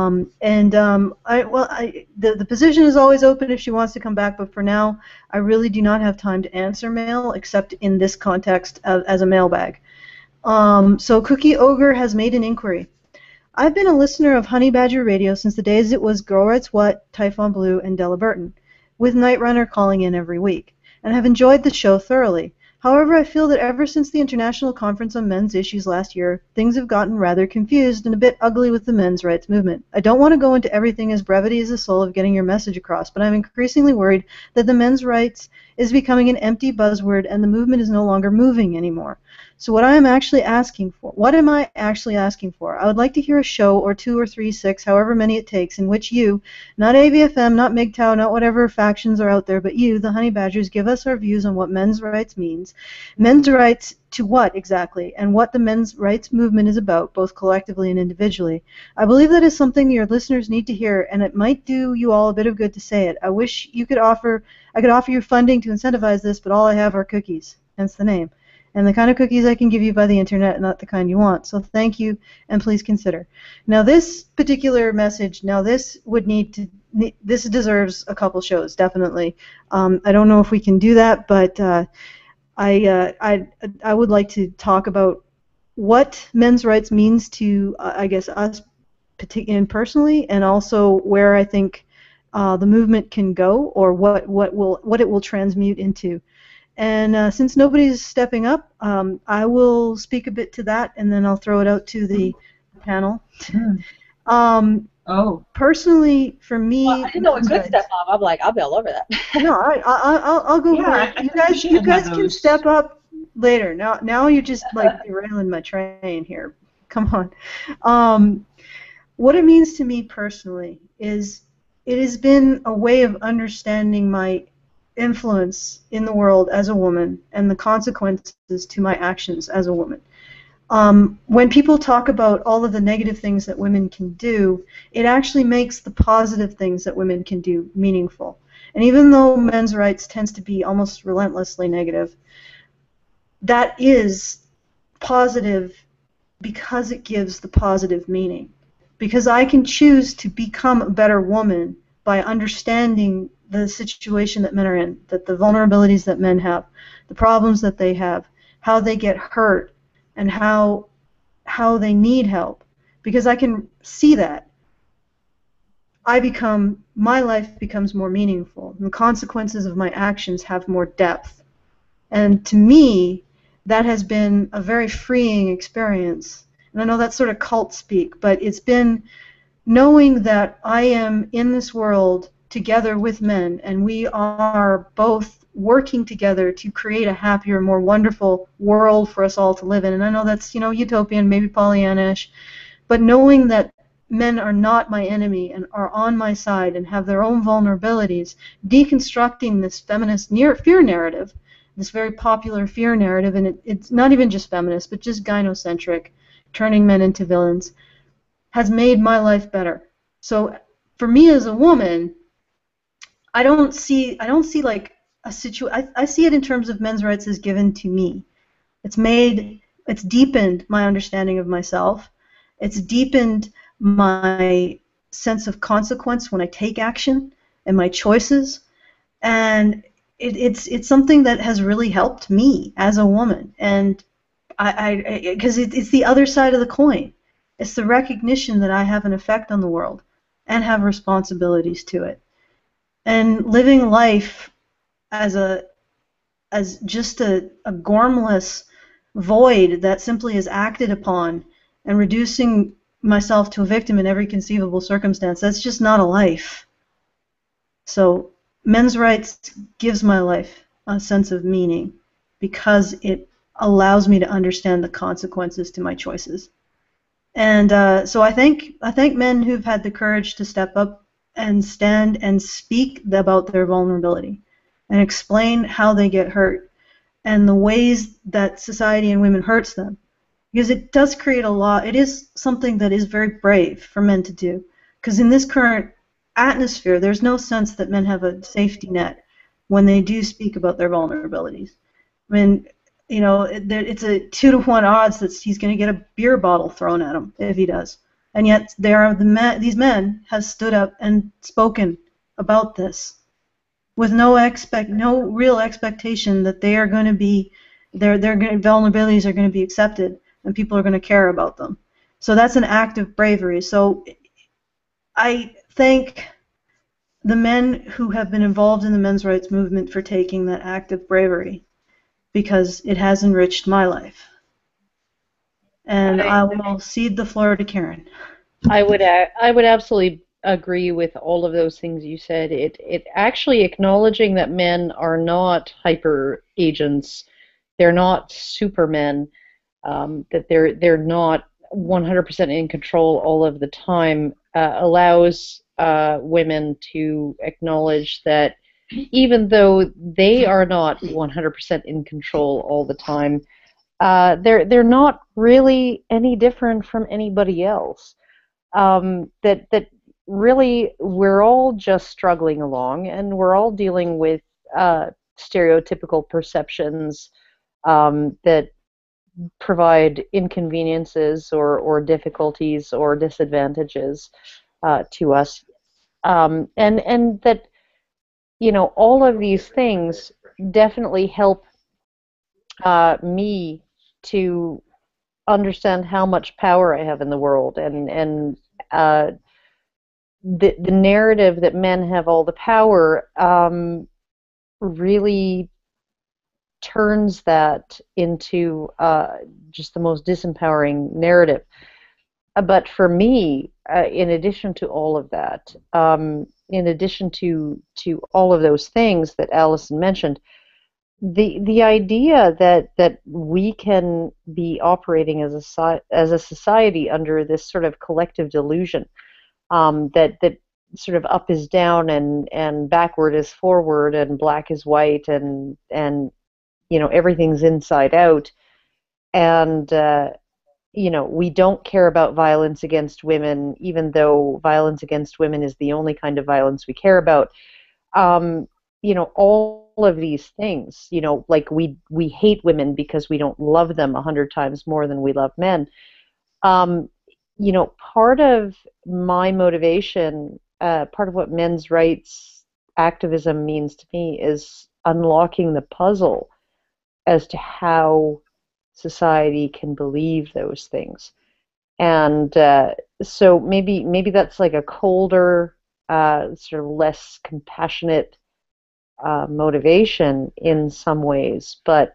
The position is always open if she wants to come back, but for now, I really do not have time to answer mail except in this context as a mailbag. So Cookie Ogre has made an inquiry. I've been a listener of Honey Badger Radio since the days it was Girl Writes What, Typhon Blue, and Della Burton, with Night Runner calling in every week, and have enjoyed the show thoroughly. However, I feel that ever since the International Conference on Men's Issues last year, things have gotten rather confused and a bit ugly with the men's rights movement. I don't want to go into everything as brevity is the soul of getting your message across, but I'm increasingly worried that the men's rights is becoming an empty buzzword and the movement is no longer moving anymore. So what am I actually asking for? I would like to hear a show or 2 or 3, 6, however many it takes, in which you, not AVFM, not MGTOW, not whatever factions are out there, but you, the Honey Badgers, give us our views on what men's rights means. Men's rights to what exactly, and what the men's rights movement is about, both collectively and individually. I believe that is something your listeners need to hear, and it might do you all a bit of good to say it. I wish I could offer you funding to incentivize this, but all I have are cookies, hence the name. And the kind of cookies I can give you by the internet, not the kind you want. So thank you, and please consider. Now this particular message, this deserves a couple shows, definitely. I don't know if we can do that, but I would like to talk about what men's rights means to, I guess, us personally, and also where I think the movement can go, or what it will transmute into. And since nobody's stepping up, I will speak a bit to that, and then I'll throw it out to the panel. Personally, for me, well, I didn't know it could step up. I'm like, I'll be all over that. No, I'll go for it. You guys can step up later. Now you're just like derailing my train here. Come on. What it means to me personally is it has been a way of understanding my influence in the world as a woman and the consequences to my actions as a woman. When people talk about all of the negative things that women can do, it actually makes the positive things that women can do meaningful. And even though men's rights tends to be almost relentlessly negative, that is positive because it gives the positive meaning. Because I can choose to become a better woman by understanding the situation that men are in, that the vulnerabilities that men have, the problems that they have, how they get hurt, and how they need help. Because I can see that, my life becomes more meaningful, and the consequences of my actions have more depth. And to me, that has been a very freeing experience. And I know that's sort of cult speak, but it's been knowing that I am in this world together with men, and we are both working together to create a happier, more wonderful world for us all to live in. And I know that's, utopian, maybe Pollyannish, but knowing that men are not my enemy and are on my side and have their own vulnerabilities, deconstructing this feminist fear narrative, this very popular fear narrative, and it's not even just feminist, but just gynocentric, turning men into villains, has made my life better. So for me as a woman, I don't see like a situation. I see it in terms of men's rights as given to me. It's deepened my understanding of myself. It's deepened my sense of consequence when I take action and my choices. And it's something that has really helped me as a woman, and because it's the other side of the coin. It's the recognition that I have an effect on the world and have responsibilities to it, and living life as just a gormless void that simply is acted upon, and reducing myself to a victim in every conceivable circumstance. That's just not a life. So men's rights gives my life a sense of meaning because it allows me to understand the consequences to my choices. And so I thank men who've had the courage to step up and stand and speak about their vulnerability and explain how they get hurt and the ways that society and women hurts them. Because it does create a lot. It is something that is very brave for men to do. Because in this current atmosphere, there's no sense that men have a safety net when they do speak about their vulnerabilities. I mean, it's a 2-to-1 odds that he's going to get a beer bottle thrown at him if he does. And yet these men have stood up and spoken about this with no real expectation that they are going to be their vulnerabilities are going to be accepted and people are going to care about them. So that's an act of bravery. So I thank the men who have been involved in the men's rights movement for taking that act of bravery, because it has enriched my life. And I will cede the floor to Karen. I would absolutely agree with all of those things you said. It actually acknowledging that men are not hyper agents, they're not supermen, that they're not 100% in control all of the time, allows women to acknowledge that even though they are not 100% in control all the time, they're not really any different from anybody else. That really we're all just struggling along, and we're all dealing with stereotypical perceptions that provide inconveniences or difficulties or disadvantages to us, and that all of these things definitely help me to understand how much power I have in the world, and the narrative that men have all the power really turns that into just the most disempowering narrative. But for me, in addition to all of that, in addition to all of those things that Allison mentioned, the idea that we can be operating as a society under this sort of collective delusion, that sort of up is down and backward is forward and black is white and everything's inside out, and we don't care about violence against women, even though violence against women is the only kind of violence we care about. All of these things, like we hate women because we don't love them 100 times more than we love men. Part of my motivation, part of what men's rights activism means to me is unlocking the puzzle as to how society can believe those things. And so maybe that's like a colder, sort of less compassionate motivation in some ways, but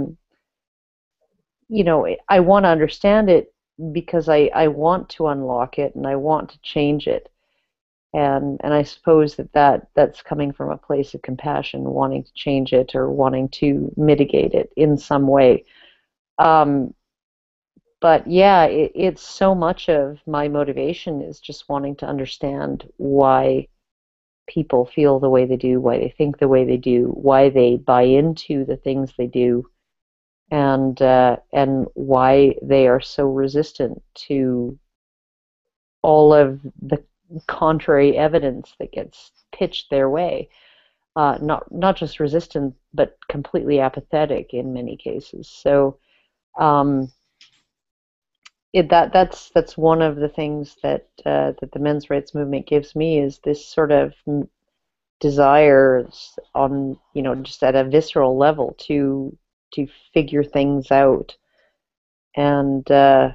I want to understand it because I want to unlock it and I want to change it, and I suppose that's coming from a place of compassion, wanting to change it or wanting to mitigate it in some way. But yeah, it's so much of my motivation is just wanting to understand why people feel the way they do, why they think the way they do, why they buy into the things they do, and why they are so resistant to all of the contrary evidence that gets pitched their way. Not just resistant, but completely apathetic in many cases. So that's one of the things that the men's rights movement gives me, is this sort of desires on, just at a visceral level to figure things out. And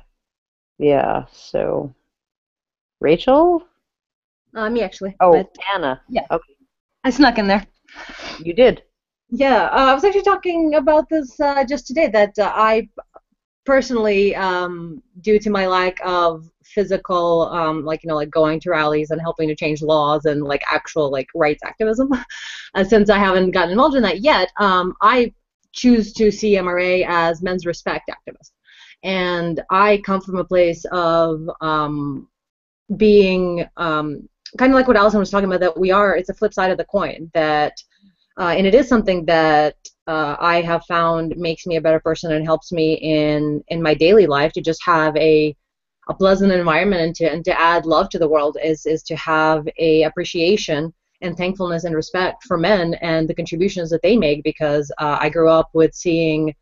yeah, so Rachel? Me actually. Oh, But, Anna. yeah. Okay, I snuck in there. you did. Yeah, I was actually talking about this just today, that I personally, due to my lack of physical, like going to rallies and helping to change laws and like actual like rights activism, since I haven't gotten involved in that yet, I choose to see MRA as men's respect activist. And I come from a place of being kind of like what Allison was talking about, that it's a flip side of the coin, that and it is something that I have found makes me a better person and helps me in my daily life, to just have a pleasant environment, and to add love to the world, is to have a appreciation and thankfulness and respect for men and the contributions that they make, because I grew up with seeing,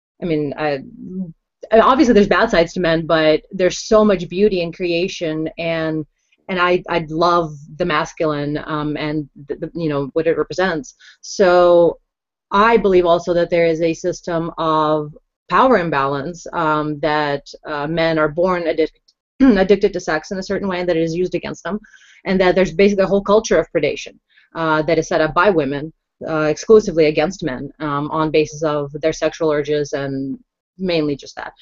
obviously there's bad sides to men, but there's so much beauty in creation, and I love the masculine, and what it represents. So I believe also that there is a system of power imbalance, that men are born addicted to sex in a certain way, and that it is used against them, and that there's basically a whole culture of predation that is set up by women exclusively against men, on basis of their sexual urges, and mainly just that.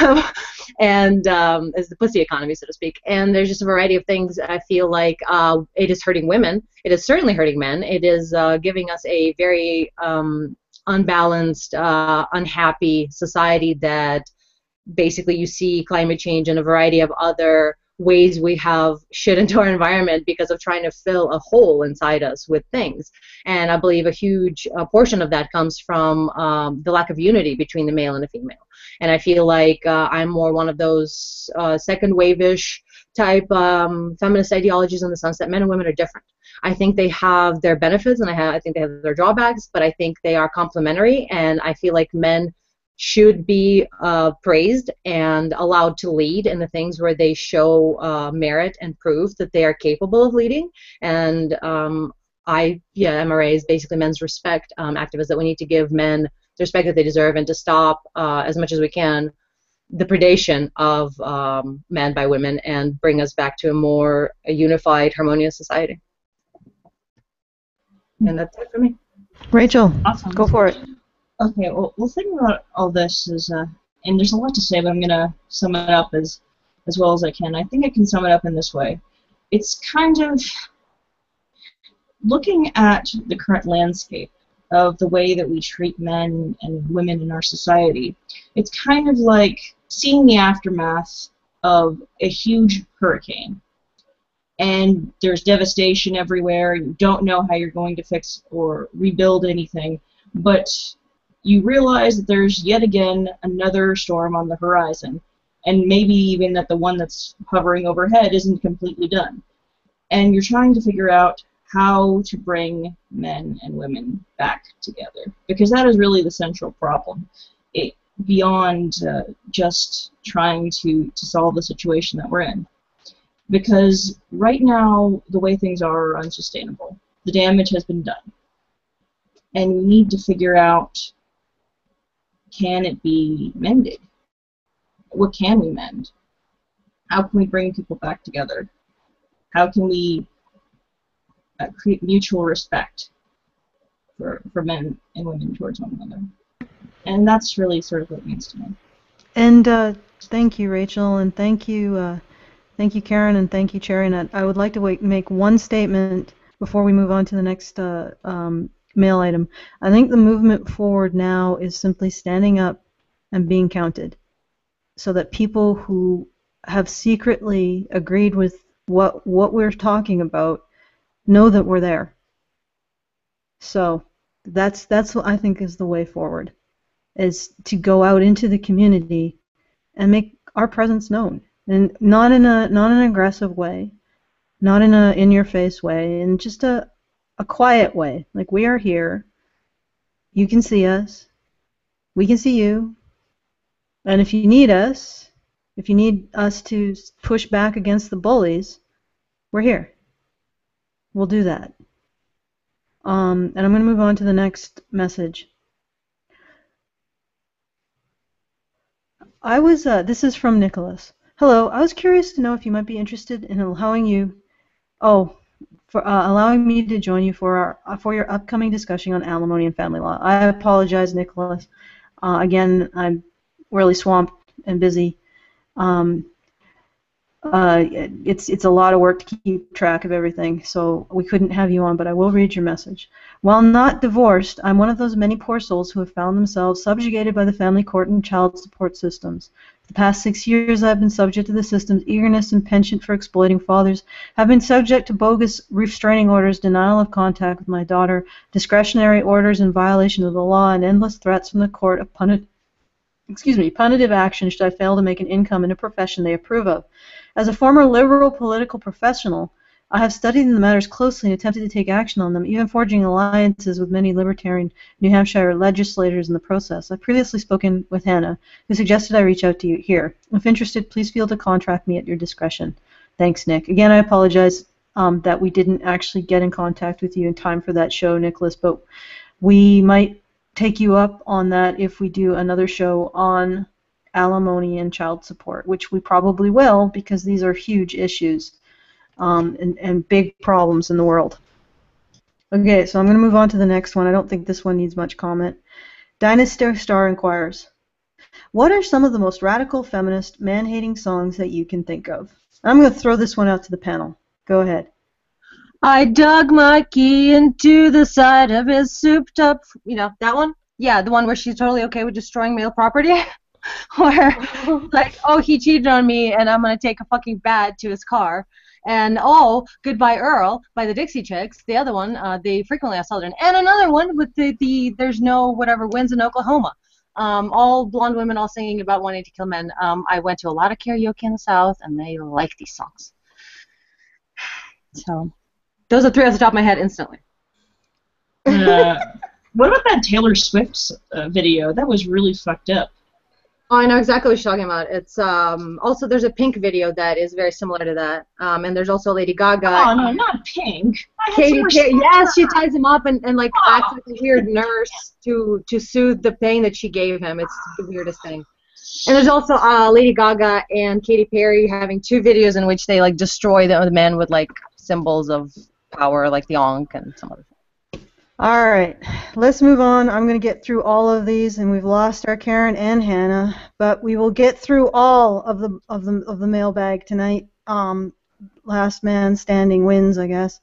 And as the pussy economy, so to speak. And there's just a variety of things. I feel like it is hurting women. It is certainly hurting men. It is giving us a very unbalanced, unhappy society, that basically you see climate change and a variety of other ways we have shit into our environment because of trying to fill a hole inside us with things. And I believe a huge portion of that comes from the lack of unity between the male and the female. And I feel like I'm more one of those second wave-ish type feminist ideologies, in the sense that men and women are different. I think they have their benefits, and I think they have their drawbacks, but I think they are complementary, and I feel like men should be praised and allowed to lead in the things where they show merit and prove that they are capable of leading. And MRA is basically men's respect activists, that we need to give men the respect that they deserve, and to stop as much as we can the predation of men by women, and bring us back to a unified, harmonious society. And that's it for me. Rachel, Awesome. go for it. Okay, well, the thing about all this is, and there's a lot to say, but I'm going to sum it up as well as I can. I think I can sum it up in this way. It's kind of looking at the current landscape of the way that we treat men and women in our society. It's kind of like seeing the aftermath of a huge hurricane. And there's devastation everywhere. You don't know how you're going to fix or rebuild anything, but you realize that there's yet again another storm on the horizon, and maybe even that the one that's hovering overhead isn't completely done. And you're trying to figure out how to bring men and women back together, because that is really the central problem, beyond just trying to solve the situation that we're in. Because right now, the way things are unsustainable. The damage has been done. And we need to figure out, can it be mended? What can we mend? How can we bring people back together? How can we create mutual respect for men and women towards one another? And that's really sort of what it means to me. And thank you, Rachel, and thank you, Karen, and thank you, Cherry. And I would like to make one statement before we move on to the next mail item. I think the movement forward now is simply standing up and being counted, so that people who have secretly agreed with what we're talking about know that we're there. So that's what I think is the way forward, is to go out into the community and make our presence known, and not in an aggressive way, not in a in-your-face way, in just a quiet way. Like, we are here. You can see us. We can see you. And if you need us to push back against the bullies, we're here. We'll do that. And I'm going to move on to the next message. This is from Nicholas. Hello, I was curious to know if you might be interested in allowing me to join you for your upcoming discussion on alimony and family law. I apologize, Nicholas. Again, I'm really swamped and busy. It's a lot of work to keep track of everything, so we couldn't have you on, but I will read your message. While not divorced, I'm one of those many poor souls who have found themselves subjugated by the family court and child support systems. For the past 6 years, I've been subject to the system's eagerness and penchant for exploiting fathers, have been subject to bogus restraining orders, denial of contact with my daughter, discretionary orders in violation of the law, and endless threats from the court of punitive action should I fail to make an income in a profession they approve of. As a former liberal political professional, I have studied the matters closely and attempted to take action on them, even forging alliances with many libertarian New Hampshire legislators in the process. I've previously spoken with Hannah, who suggested I reach out to you here. If interested, please feel to contact me at your discretion. Thanks, Nick. Again, I apologize that we didn't actually get in contact with you in time for that show, Nicholas, but we might take you up on that if we do another show on alimony and child support, which we probably will because these are huge issues and big problems in the world. Okay, so I'm going to move on to the next one. I don't think this one needs much comment. Dynasty Star inquires, what are some of the most radical feminist man-hating songs that you can think of? I'm going to throw this one out to the panel. Go ahead. I dug my key into the side of his souped up, that one? Yeah, the one where she's totally okay with destroying male property. Where, like, oh, he cheated on me and I'm going to take a fucking bat to his car. And, oh, Goodbye Earl by the Dixie Chicks. The other one, the Frequently Asked Children. And another one with the There's No Whatever Wins in Oklahoma. All blonde women all singing about wanting to kill men. I went to a lot of karaoke in the South and they like these songs. So, those are three off the top of my head instantly. What about that Taylor Swift video? That was really fucked up. Oh, I know exactly what you're talking about. It's also there's a Pink video that is very similar to that, and there's also Lady Gaga. Oh no, not Pink. Katy Perry. Yes, she ties him up and like acts like a weird nurse to soothe the pain that she gave him. It's the weirdest thing. And there's also Lady Gaga and Katy Perry having two videos in which they like destroy the men with like symbols of power, like the Ankh and some other thing. All right, let's move on. I'm going to get through all of these, and we've lost our Karen and Hannah, but we will get through all of the mailbag tonight. Last man standing wins, I guess.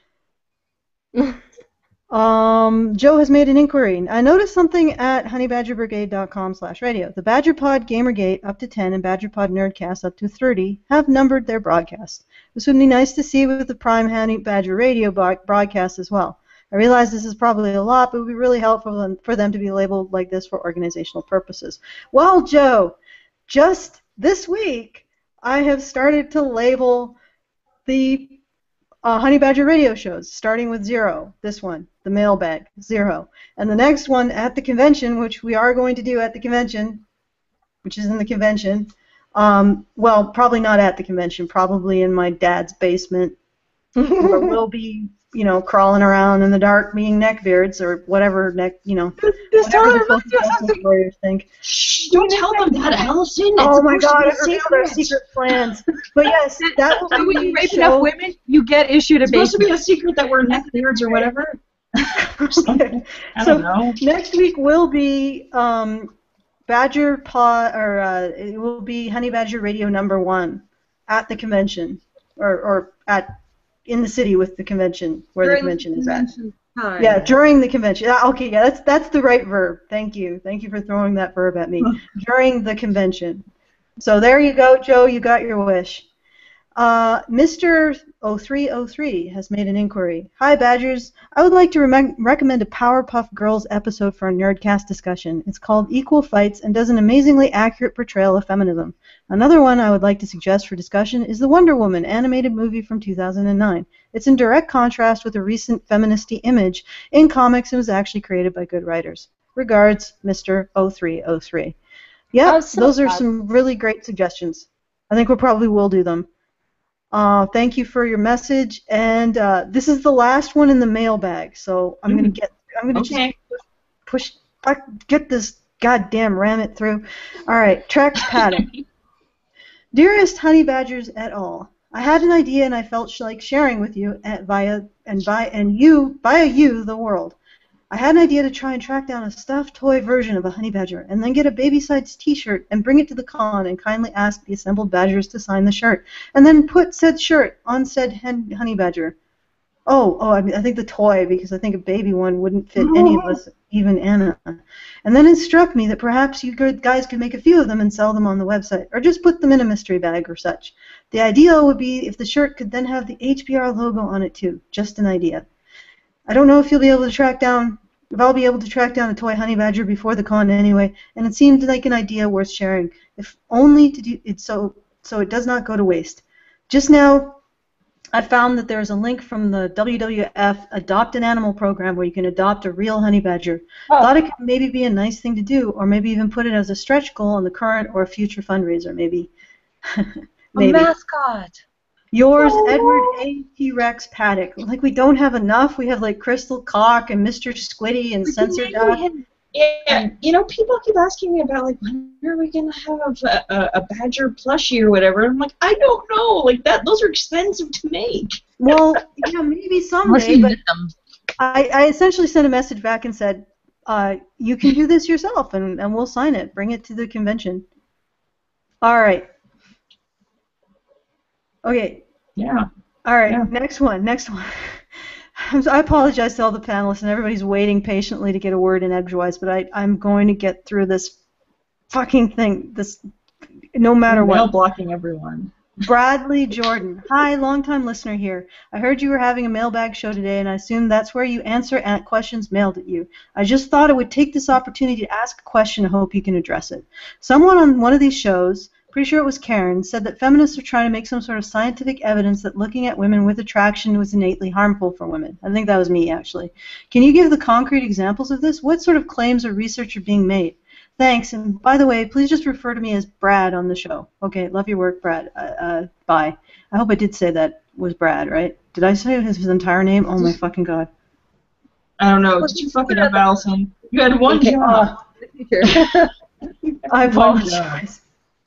Joe has made an inquiry. I noticed something at honeybadgerbrigade.com/radio. The BadgerPod Gamergate up to 10 and BadgerPod Nerdcast up to 30 have numbered their broadcasts. This would be nice to see with the Prime Honey Badger Radio broadcast as well. I realize this is probably a lot, but it would be really helpful for them to be labeled like this for organizational purposes. Well, Joe, just this week, I have started to label the Honey Badger radio shows, starting with 0, this one, the mailbag, 0. And the next one at the convention, which we are going to do at the convention, which is in the convention, well, probably not at the convention, probably in my dad's basement, where we'll be crawling around in the dark, being neckbeards or whatever whatever the lawyers think. Shh, don't tell them that, Allison. Oh my God, I revealed our secret plans. But yes, that will be when you rape enough women, you get issued a basement. It's supposed to be a secret that we're neckbeards or whatever. Okay. I don't know. Next week will be Badger Pod, or it will be Honey Badger Radio #1 at the convention, or in the city with the convention, where the convention is at. Time. Yeah, during the convention. Okay, yeah, that's the right verb. Thank you. Thank you for throwing that verb at me. During the convention. So there you go, Joe. You got your wish. Mr. 0303 has made an inquiry. Hi, Badgers. I would like to recommend a Powerpuff Girls episode for a Nerdcast discussion. It's called Equal Fights and does an amazingly accurate portrayal of feminism. Another one I would like to suggest for discussion is the Wonder Woman animated movie from 2009. It's in direct contrast with a recent feministy image in comics and was actually created by good writers. Regards, Mr. 0303. Yeah, those are some really great suggestions. I think we probably will do them. Thank you for your message, and this is the last one in the mailbag. So I'm gonna Okay. just push, get this goddamn ram it through. All right, Trex Paddock. Dearest Honey Badgers et al., I had an idea and I felt like sharing with you via you the world. I had an idea to try and track down a stuffed toy version of a honey badger and then get a baby-sized t-shirt and bring it to the con and kindly ask the assembled badgers to sign the shirt and then put said shirt on said honey badger. I think the toy, because I think a baby one wouldn't fit any of us, even Anna. And then it struck me that perhaps you guys could make a few of them and sell them on the website, or just put them in a mystery bag or such. The ideal would be if the shirt could then have the HBR logo on it too. Just an idea. I don't know if I'll be able to track down a toy honey badger before the con anyway, and it seemed like an idea worth sharing, if only to do it so it does not go to waste. Just now, I found that there's a link from the WWF Adopt an Animal program where you can adopt a real honey badger. Thought it could maybe be a nice thing to do, or maybe even put it as a stretch goal on the current or future fundraiser, maybe. Maybe. A mascot. Yours, Edward A. T-Rex Paddock. Like, we don't have enough. We have, like, Crystal Cock and Mr. Squiddy and Censor Duck. Yeah, people keep asking me about, like, when are we going to have a badger plushie or whatever? I'm like, I don't know. Like, those are expensive to make. Well, maybe someday, but I essentially sent a message back and said, you can do this yourself, and we'll sign it. Bring it to the convention. All right. Okay. Yeah. All right. Yeah. Next one. I apologize to all the panelists, and everybody's waiting patiently to get a word in edgewise, but I'm going to get through this fucking thing, no matter what. Blocking everyone. Bradley Jordan. Hi, long-time listener here. I heard you were having a mailbag show today, and I assume that's where you answer questions mailed at you. I just thought I would take this opportunity to ask a question and hope you can address it. Someone on one of these shows, pretty sure it was Karen, said that feminists are trying to make some sort of scientific evidence that looking at women with attraction was innately harmful for women. I think that was me, actually. Can you give the concrete examples of this? What sort of claims or research are being made? Thanks, and by the way, please just refer to me as Brad on the show. Okay, love your work, Brad. Bye. I hope I did say that was Brad, right? Did I say his entire name? Oh my fucking god. I don't know. Did you fuck it up, Allison? You had one job. I apologize.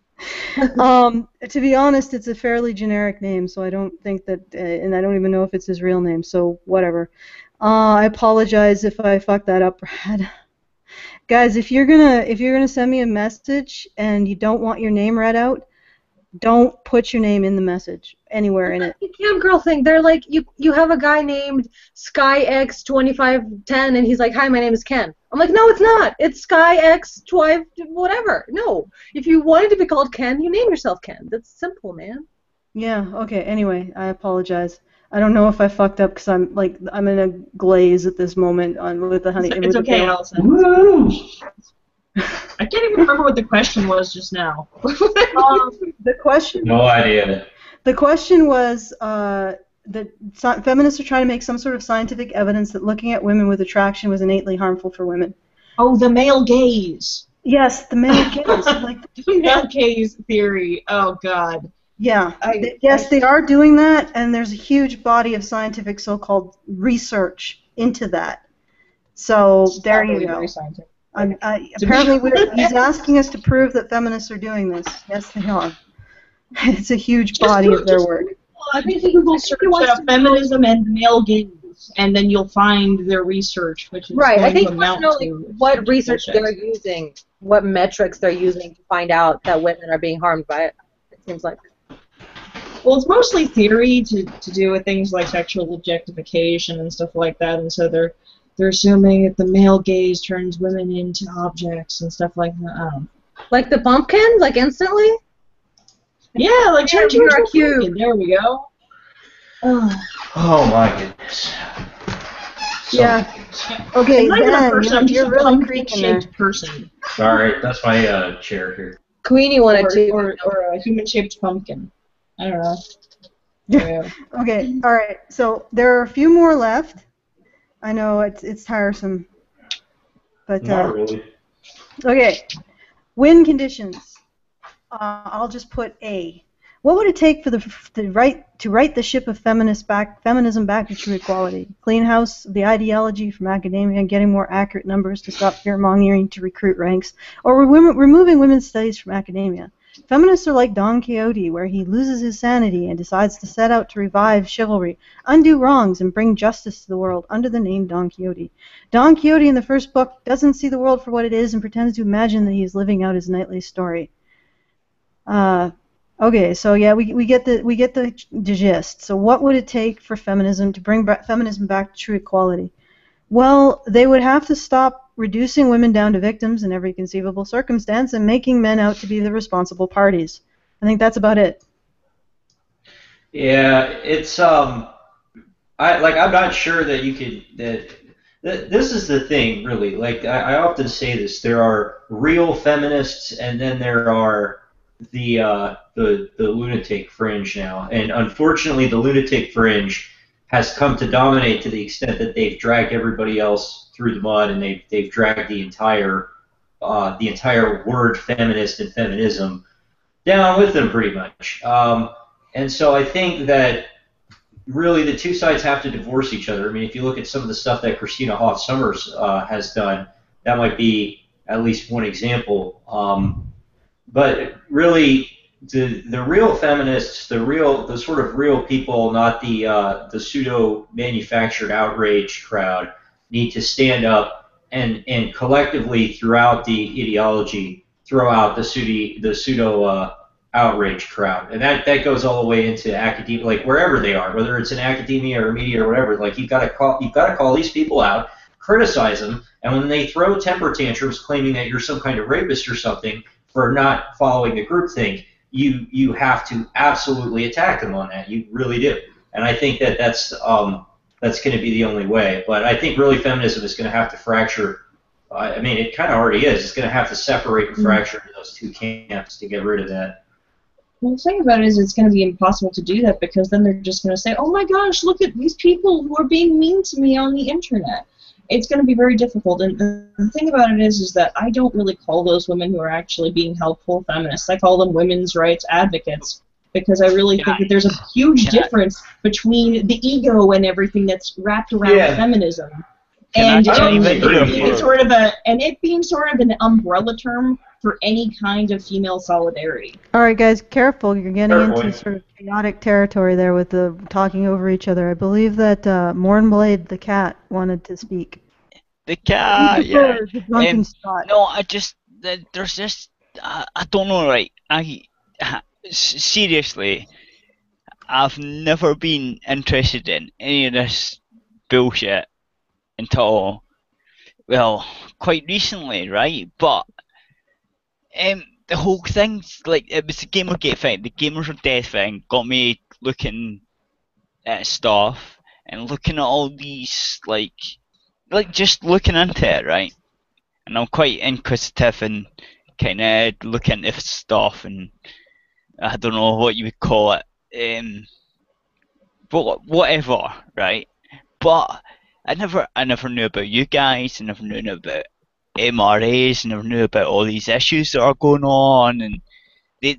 To be honest, it's a fairly generic name, so I don't think that, and I don't even know if it's his real name, so whatever. I apologize if I fucked that up, Brad. Guys, if you're gonna send me a message and you don't want your name read out, don't put your name in the message anywhere in it. The cam girl thing. They're like, you have a guy named SkyX2510, and he's like, hi, my name is Ken. I'm like, no, it's not. It's SkyX12 whatever. No, if you wanted to be called Ken, you name yourself Ken. That's simple, man. Yeah. Okay. Anyway, I apologize. I don't know if I fucked up because I'm in a glaze at this moment with the honey. It's okay, Allison. I can't even remember what the question was just now. The question. No idea. The question was that feminists are trying to make some sort of scientific evidence that looking at women with attraction was innately harmful for women. Oh, the male gaze. Yes, the male gaze. The male gaze theory. Oh God. Yeah. Yes, they are doing that, and there's a huge body of scientific so-called research into that. So there you go. Apparently, he's asking us to prove that feminists are doing this. Yes, they are. It's a huge body of their work. I think Google search feminism and male gaze, and then you'll find their research, which is right. Going I think to you want to know what research they're using, what metrics they're using to find out that women are being harmed by it. It seems like. Well, it's mostly theory to do with things like sexual objectification and stuff like that, and so they're assuming that the male gaze turns women into objects and stuff like that. Like the pumpkin, like instantly? Yeah, like turn you into a cube. Pumpkin. There we go. Oh my goodness. Yeah. Okay, Dan, you're really creeping there. Person. Sorry, that's my chair here. Queenie wanted to. Or a human-shaped pumpkin. I don't know. Yeah. Okay, all right. So there are a few more left. I know it's tiresome, but not really. Okay, wind conditions. I'll just put A. What would it take for the right to right the ship of feminism back to true equality? Clean house of the ideology from academia and getting more accurate numbers to stop fear-mongering to recruit ranks, or removing women's studies from academia? Feminists are like Don Quixote, where he loses his sanity and decides to set out to revive chivalry, undo wrongs, and bring justice to the world under the name Don Quixote. Don Quixote in the first book doesn't see the world for what it is and pretends to imagine that he is living out his knightly story. Okay, so yeah, we get the gist. So what would it take for feminism to bring feminism back to true equality? Well, they would have to stop reducing women down to victims in every conceivable circumstance and making men out to be the responsible parties. I think that's about it. Yeah, it's I'm not sure that you could that this is the thing really. Like I often say this, there are real feminists and then there are the lunatic fringe now, and unfortunately the lunatic fringe has come to dominate to the extent that they've dragged everybody else through the mud, and they've dragged the entire word feminist and feminism down with them pretty much. And so I think that really the two sides have to divorce each other. I mean, if you look at some of the stuff that Christina Hoff Sommers has done, that might be at least one example. But really, the real feminists, the sort of real people, not the pseudo manufactured outrage crowd, need to stand up and collectively throughout the ideology throw out the pseudo outrage crowd, and that goes all the way into academia, like wherever they are, whether it's in academia or media or whatever. Like you've got to call these people out, criticize them, and when they throw temper tantrums claiming that you're some kind of rapist or something for not following the groupthink, you have to absolutely attack them on that. You really do, and I think that's going to be the only way. But I think really feminism is going to have to fracture. I mean, it kind of already is. It's going to have to separate and fracture into those two camps to get rid of that. Well, the thing about it is it's going to be impossible to do that because then they're just going to say, oh my gosh, look at these people who are being mean to me on the internet. It's going to be very difficult. And the thing about it is that I don't really call those women who are actually being helpful feminists. I call them women's rights advocates because I really think that there's a huge difference between the ego and everything that's wrapped around feminism. And it being sort of an umbrella term for any kind of female solidarity. All right, guys, careful. You're getting into sort of chaotic territory there with the talking over each other. I believe that Mornblade the cat wanted to speak. The cat, yeah. No, there's just, I don't know, right? Seriously, I've never been interested in any of this bullshit until, well, quite recently, right? But the whole thing, like, it was the Gamergate thing, the Gamers Are Dead thing, got me looking at stuff and looking at all these, like just looking into it, right? And I'm quite inquisitive and kind of look into stuff, and I don't know what you would call it, but whatever, right? But I never knew about you guys. I never knew about MRAs. I never knew about all these issues that are going on, and they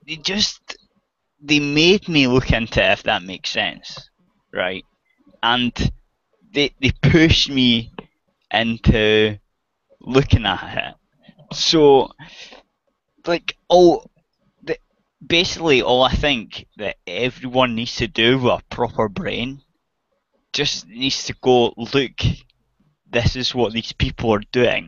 made me look into it, if that makes sense, right? And they pushed me into looking at it. So, like, basically all I think that everyone needs to do with a proper brain just needs to go, look, this is what these people are doing.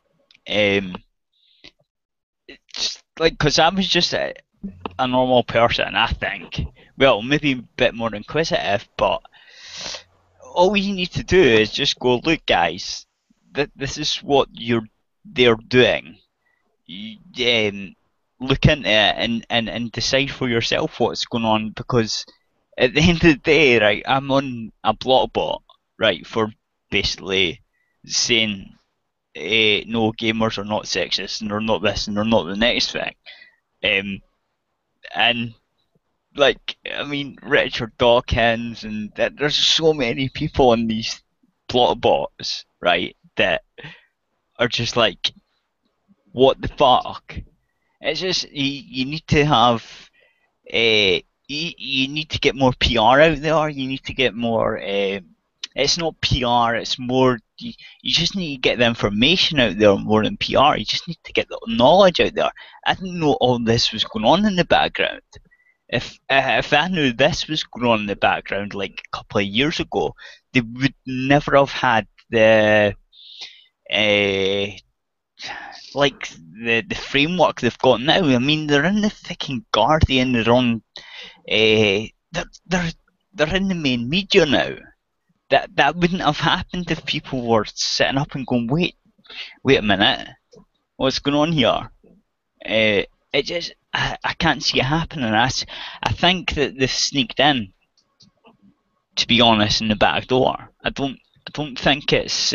Just, like, because I was just a normal person, I think. Well, maybe a bit more inquisitive, but all you need to do is just go, look, guys, this is what they're doing. Look into it and decide for yourself what's going on, because at the end of the day, right, I'm on a block bot, right, for basically saying no, gamers are not sexist and they're not this and they're not the next thing. And like, I mean, Richard Dawkins, and there's so many people on these plot bots, right, that are just like, what the fuck? It's just, you need to have you need to get more PR out there. You need to get more. It's not PR. It's more. You just need to get the information out there more than PR. You just need to get the knowledge out there. I didn't know all this was going on in the background. If I knew this was going on in the background like a couple of years ago, they would never have had the like the framework they've got now. I mean, they're in the fucking Guardian. They're on. They're in the main media now. That wouldn't have happened if people were sitting up and going, wait a minute, what's going on here? It just I can't see it happening. I think that they've sneaked in, to be honest, in the back door. I don't think it's.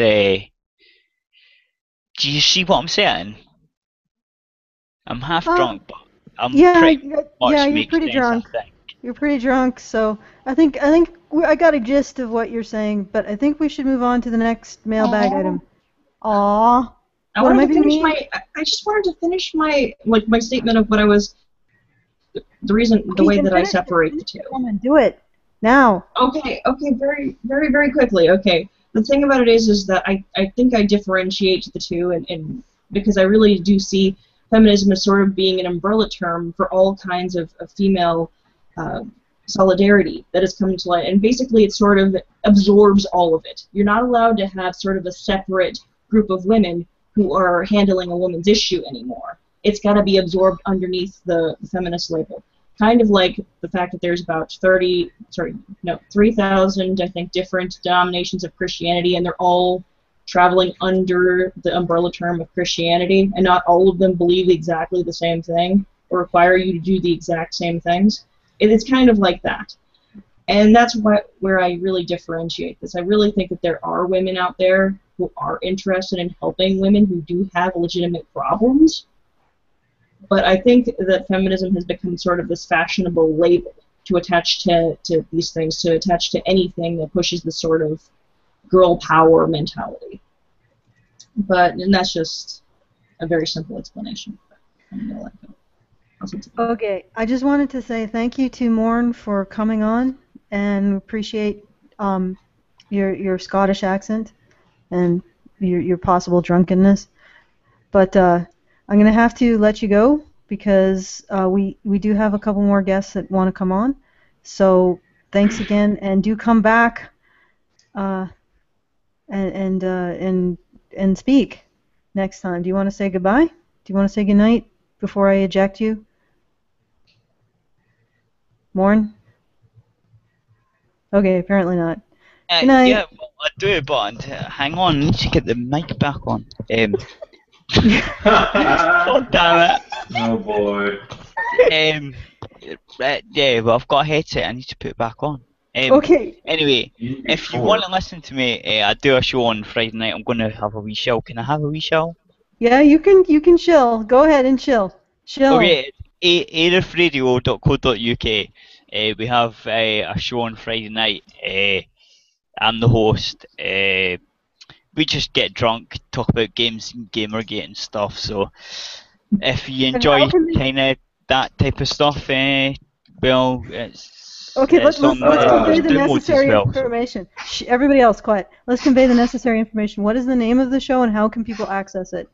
Do you see what I'm saying? I'm half drunk, but I'm pretty much you're makes pretty sense, drunk. I think. You're pretty drunk, so I think I got a gist of what you're saying, but I think we should move on to the next mailbag item. Aww. I wanted to finish I just wanted to finish my statement of what I was. The way that I separate the two. Do it now. Okay, very, very, very quickly. Okay, the thing about it is that I think I differentiate the two, and because I really do see feminism as sort of being an umbrella term for all kinds of female solidarity that has come to light, and basically it sort of absorbs all of it. You're not allowed to have sort of a separate group of women who are handling a woman's issue anymore. It's got to be absorbed underneath the feminist label. Kind of like the fact that there's about 3,000, I think, different denominations of Christianity, and they're all traveling under the umbrella term of Christianity, and not all of them believe exactly the same thing or require you to do the exact same things. It's kind of like that. And that's where I really differentiate this. I really think that there are women out there who are interested in helping women who do have legitimate problems. But I think that feminism has become sort of this fashionable label to attach to these things, to attach to anything that pushes the sort of girl power mentality. And that's just a very simple explanation. I'm gonna let go. Okay, I just wanted to say thank you to Morn for coming on, and appreciate your Scottish accent and your possible drunkenness. But I'm going to have to let you go because we do have a couple more guests that want to come on. So thanks again, and do come back and speak next time. Do you want to say goodbye? Do you want to say goodnight before I eject you? Morn? Okay, apparently not. Good night. Yeah, well, I do, but hang on, I need to get the mic back on. God damn it. Oh boy. Yeah, well, I've got a headset, I need to put it back on. Okay. Anyway, if you want to listen to me, I do a show on Friday night. I'm going to have a wee chill. Can I have a wee chill? Yeah, you can chill. Go ahead and chill. Chill. Okay, arifradio.co.uk. We have a show on Friday night. I'm the host. We just get drunk, talk about games and Gamergate and stuff. So if you enjoy kind of that type of stuff, well, it's okay. Let's convey the necessary well, information. Everybody else, quiet. Let's convey the necessary information. What is the name of the show, and how can people access it?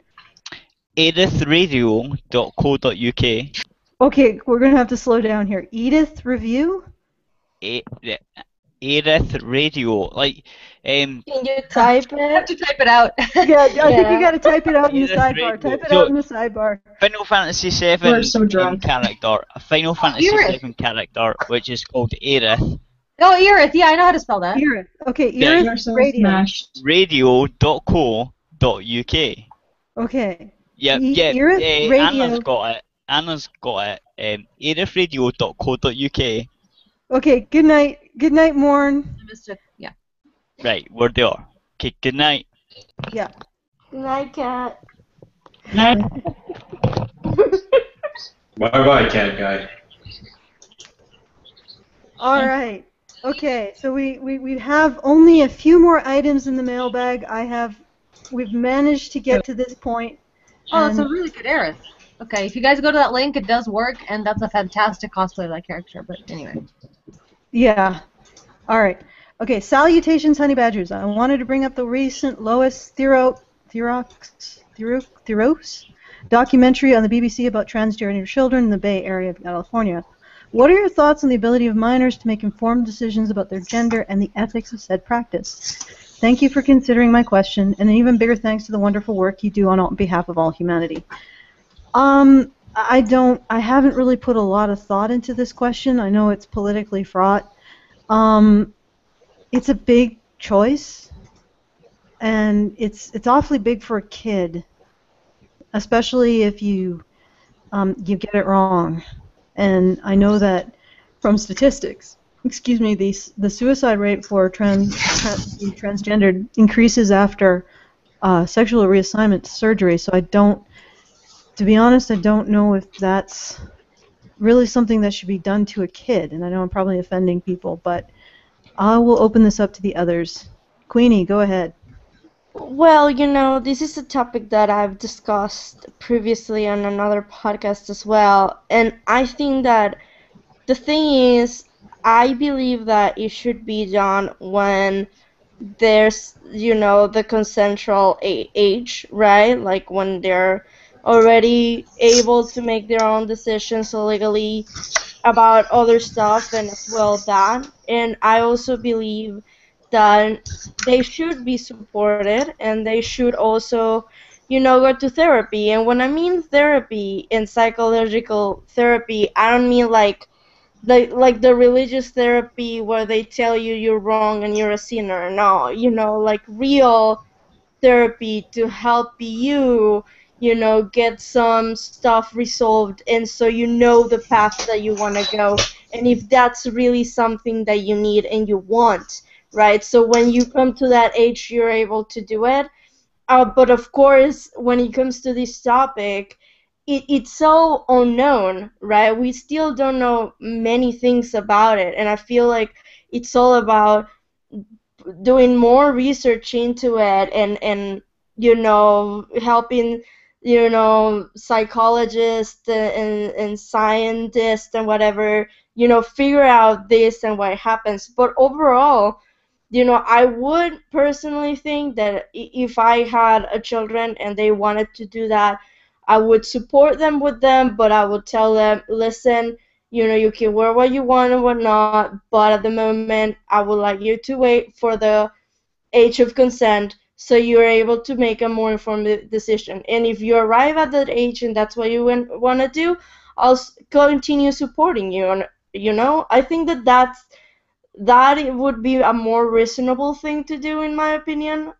edithradio.co.uk. Okay, we're gonna have to slow down here. Edith Review. Edith Radio, like Can you type I have it? to type it out. Yeah, I think you gotta type it out in the sidebar. Type it out in the sidebar. Final Fantasy VII We're so drunk. character, a Final Fantasy VII character, which is called Aerith. Oh, Aerith. Yeah, I know how to spell that. Aerith. Okay, Yeah. Aerith You're so Radio. smashed. Radio.co.uk. Okay. Yeah, Aerith Radio. Anna's got it. Aerithradio.co.uk. Okay, good night. Good night, Morn. I missed it. Yeah. Right, we're there. Okay, good night. Yeah. Night, cat. Bye-bye, cat guy. All right. Okay, so we have only a few more items in the mailbag. We've managed to get to this point. Oh, that's a and- really good Aerith. Okay, if you guys go to that link, it does work, and that's a fantastic cosplay of that character. But anyway. Yeah. All right. Okay, salutations, honey badgers. I wanted to bring up the recent Lois Theros documentary on the BBC about transgender children in the Bay Area of California. What are your thoughts on the ability of minors to make informed decisions about their gender and the ethics of said practice? Thank you for considering my question, and an even bigger thanks to the wonderful work you do on behalf of all humanity. I haven't really put a lot of thought into this question. I know it's politically fraught. It's a big choice, and it's awfully big for a kid, especially if you get it wrong. And I know that from statistics, the suicide rate for transgendered increases after sexual reassignment surgery. So to be honest, I don't know if that's really something that should be done to a kid. And I know I'm probably offending people, but I will open this up to the others. Queenie, go ahead. Well, this is a topic that I've discussed previously on another podcast as well, and I think that the thing is, I believe that it should be done when there's, the consensual age, right? Like when they're already able to make their own decisions legally about other stuff and as well that. And I also believe that they should be supported and they should also, go to therapy. And when I mean therapy and psychological therapy, I don't mean like the religious therapy where they tell you you're wrong and you're a sinner. No, like real therapy to help you, get some stuff resolved, and so you know the path that you want to go, and if that's really something that you need and you want, right? So when you come to that age, you're able to do it. But of course, when it comes to this topic, it's so unknown, right? We still don't know many things about it, and I feel like it's all about doing more research into it and helping psychologists and scientists and whatever figure out this and what happens. But overall, I would personally think that if I had a children and they wanted to do that, I would support them with them, but I would tell them, listen, you can wear what you want and whatnot, but at the moment, I would like you to wait for the age of consent so you're able to make a more informed decision. And if you arrive at that age and that's what you want to do, I'll continue supporting you. And, I think that it would be a more reasonable thing to do, in my opinion.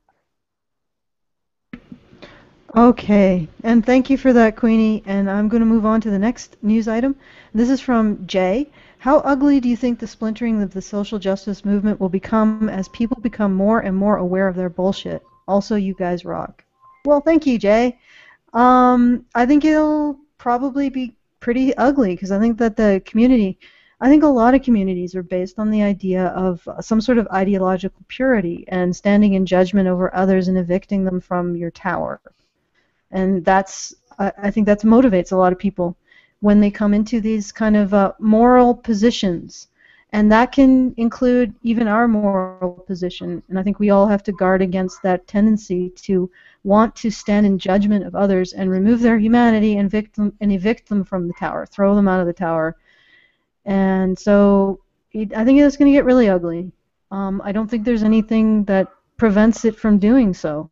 Okay, and thank you for that, Queenie. And I'm going to move on to the next news item. This is from Jay. How ugly do you think the splintering of the social justice movement will become as people become more and more aware of their bullshit? Also, you guys rock. Well, thank you, Jay. I think it'll probably be pretty ugly because I think that I think a lot of communities are based on the idea of some sort of ideological purity and standing in judgment over others and evicting them from your tower. And I think that motivates a lot of people when they come into these kind of moral positions. And that can include even our moral position. And I think we all have to guard against that tendency to want to stand in judgment of others and remove their humanity and evict them from the tower, throw them out of the tower. And so I think it's going to get really ugly. I don't think there's anything that prevents it from doing so.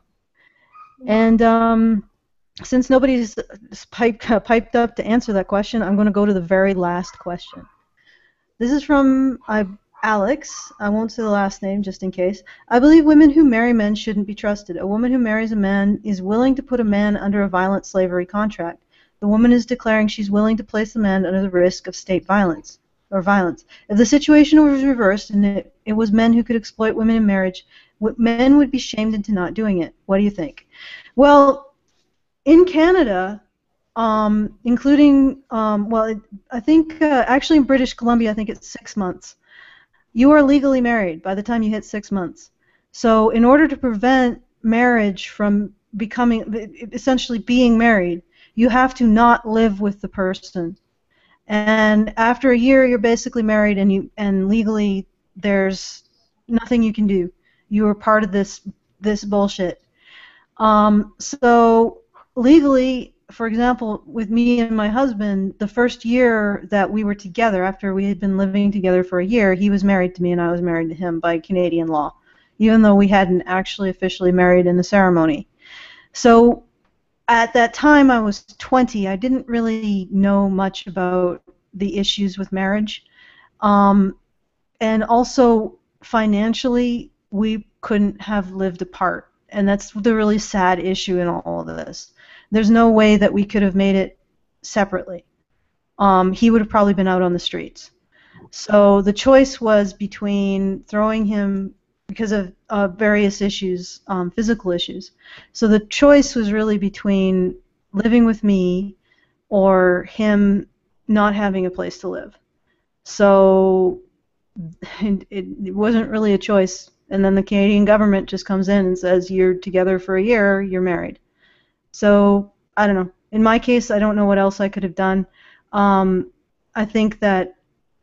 And since nobody's piped up to answer that question, I'm going to go to the very last question. This is from Alex. I won't say the last name just in case. I believe women who marry men shouldn't be trusted. A woman who marries a man is willing to put a man under a violent slavery contract. The woman is declaring she's willing to place the man under the risk of state violence. If the situation was reversed and it was men who could exploit women in marriage, men would be shamed into not doing it. What do you think? Well, in Canada, including, I think actually in British Columbia, I think it's 6 months. You are legally married by the time you hit 6 months. So in order to prevent marriage from essentially being married, you have to not live with the person. And after a year, you're basically married, and legally, there's nothing you can do. You are part of this bullshit. So legally, for example, with me and my husband, the first year that we were together, after we had been living together for a year, he was married to me and I was married to him by Canadian law, even though we hadn't actually officially married in the ceremony. So at that time, I was 20. I didn't really know much about the issues with marriage. And also, financially, we couldn't have lived apart. And that's the really sad issue in all of this. There's no way that we could have made it separately. He would have probably been out on the streets. So the choice was between throwing him, because of various issues, physical issues. So the choice was really between living with me or him not having a place to live. So it wasn't really a choice. And then the Canadian government just comes in and says, you're together for a year, you're married. So I don't know. In my case, I don't know what else I could have done. I think that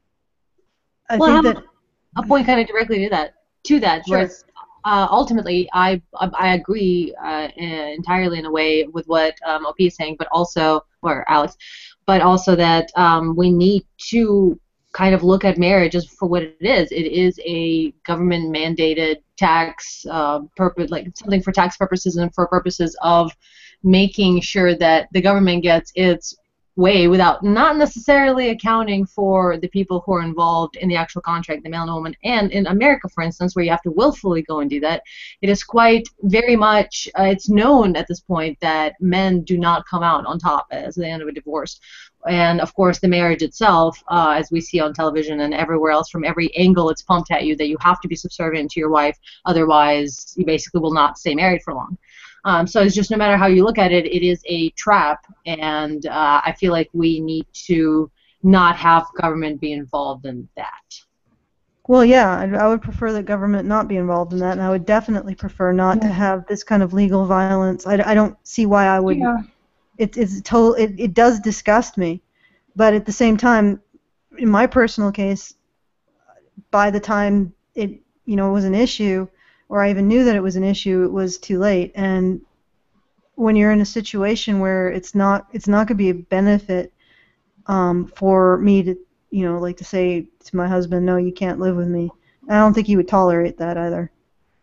a point kind of directly to that. Sure. Was ultimately I agree entirely in a way with what OP is saying, but also, or Alex, but also that we need to kind of look at marriage as for what it is. It is a government mandated tax purpose, like something for tax purposes and for purposes of making sure that the government gets its way without not necessarily accounting for the people who are involved in the actual contract, the man and the woman. And in America, for instance, where you have to willfully go and do that, it is quite very much, it's known at this point that men do not come out on top at the end of a divorce. And of course, the marriage itself, as we see on television and everywhere else, from every angle it's pumped at you that you have to be subservient to your wife, otherwise you basically will not stay married for long. So it's just, no matter how you look at it, it is a trap, and I feel like we need to not have government be involved in that. Well, yeah, I would prefer that government not be involved in that, and I would definitely prefer not to have this kind of legal violence. I don't see why I would. Yeah. It does disgust me, but at the same time, in my personal case, by the time it was an issue, or I even knew that it was an issue, it was too late. And when you're in a situation where it's not going to be a benefit for me to, like to say to my husband, no, you can't live with me. I don't think he would tolerate that either.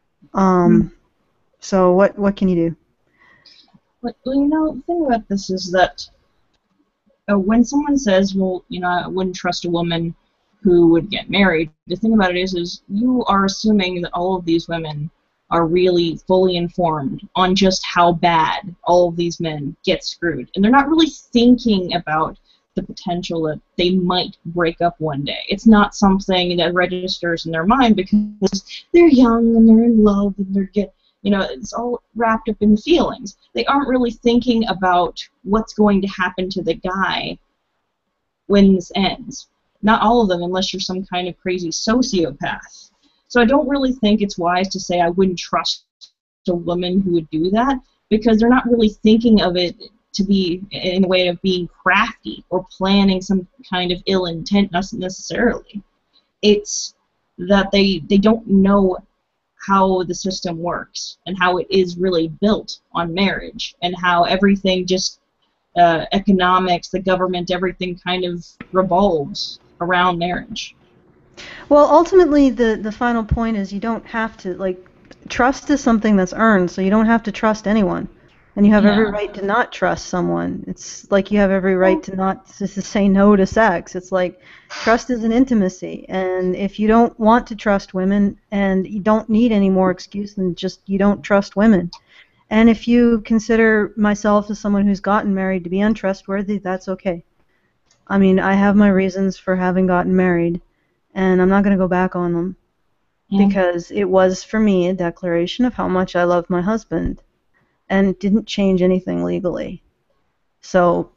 So what can you do? Well, the thing about this is that when someone says, well, I wouldn't trust a woman who would get married, the thing about it is you are assuming that all of these women are really fully informed on just how bad all of these men get screwed. And they're not really thinking about the potential that they might break up one day. It's not something that registers in their mind because they're young and they're in love and it's all wrapped up in feelings. They aren't really thinking about what's going to happen to the guy when this ends. Not all of them, unless you're some kind of crazy sociopath. So I don't really think it's wise to say I wouldn't trust a woman who would do that, because they're not really thinking of it to be in a way of being crafty or planning some kind of ill intent, not necessarily. It's that they don't know how the system works and how it is really built on marriage and how everything just economics, the government, everything kind of revolves around marriage. Well, ultimately, the final point is you don't have to, trust is something that's earned, so you don't have to trust anyone. And you have every right to not trust someone. It's like you have every right to not to say no to sex. It's like trust is an intimacy. And if you don't want to trust women, and you don't need any more excuse than just you don't trust women. And if you consider myself as someone who's gotten married to be untrustworthy, that's okay. I mean, I have my reasons for having gotten married, and I'm not going to go back on them because it was, for me, a declaration of how much I love my husband, and it didn't change anything legally. So,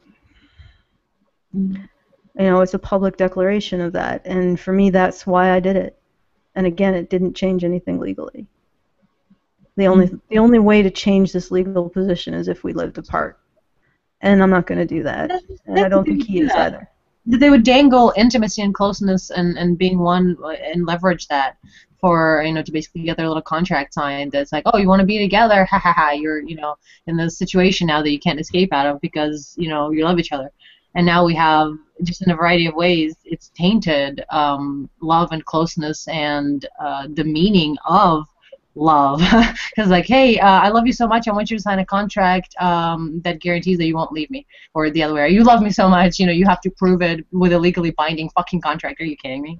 it's a public declaration of that, and for me, that's why I did it. And again, it didn't change anything legally. The only way to change this legal position is if we lived apart. and I'm not going to do that. And I don't think he is either. They would dangle intimacy and closeness and being one and leverage that for, to basically get their little contract signed that's like, oh, you want to be together, ha ha ha, you're, in this situation now that you can't escape out of because, you love each other. And now we have, just in a variety of ways, it's tainted love and closeness and the meaning of love. Because like, hey, I love you so much, I want you to sign a contract that guarantees that you won't leave me. Or the other way, you love me so much, you have to prove it with a legally binding fucking contract. Are you kidding me?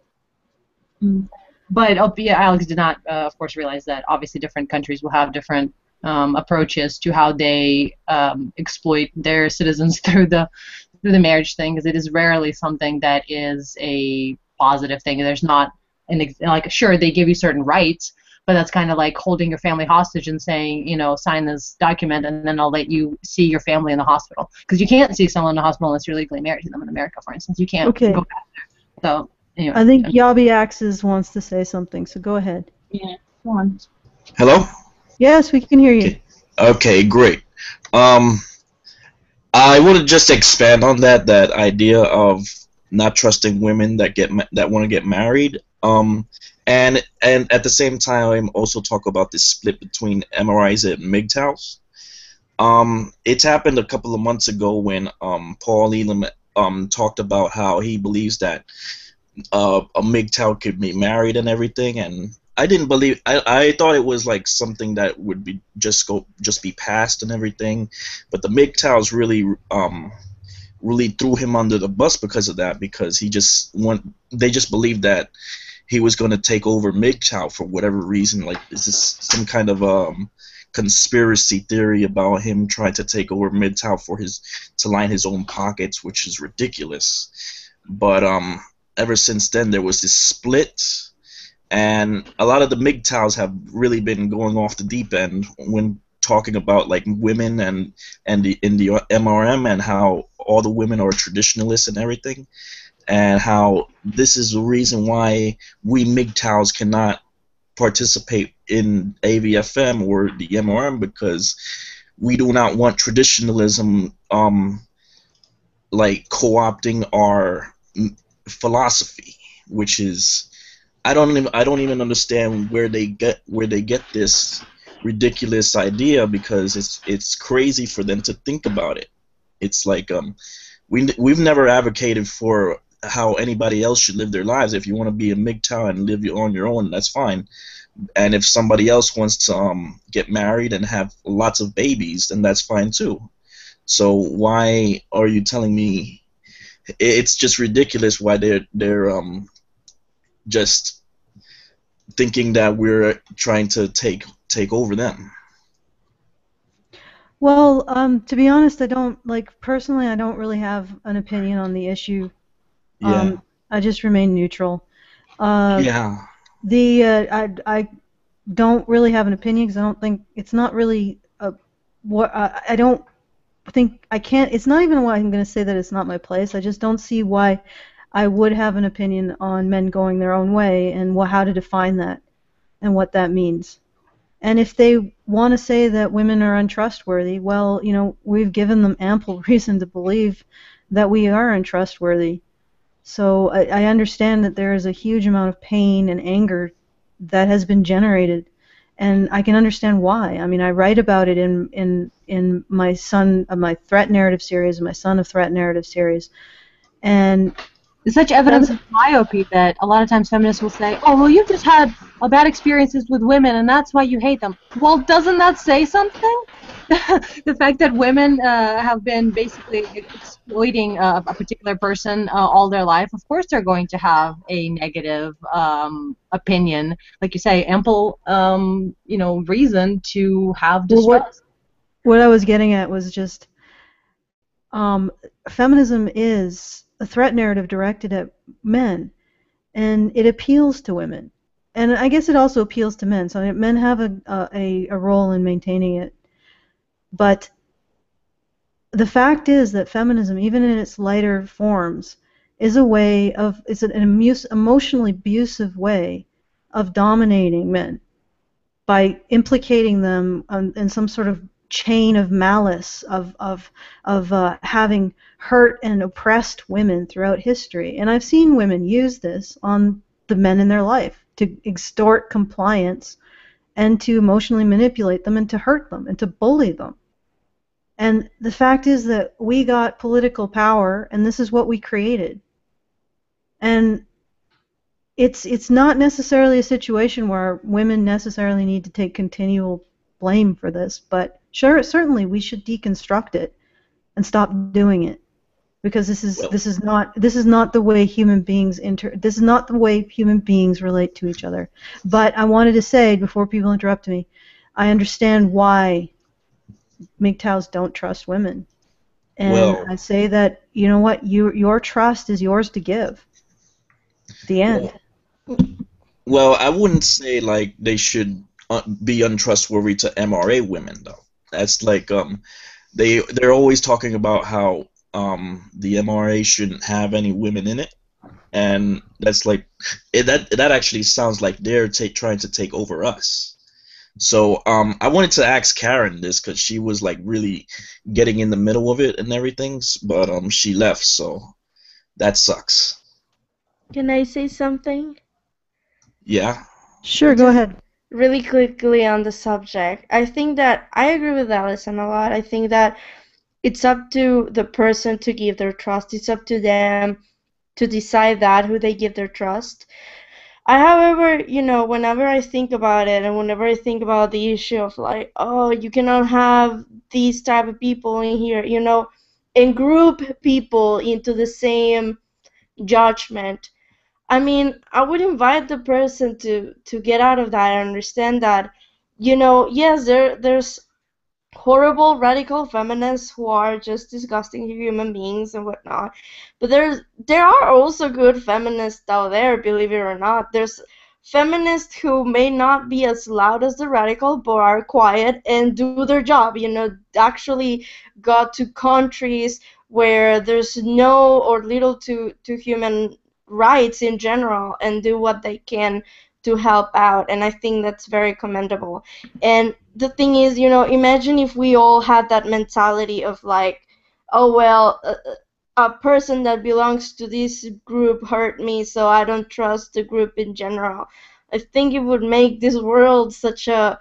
But Alex did not, of course, realize that obviously different countries will have different approaches to how they exploit their citizens through the marriage thing, because it is rarely something that is a positive thing. There's not sure, they give you certain rights, but that's kind of like holding your family hostage and saying, sign this document and then I'll let you see your family in the hospital. Because you can't see someone in the hospital unless you're legally married to them in America, for instance. You can't go back there. So, anyway. I think Yabi Axes wants to say something, so go ahead. Yeah, go on. Hello? Yes, we can hear you. Okay, great. I want to just expand on that idea of not trusting women that want to get married. And at the same time, also talk about this split between MRIs and MGTOWs. It's happened a couple of months ago when Paul Elam talked about how he believes that a MGTOW could be married and everything, and I didn't believe. I thought it was like something that would be just be passed and everything, but the MGTOWs really threw him under the bus because of that, because they just believed that he was going to take over MGTOW for whatever reason. Like, is this some kind of conspiracy theory about him trying to take over MGTOW to line his own pockets, which is ridiculous. But ever since then, there was this split, and a lot of the MGTOWs have really been going off the deep end when talking about like women and in the MRM, and how all the women are traditionalists and everything, and how this is the reason why we MGTOWs cannot participate in AVFM or the MRM, because we do not want traditionalism like co-opting our philosophy, which is I don't even understand where they get this ridiculous idea, because it's crazy for them to think about it. It's like we've never advocated for how anybody else should live their lives. If you want to be a MGTOW and live on your own, that's fine. And if somebody else wants to get married and have lots of babies, then that's fine too. So why are you telling me? It's just ridiculous why they're just thinking that we're trying to take over them. Well, to be honest, I don't personally. I don't really have an opinion on the issue. Yeah. I just remain neutral. Yeah. I don't really have an opinion because I don't think it's not really I don't think I can't. It's not even why I'm going to say that it's not my place. I just don't see why I would have an opinion on men going their own way and how to define that and what that means. And if they want to say that women are untrustworthy, well, we've given them ample reason to believe that we are untrustworthy. So I understand that there is a huge amount of pain and anger that has been generated, and I can understand why. I mean, I write about it in my my threat narrative series, my Son of Threat narrative series, and there's such evidence of myopia that a lot of times feminists will say, oh, well, you've just had bad experiences with women and that's why you hate them. Well, doesn't that say something? The fact that women have been basically exploiting a particular person all their life, of course they're going to have a negative opinion. Like you say, ample reason to have distrust. What I was getting at was just feminism is a threat narrative directed at men, and it appeals to women, and I guess it also appeals to men. So men have a role in maintaining it, but the fact is that feminism, even in its lighter forms, is an emotionally abusive way of dominating men by implicating them in some sort of chain of malice of having hurt and oppressed women throughout history. And I've seen women use this on the men in their life to extort compliance and to emotionally manipulate them and to hurt them and to bully them. And the fact is that we got political power, and this is what we created. And it's not necessarily a situation where women necessarily need to take continual blame for this, but sure, certainly we should deconstruct it and stop doing it, because this is not the way human beings this is not the way human beings relate to each other. But I wanted to say before people interrupt me, I understand why MGTOWs don't trust women, and I say that, you know what, your trust is yours to give. The end. Well, I wouldn't say like they should be untrustworthy to MRA women though. That's like they're always talking about how the MRA shouldn't have any women in it, and that's like that actually sounds like they're trying to take over us. So I wanted to ask Karen this because she was like really getting in the middle of it and everything, but she left, so that sucks. Can I say something? Yeah. Sure, go ahead. Really quickly on the subject. I think that I agree with Allison a lot. I think that it's up to the person to give their trust. It's up to them to decide that, who they give their trust. However, whenever I think about it, and whenever I think about the issue of like, oh, you cannot have these type of people in here, and group people into the same judgment, I mean, I would invite the person to get out of that and understand that, yes, there's horrible radical feminists who are just disgusting human beings and whatnot, but there are also good feminists out there, believe it or not. There's feminists who may not be as loud as the radical, but are quiet and do their job, actually got to countries where there's no or little to human rights in general and do what they can to help out, and I think that's very commendable. And the thing is, imagine if we all had that mentality of like, oh well, a person that belongs to this group hurt me, so I don't trust the group in general. I think it would make this world such a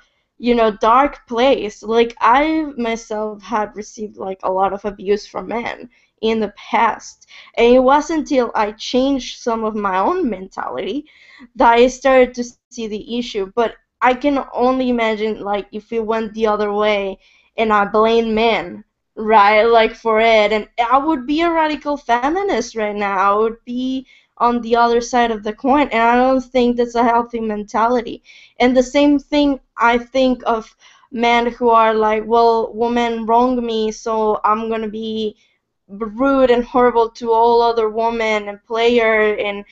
dark place. Like, I myself had received like a lot of abuse from men in the past, and it wasn't until I changed some of my own mentality that I started to see the issue. But I can only imagine like if it went the other way and I blame men, right, like for it, and I would be a radical feminist right now. I would be on the other side of the coin, and I don't think that's a healthy mentality. And the same thing I think of men who are like, well, women wrong me, so I'm gonna be rude and horrible to all other women and player and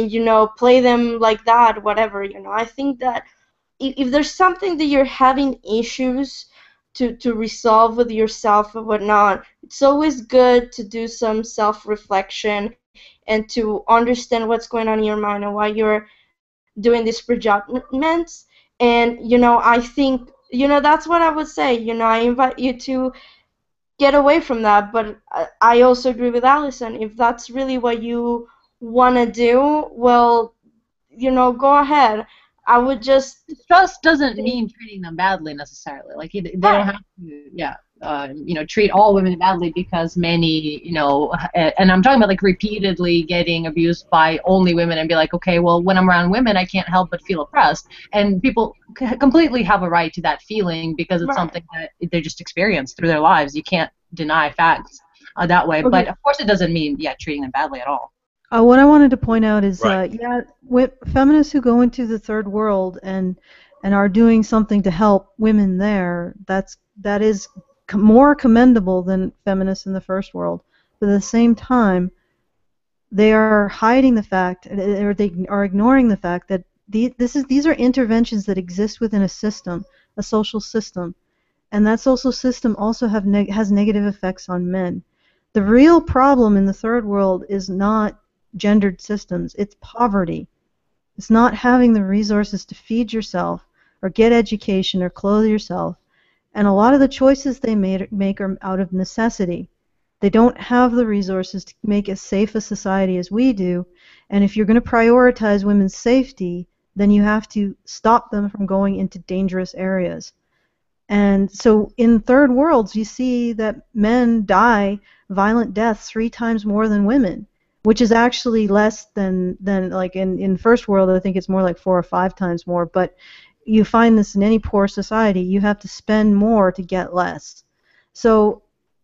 play them like that, whatever. I think that if there's something that you're having issues to resolve with yourself and whatnot, it's always good to do some self-reflection and to understand what's going on in your mind and why you're doing these prejudgments. And I think that's what I would say. I invite you to get away from that. But I also agree with Allison. If that's really what you want to do, well, go ahead. I would just... Trust doesn't mean treating them badly necessarily. Like, they don't have to, treat all women badly because many, and I'm talking about like repeatedly getting abused by only women and be like, okay, well, when I'm around women, I can't help but feel oppressed. And people completely have a right to that feeling because it's something that they just experience through their lives. You can't deny facts that way. Okay. But of course it doesn't mean, treating them badly at all. What I wanted to point out is, with feminists who go into the third world and are doing something to help women there, that is more commendable than feminists in the first world. But at the same time, they are hiding the fact, or they are ignoring the fact that these are interventions that exist within a system, a social system, and that social system also has negative effects on men. The real problem in the third world is not gendered systems, it's poverty. It's not having the resources to feed yourself or get education or clothe yourself. And a lot of the choices they make are out of necessity. They don't have the resources to make as safe a society as we do. And if you're going to prioritize women's safety, then you have to stop them from going into dangerous areas. And so in third worlds, you see that men die violent deaths 3 times more than women, which is actually less than like in first world. I think it's more like 4 or 5 times more. But you find this in any poor society. You have to spend more to get less. So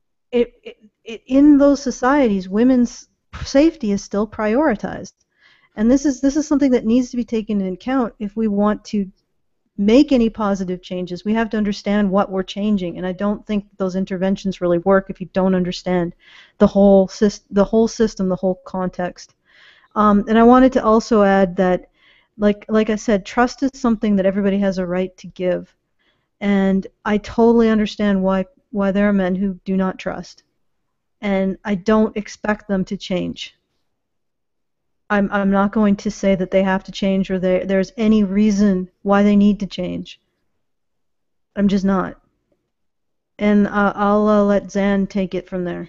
in those societies, women's safety is still prioritized. And this is something that needs to be taken into account if we want to make any positive changes. We have to understand what we're changing, and I don't think those interventions really work if you don't understand the whole system, the whole context. And I wanted to also add that, like I said, trust is something that everybody has a right to give, and I totally understand why there are men who do not trust, and I don't expect them to change. I'm not going to say that they have to change or there's any reason why they need to change. I'm just not. And I'll let Zan take it from there.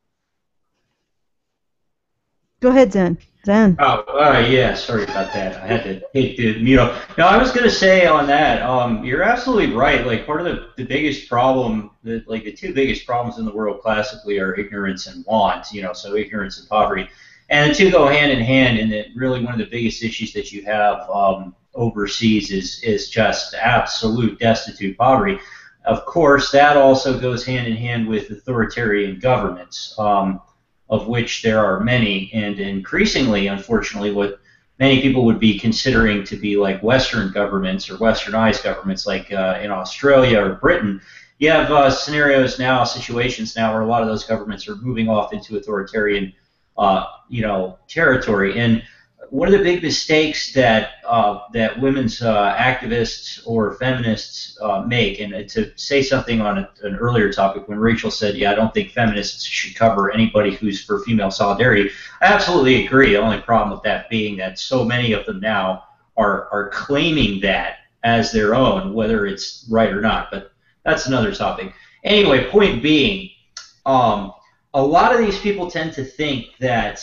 Go ahead, Zan. Zan. Oh, yeah, sorry about that. I had to hit the mute. No, I was going to say on that, you're absolutely right. Like, part of the biggest problem, like the 2 biggest problems in the world classically are ignorance and want, so ignorance and poverty. And the 2 go hand in hand, and that really one of the biggest issues that you have overseas is just absolute destitute poverty. Of course, that also goes hand in hand with authoritarian governments, of which there are many, and increasingly, unfortunately, what many people would be considering to be like Western governments or Westernized governments, like in Australia or Britain. You have situations now where a lot of those governments are moving off into authoritarian territory. And one of the big mistakes that women's activists or feminists make, and to say something on an earlier topic when Rachel said, yeah, I don't think feminists should cover anybody who's for female solidarity, I absolutely agree. The only problem with that being that so many of them now are claiming that as their own, whether it's right or not, but that's another topic. Anyway, point being, a lot of these people tend to think that,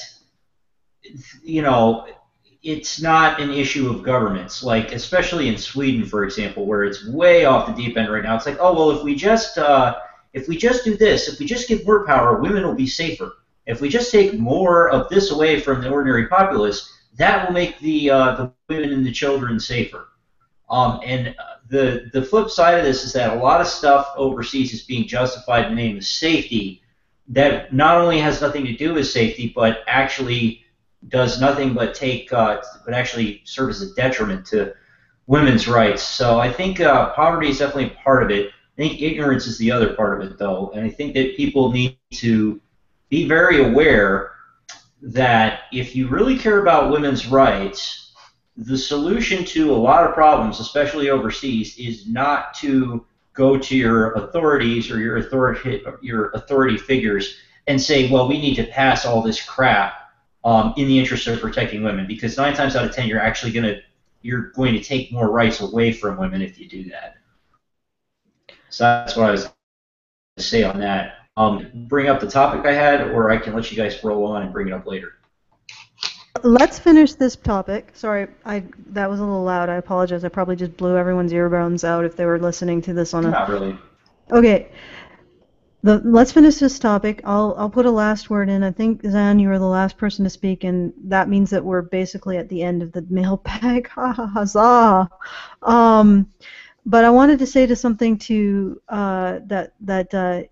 it's not an issue of governments, like especially in Sweden, for example, where it's way off the deep end right now. It's like, oh, well, if we just do this, if we just give more power, women will be safer. If we just take more of this away from the ordinary populace, that will make the women and the children safer. And the flip side of this is that a lot of stuff overseas is being justified in the name of safety that not only has nothing to do with safety, but actually does nothing but actually serve as a detriment to women's rights. So I think poverty is definitely part of it. I think ignorance is the other part of it, though, and I think that people need to be very aware that if you really care about women's rights, the solution to a lot of problems, especially overseas, is not to go to your authorities or your authority figures and say, well, we need to pass all this crap in the interest of protecting women, because 9 times out of 10 you're going to take more rights away from women if you do that. So that's what I was going to say on that. Bring up the topic I had, or I can let you guys roll on and bring it up later. Let's finish this topic. Sorry, that was a little loud. I apologize. I probably just blew everyone's earbuds out if they were listening to this on a... Not really. Okay. Let's finish this topic. I'll put a last word in. I think, Zan, you were the last person to speak, and that means that we're basically at the end of the mailbag. Huzzah! But I wanted to say something to let's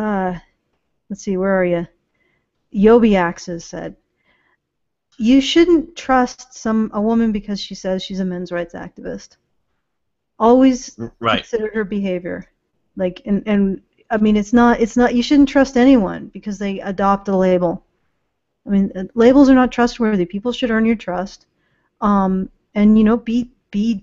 see, where are you? Yobiaxes said, you shouldn't trust a woman because she says she's a men's rights activist. Always consider her behavior. Like, and I mean, it's not, you shouldn't trust anyone because they adopt a label. I mean, labels are not trustworthy. People should earn your trust. And, be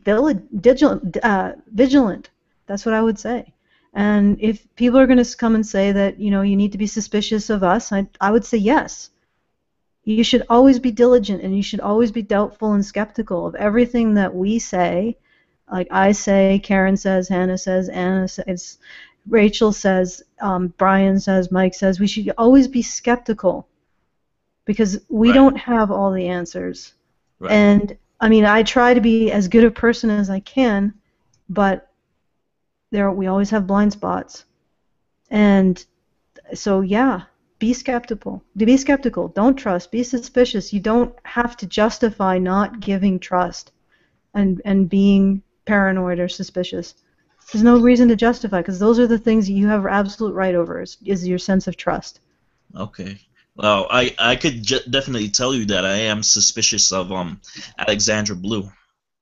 vigilant. That's what I would say. And if people are going to come and say that, you need to be suspicious of us, I would say yes. You should always be diligent, and you should always be doubtful and skeptical of everything that we say, Like I say, Karen says, Hannah says, Anna says, Rachel says, Brian says, Mike says, we should always be skeptical because we don't have all the answers. Right. And I mean, I try to be as good a person as I can, but we always have blind spots. And so, yeah, be skeptical. Be skeptical. Don't trust. Be suspicious. You don't have to justify not giving trust and being paranoid or suspicious. There's no reason to justify, because those are the things you have absolute right over, is your sense of trust. Okay. Well, I could definitely tell you that I am suspicious of Alexandra Blue.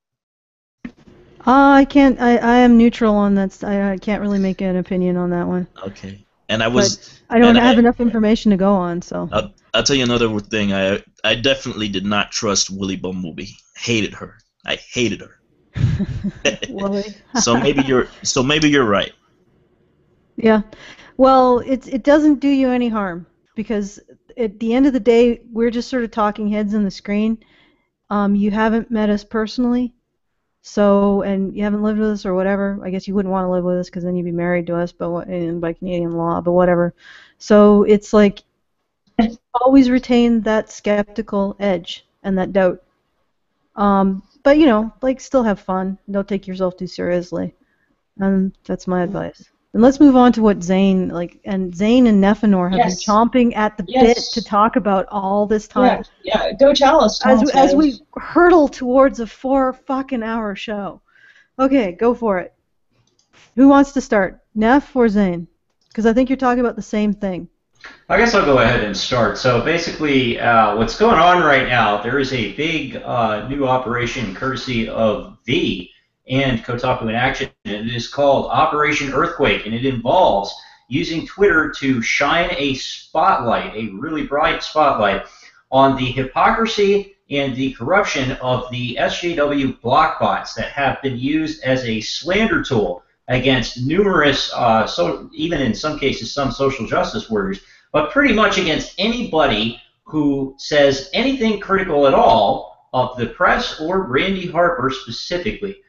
I can't. I am neutral on that. I can't really make an opinion on that one. Okay. And I was. But I don't have enough information to go on, so. I'll tell you another thing. I definitely did not trust Willie Bumblebee. Hated her. I hated her. Willie. So maybe you're right. Yeah. Well, it doesn't do you any harm, because at the end of the day, we're just sort of talking heads on the screen. You haven't met us personally, so, and you haven't lived with us or whatever. I guess you wouldn't want to live with us because then you'd be married to us, and by Canadian law, but whatever. So it's like, always retain that skeptical edge and that doubt. But like, still have fun. Don't take yourself too seriously. And that's my advice. And let's move on to what Zane and Nephenor have been chomping at the bit to talk about all this time. Yeah. Go tell us. As we hurtle towards a 4-fucking-hour show. Okay, go for it. Who wants to start, Neff or Zane? Because I think you're talking about the same thing. I guess I'll go ahead and start. So basically, what's going on right now, there is a big new operation courtesy of V and Kotaku in Action, and it is called Operation Earthquake, and it involves using Twitter to shine a spotlight, a really bright spotlight, on the hypocrisy and the corruption of the SJW block bots that have been used as a slander tool against numerous, even in some cases, some social justice warriors, but pretty much against anybody who says anything critical at all of the press or Randy Harper specifically.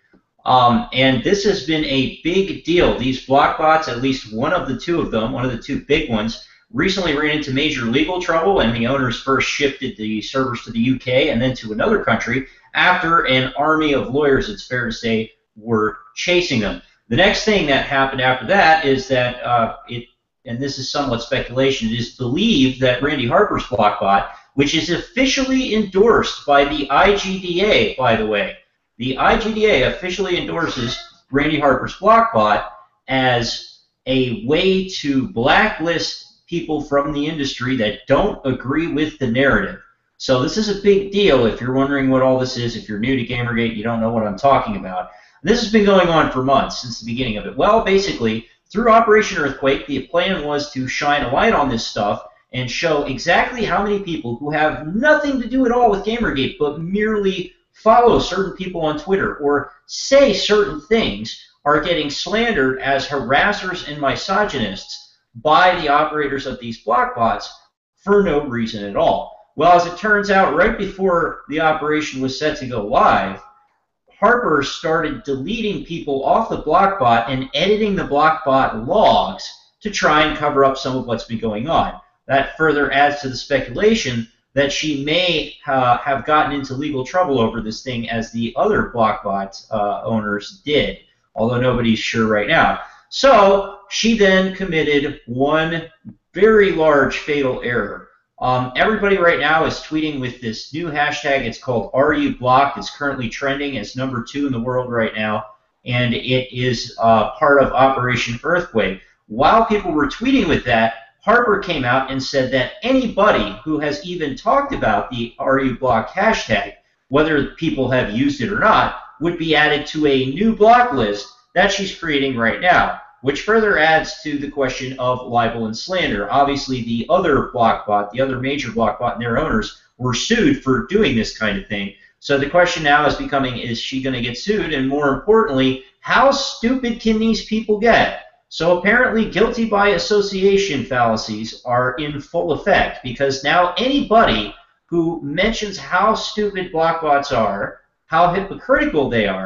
And this has been a big deal. These block bots, at least one of the two big ones, recently ran into major legal trouble, and the owners first shifted the servers to the UK and then to another country after an army of lawyers, it's fair to say, were chasing them. The next thing that happened after that is that and this is somewhat speculation, it is believed that Randy Harper's blockbot, which is officially endorsed by the IGDA, by the way, the IGDA officially endorses Randy Harper's blockbot as a way to blacklist people from the industry that don't agree with the narrative. So this is a big deal. If you're wondering what all this is, if you're new to Gamergate, you don't know what I'm talking about. This has been going on for months, since the beginning of it. Well, basically, through Operation Earthquake, the plan was to shine a light on this stuff and show exactly how many people who have nothing to do at all with Gamergate, but merely follow certain people on Twitter or say certain things, are getting slandered as harassers and misogynists by the operators of these block bots for no reason at all. Well, as it turns out, right before the operation was set to go live, Harper started deleting people off the blockbot and editing the blockbot logs to try and cover up some of what's been going on. That further adds to the speculation that she may have gotten into legal trouble over this thing, as the other blockbot owners did, although nobody's sure right now. So she then committed one very large fatal error. Everybody right now is tweeting with this new hashtag. It's called RUBlocked. It's currently trending. It's number 2 in the world right now, and it is part of Operation Earthquake. While people were tweeting with that, Harper came out and said that anybody who has even talked about the RUBlocked hashtag, whether people have used it or not, would be added to a new block list that she's creating right now, which further adds to the question of libel and slander. Obviously, the other blockbot, the other major blockbot and their owners were sued for doing this kind of thing. So the question now is becoming, is she going to get sued? And more importantly, how stupid can these people get? So apparently guilty by association fallacies are in full effect, because now anybody who mentions how stupid blockbots are, how hypocritical they are,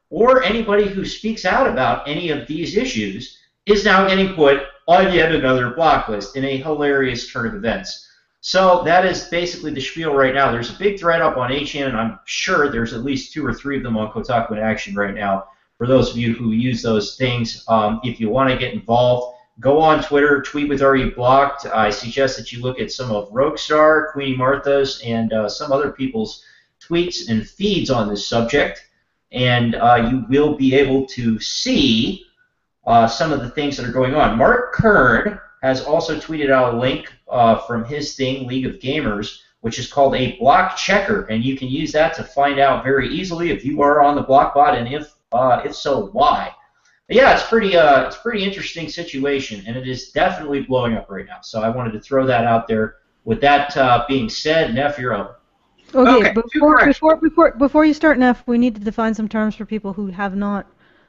or anybody who speaks out about any of these issues is now getting put on yet another block list in a hilarious turn of events. So that is basically the spiel right now. There's a big thread up on 8chan, and I'm sure there's at least 2 or 3 of them on Kotaku in Action right now. For those of you who use those things, if you want to get involved, go on Twitter, tweet with RE Blocked. I suggest that you look at some of Roguestar, Queenie Martha's, and some other people's tweets and feeds on this subject, and you will be able to see some of the things that are going on. Mark Kern has also tweeted out a link from his thing, League of Gamers, which is called a block checker, and you can use that to find out very easily if you are on the block bot, and if so, why. But yeah, it's a pretty interesting situation, and it is definitely blowing up right now. So I wanted to throw that out there. With that being said, Neff, you're up. Okay, before you start, Neff, we need to define some terms for people who have not,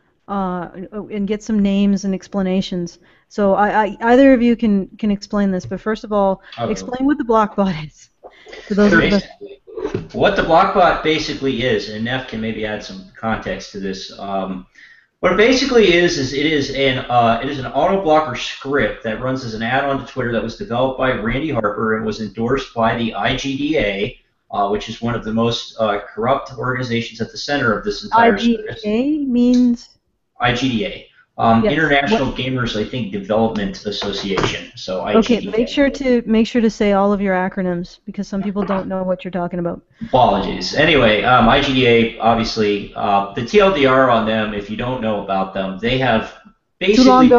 and get some names and explanations. So either of you can explain this, but first of all, explain what the blockbot is. For those of us. What the blockbot basically is, and Neff can maybe add some context to this. What it basically is it is an auto blocker script that runs as an add-on to Twitter that was developed by Randy Harper and was endorsed by the IGDA, which is one of the most corrupt organizations at the center of this entire service. IGDA means? IGDA. Yes. International Gamers, I think, Development Association. So IGDA. Okay, make sure to say all of your acronyms because some people don't know what you're talking about. Apologies. Anyway, IGDA, obviously, the TLDR on them, if you don't know about them, they have basically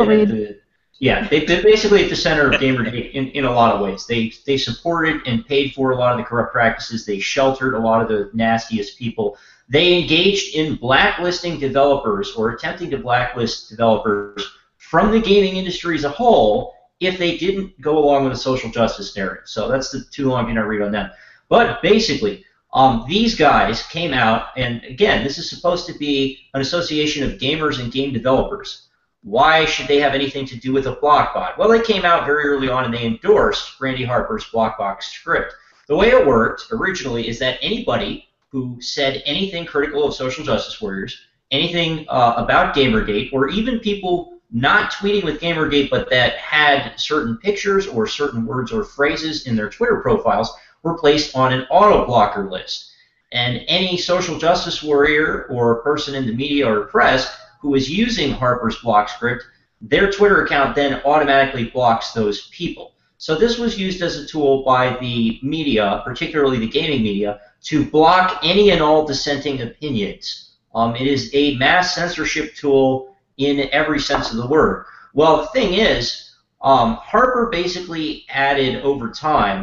they've been basically at the center of Gamergate in a lot of ways. They supported and paid for a lot of the corrupt practices. They sheltered a lot of the nastiest people. They engaged in blacklisting developers or attempting to blacklist developers from the gaming industry as a whole if they didn't go along with a social justice narrative. So that's too long to read on that. But basically, these guys came out, and again, this is supposed to be an association of gamers and game developers. Why should they have anything to do with a blockbot? Well, they came out very early on and they endorsed Randy Harper's Blockbox script. The way it worked originally is that anybody who said anything critical of social justice warriors, anything about Gamergate, or even people not tweeting with Gamergate but that had certain pictures or certain words or phrases in their Twitter profiles were placed on an auto-blocker list. And any social justice warrior or person in the media or press who was using Harper's block script, their Twitter account then automatically blocks those people. So this was used as a tool by the media, particularly the gaming media, to block any and all dissenting opinions. It is a mass censorship tool in every sense of the word. Well, the thing is, Harper basically added over time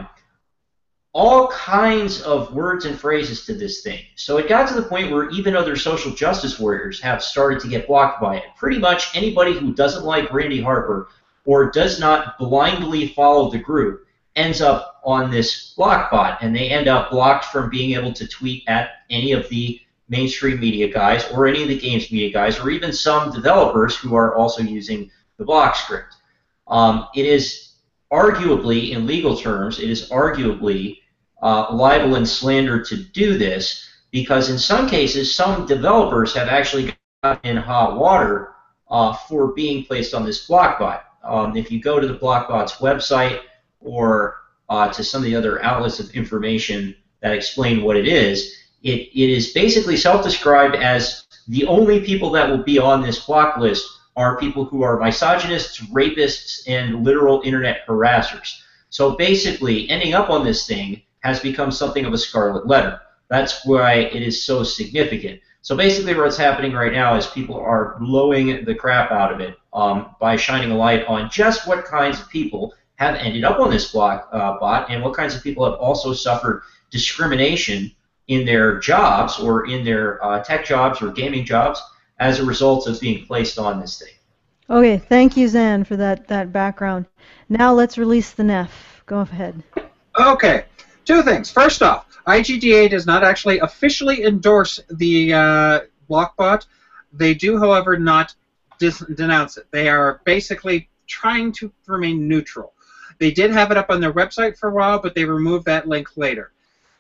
all kinds of words and phrases to this thing. So it got to the point where even other social justice warriors have started to get blocked by it. Pretty much anybody who doesn't like Randy Harper or does not blindly follow the group ends up on this block bot, and they end up blocked from being able to tweet at any of the mainstream media guys or any of the games media guys or even some developers who are also using the block script. It is arguably, in legal terms, it is arguably libel and slander to do this because in some cases some developers have actually gotten in hot water for being placed on this block bot. If you go to the Blockbot's website or to some of the other outlets of information that explain what it is basically self-described as the only people that will be on this block list are people who are misogynists, rapists, and literal internet harassers. So basically, ending up on this thing has become something of a scarlet letter. That's why it is so significant. So basically what's happening right now is people are blowing the crap out of it by shining a light on just what kinds of people have ended up on this bot and what kinds of people have also suffered discrimination in their jobs or in their tech jobs or gaming jobs as a result of being placed on this thing. Okay, thank you, Zan, for that background. Now let's release the Neff. Go ahead. Okay, two things. First off, IGDA does not actually officially endorse the Blockbot. They do, however, not denounce it. They are basically trying to remain neutral. They did have it up on their website for a while, but they removed that link later.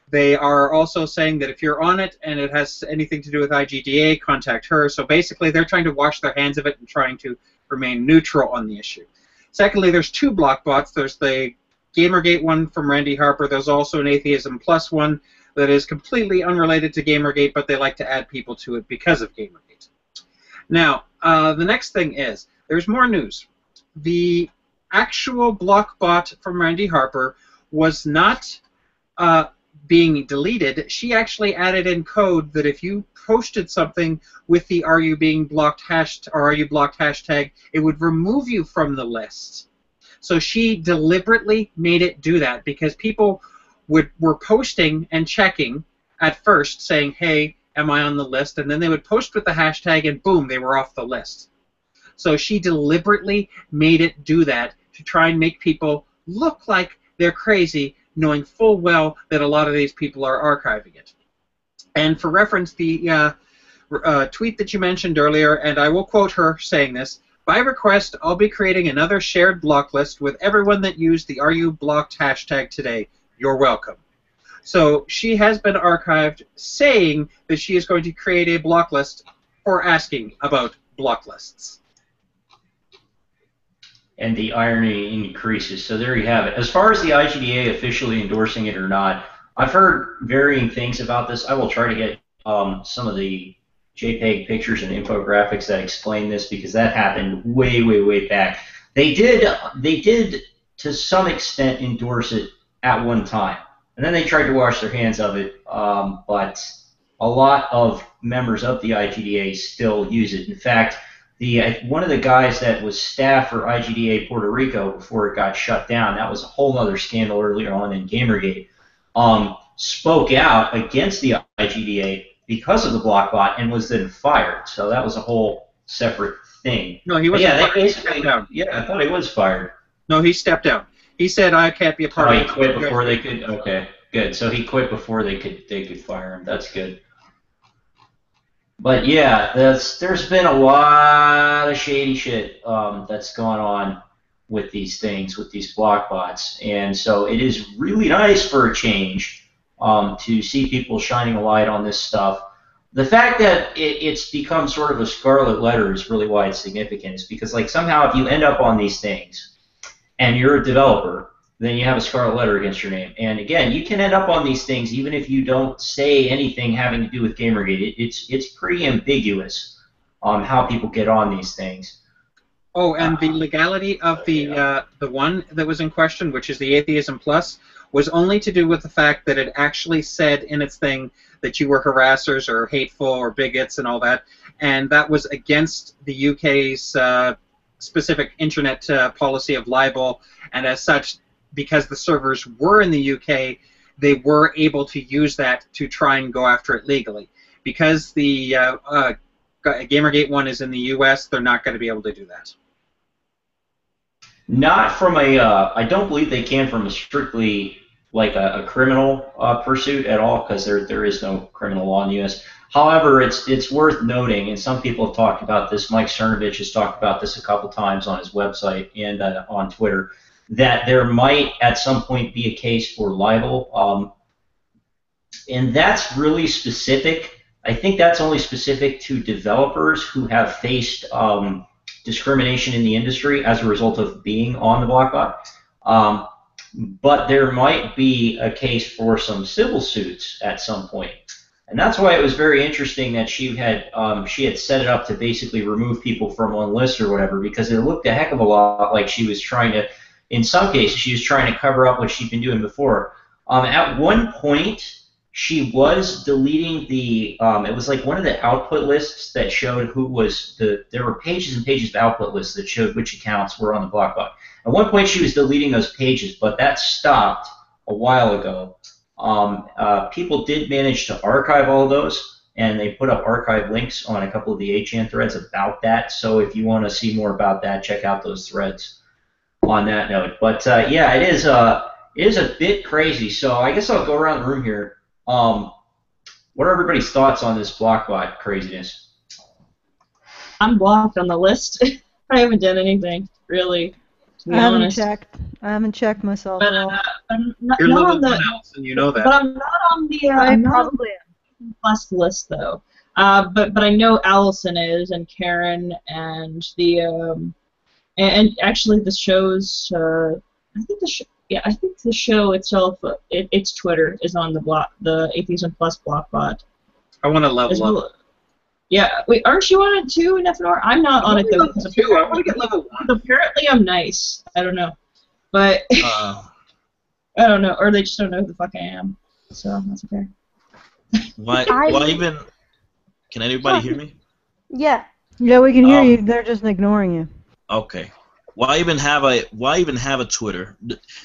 They are also saying that if you're on it and it has anything to do with IGDA, contact her. So basically, they're trying to wash their hands of it and trying to remain neutral on the issue. Secondly, there's two block bots. There's the Gamergate one from Randy Harper. There's also an Atheism Plus one that is completely unrelated to Gamergate, but they like to add people to it because of Gamergate. Now, the next thing is, there's more news. The actual block bot from Randy Harper was not being deleted. She actually added in code that if you posted something with the "Are you being blocked" hashtag, it would remove you from the list. So she deliberately made it do that because people were posting and checking at first, saying, "Hey, am I on the list?" And then they would post with the hashtag, and boom, they were off the list. So she deliberately made it do that to try and make people look like they're crazy, knowing full well that a lot of these people are archiving it. And for reference, the tweet that you mentioned earlier, and I will quote her saying this, "By request, I'll be creating another shared block list with everyone that used the #RUBlocked hashtag today. You're welcome." So she has been archived saying that she is going to create a block list for asking about block lists. And the irony increases. So there you have it. As far as the IGDA officially endorsing it or not, I've heard varying things about this. I will try to get some of the JPEG pictures and infographics that explain this because that happened way, way, way back. They did to some extent endorse it at one time, and then they tried to wash their hands of it. But a lot of members of the IGDA still use it. In fact, one of the guys that was staff for IGDA Puerto Rico before it got shut down, that was a whole other scandal earlier on in Gamergate, spoke out against the IGDA because of the block bot and was then fired. So that was a whole separate thing. No, he wasn't fired. He stepped down. Yeah, I thought he was fired. No, he stepped down. He said, "I can't be a part of it." He quit before they could. Okay, good. So he quit before they could fire him. That's good. But yeah, there's been a lot of shady shit that's gone on with these things, with these block bots, and so it is really nice for a change to see people shining a light on this stuff. The fact that it's become sort of a scarlet letter is really why it's significant. Is because like somehow if you end up on these things and you're a developer, then you have a scarlet letter against your name. And again, you can end up on these things even if you don't say anything having to do with Gamergate. It's pretty ambiguous on how people get on these things. Oh, and the legality of the one that was in question, which is the Atheism Plus, was only to do with the fact that it actually said in its thing that you were harassers or hateful or bigots and all that, and that was against the UK's specific internet policy of libel, and as such, because the servers were in the UK, they were able to use that to try and go after it legally. Because the Gamergate one is in the US, they're not going to be able to do that. Not from a, I don't believe they can from a strictly like a criminal pursuit at all, because there is no criminal law in the U.S. However, it's worth noting, and some people have talked about this. Mike Cernovich has talked about this a couple times on his website and on Twitter, that there might at some point be a case for libel, and that's really specific. I think that's only specific to developers who have faced discrimination in the industry as a result of being on the blockbot. But there might be a case for some civil suits at some point. And that's why it was very interesting that she had set it up to basically remove people from one list or whatever, because it looked a heck of a lot like she was trying to, in some cases, she was trying to cover up what she'd been doing before. At one point, she was deleting the, it was like one of the output lists that showed who was there were pages and pages of output lists that showed which accounts were on the blockbot. At one point, she was deleting those pages, but that stopped a while ago. People did manage to archive all of those, and they put up archive links on a couple of the 8chan threads about that. So if you want to see more about that, check out those threads on that note. But yeah, it is a bit crazy. So I guess I'll go around the room here. What are everybody's thoughts on this blockbot craziness? I'm blocked on the list. I haven't done anything really To be I haven't honest. checked. I haven't checked myself But at all. I'm not, You're not level on the. 1, Allison, you know But that. I'm not on the. I I'm not on probably the plus list though. But I know Allison is, and Karen, and the and actually the show's. I think the yeah, I think the show itself, its Twitter is on the Atheism Plus block bot I want to as level up. well. Yeah, wait, aren't you on it too, FNR? I'm not on it though. Level 2. I want to get level 1. Apparently I'm nice. I don't know, but I don't know, or they just don't know who the fuck I am. So that's okay. Why even? Can anybody hear me? Yeah. Yeah, we can hear you. They're just ignoring you. Okay. Why even have a Twitter?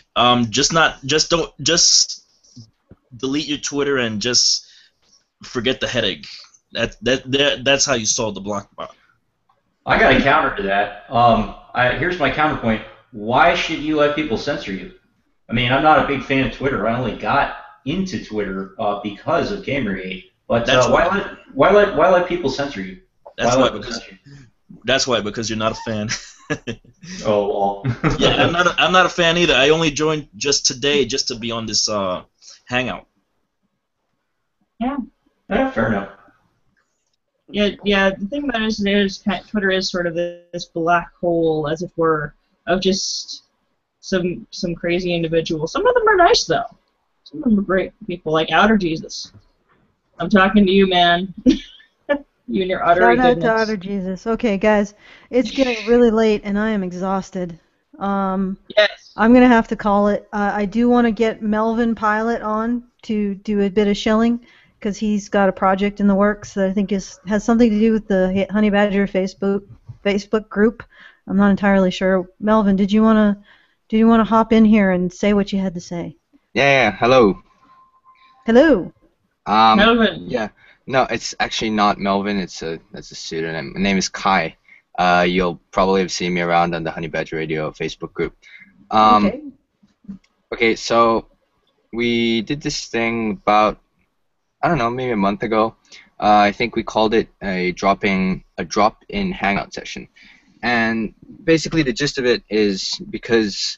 Just delete your Twitter and just forget the headache. That's how you solve the block bot. I got a counter to that. Here's my counterpoint. Why should you let people censor you? I mean, I'm not a big fan of Twitter. I only got into Twitter because of Gamergate. But why let people censor you? That's why, because you're not a fan. Oh well. Yeah, I'm not a fan either. I only joined just today just to be on this hangout. Yeah. Fair enough. Yeah. The thing about it is Twitter is sort of this black hole, as it were, of just some crazy individuals. Some of them are nice though. Some of them are great people, like Outer Jesus. I'm talking to you, man. You and your uttery Shout out goodness. to Otter Jesus. Okay, guys, it's getting really late and I am exhausted. Yes. I'm gonna have to call it. I do want to get Melvin Pilot on to do a bit of shilling because he's got a project in the works that I think has something to do with the Honey Badger Facebook group. I'm not entirely sure. Melvin, did you wanna hop in here and say what you had to say? Yeah. Hello. Hello. Melvin. Yeah. No, it's actually not Melvin. That's a pseudonym. My name is Kai. You'll probably have seen me around on the Honey Badger Radio Facebook group. Okay. Okay, so we did this thing about, I don't know, maybe a month ago. I think we called it a drop-in hangout session. And basically the gist of it is because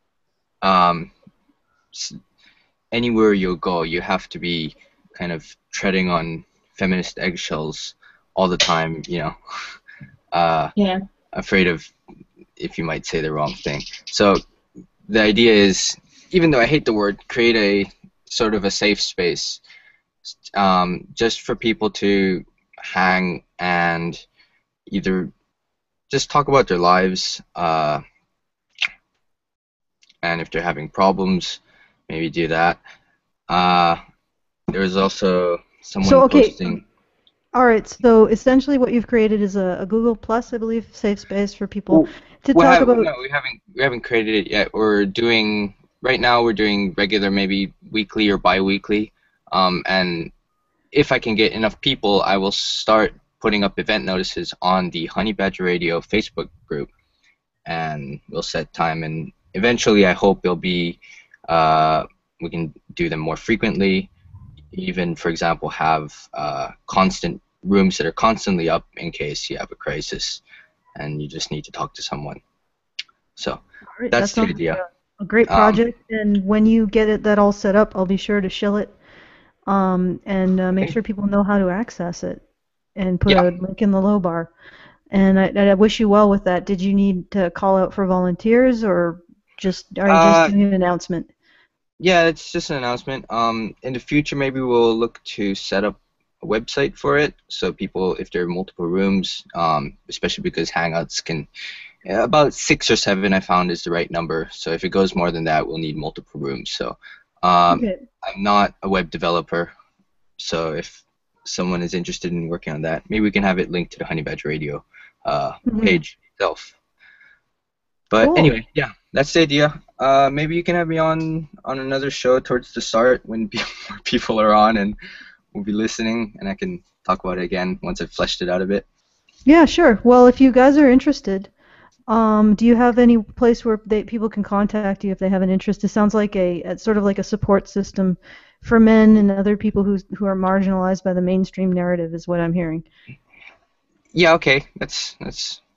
anywhere you go, you have to be kind of treading on feminist eggshells all the time, Yeah. afraid of if you might say the wrong thing. So the idea is, even though I hate the word, create a sort of a safe space just for people to hang and either just talk about their lives and if they're having problems, maybe do that. There's also someone posting. All right. So essentially, what you've created is a Google Plus, I believe, safe space for people to talk about. No, we haven't created it yet. We're doing regular, maybe weekly or bi-weekly. And if I can get enough people, I will start putting up event notices on the Honey Badger Radio Facebook group, and we'll set time. And eventually, I hope there'll be we can do them more frequently. Even, for example, have constant rooms that are constantly up in case you have a crisis and you just need to talk to someone. So Right, that's that the idea. A great project, and when you get that all set up, I'll be sure to shill it and make sure people know how to access it and put a link in the low bar. And I wish you well with that. Did you need to call out for volunteers, or are you just doing an announcement? Yeah, it's just an announcement. In the future, maybe we'll look to set up a website for it, so people, if there are multiple rooms, especially because Hangouts can, about 6 or 7 I found is the right number. So if it goes more than that, we'll need multiple rooms. So I'm not a web developer, so if someone is interested in working on that, maybe we can have it linked to the Honey Badger Radio page itself. But anyway, yeah, that's the idea. Maybe you can have me on another show towards the start when more people are on and we'll be listening, and I can talk about it again once I've fleshed it out a bit. Yeah, sure. Well, if you guys are interested, do you have any place where people can contact you if they have an interest? It sounds like a sort of like a support system for men and other people who are marginalized by the mainstream narrative, is what I'm hearing. Yeah, okay, that's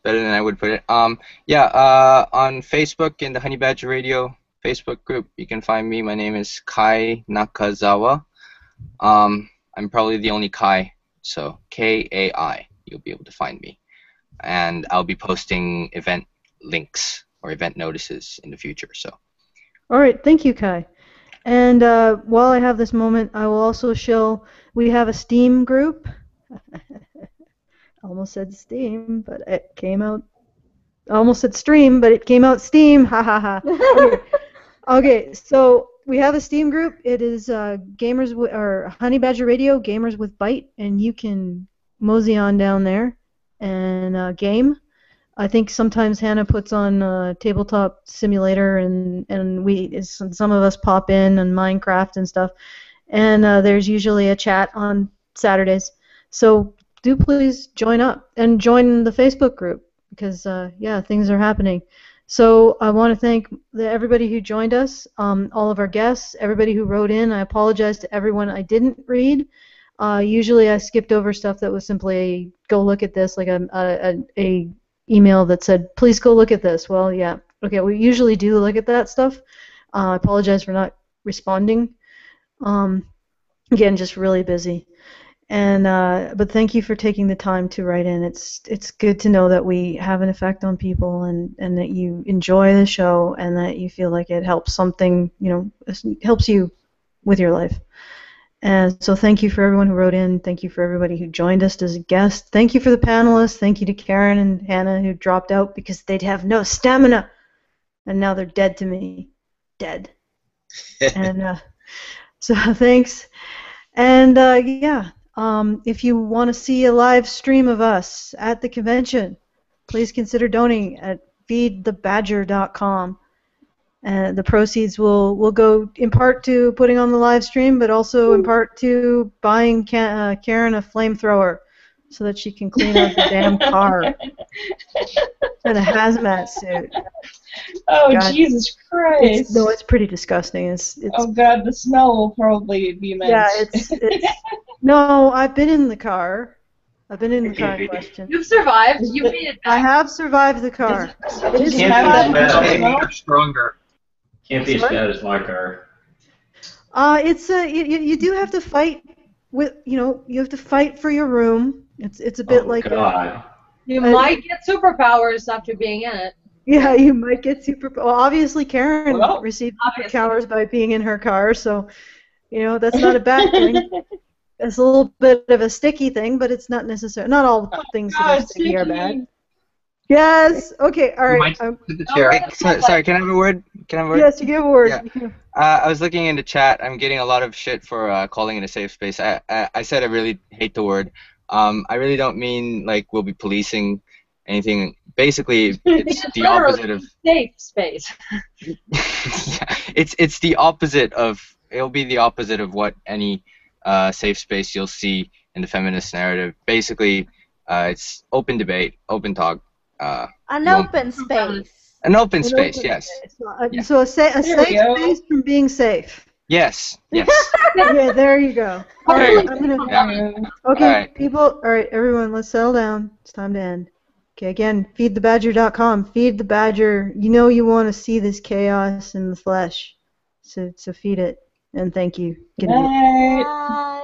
better than I would put it. Yeah, on Facebook in the Honey Badger Radio Facebook group, you can find me. My name is Kai Nakazawa. I'm probably the only Kai, so Kai. You'll be able to find me, and I'll be posting event links or event notices in the future. So. All right, thank you, Kai. And while I have this moment, I will also show we have a Steam group. Almost said Steam, but it came out. I almost said stream, but it came out Steam. Ha ha ha. Okay, so we have a Steam group. It is gamers or Honey Badger Radio Gamers with Byte, and you can mosey on down there and game. I think sometimes Hannah puts on Tabletop Simulator, and some of us pop in on Minecraft and stuff. And there's usually a chat on Saturdays. So do please join up and join the Facebook group because yeah, things are happening. So I want to thank everybody who joined us, all of our guests, everybody who wrote in. I apologize to everyone I didn't read. Usually I skipped over stuff that was simply go look at this, like a email that said please go look at this. Well, yeah, okay, we usually do look at that stuff. I apologize for not responding. Again, just really busy. And but thank you for taking the time to write in. It's good to know that we have an effect on people and that you enjoy the show and that you feel like it helps something, helps you with your life. And so thank you for everyone who wrote in. Thank you for everybody who joined us as a guest. Thank you for the panelists. Thank you to Karen and Hannah who dropped out because they'd have no stamina. And now they're dead to me. Dead. And so thanks. And yeah. If you want to see a live stream of us at the convention, please consider donating at feedthebadger.com. The proceeds will go in part to putting on the live stream, but also in part to buying Karen a flamethrower so that she can clean out the damn car and a hazmat suit. Oh, God. Jesus Christ! It's pretty disgusting. It's oh God, the smell will probably be immense. Yeah, it's no, I've been in the car. I've been in the car in question. You've survived. You made it back. I have survived the car. It is stronger. Can't be as bad as my car. It's you do have to fight with you have to fight for your room. It's a bit like God. You might get superpowers after being in it. Yeah, you might get well, obviously Karen received superpowers by being in her car, so that's not a bad thing. It's a little bit of a sticky thing, but it's not necessary. Not all things that are sticky are bad. Yes. Okay. All right. Sorry. Can I have a word? Yes, you give a word. Yeah. I was looking in the chat. I'm getting a lot of shit for calling it a safe space. I said I really hate the word. I really don't mean like we'll be policing anything. Basically, it's the opposite of safe space. Yeah, it's the opposite of. It'll be the opposite of what any safe space you'll see in the feminist narrative. Basically, it's open debate, open talk. An open space. An open space, yes. So a safe space from being safe. Yes. Yes. Yeah, there you go. All right. Okay, right. People. All right, everyone, let's settle down. It's time to end. Okay, again, feedthebadger.com. Feed the Badger. You want to see this chaos in the flesh. So feed it. And thank you. Good night. Bye.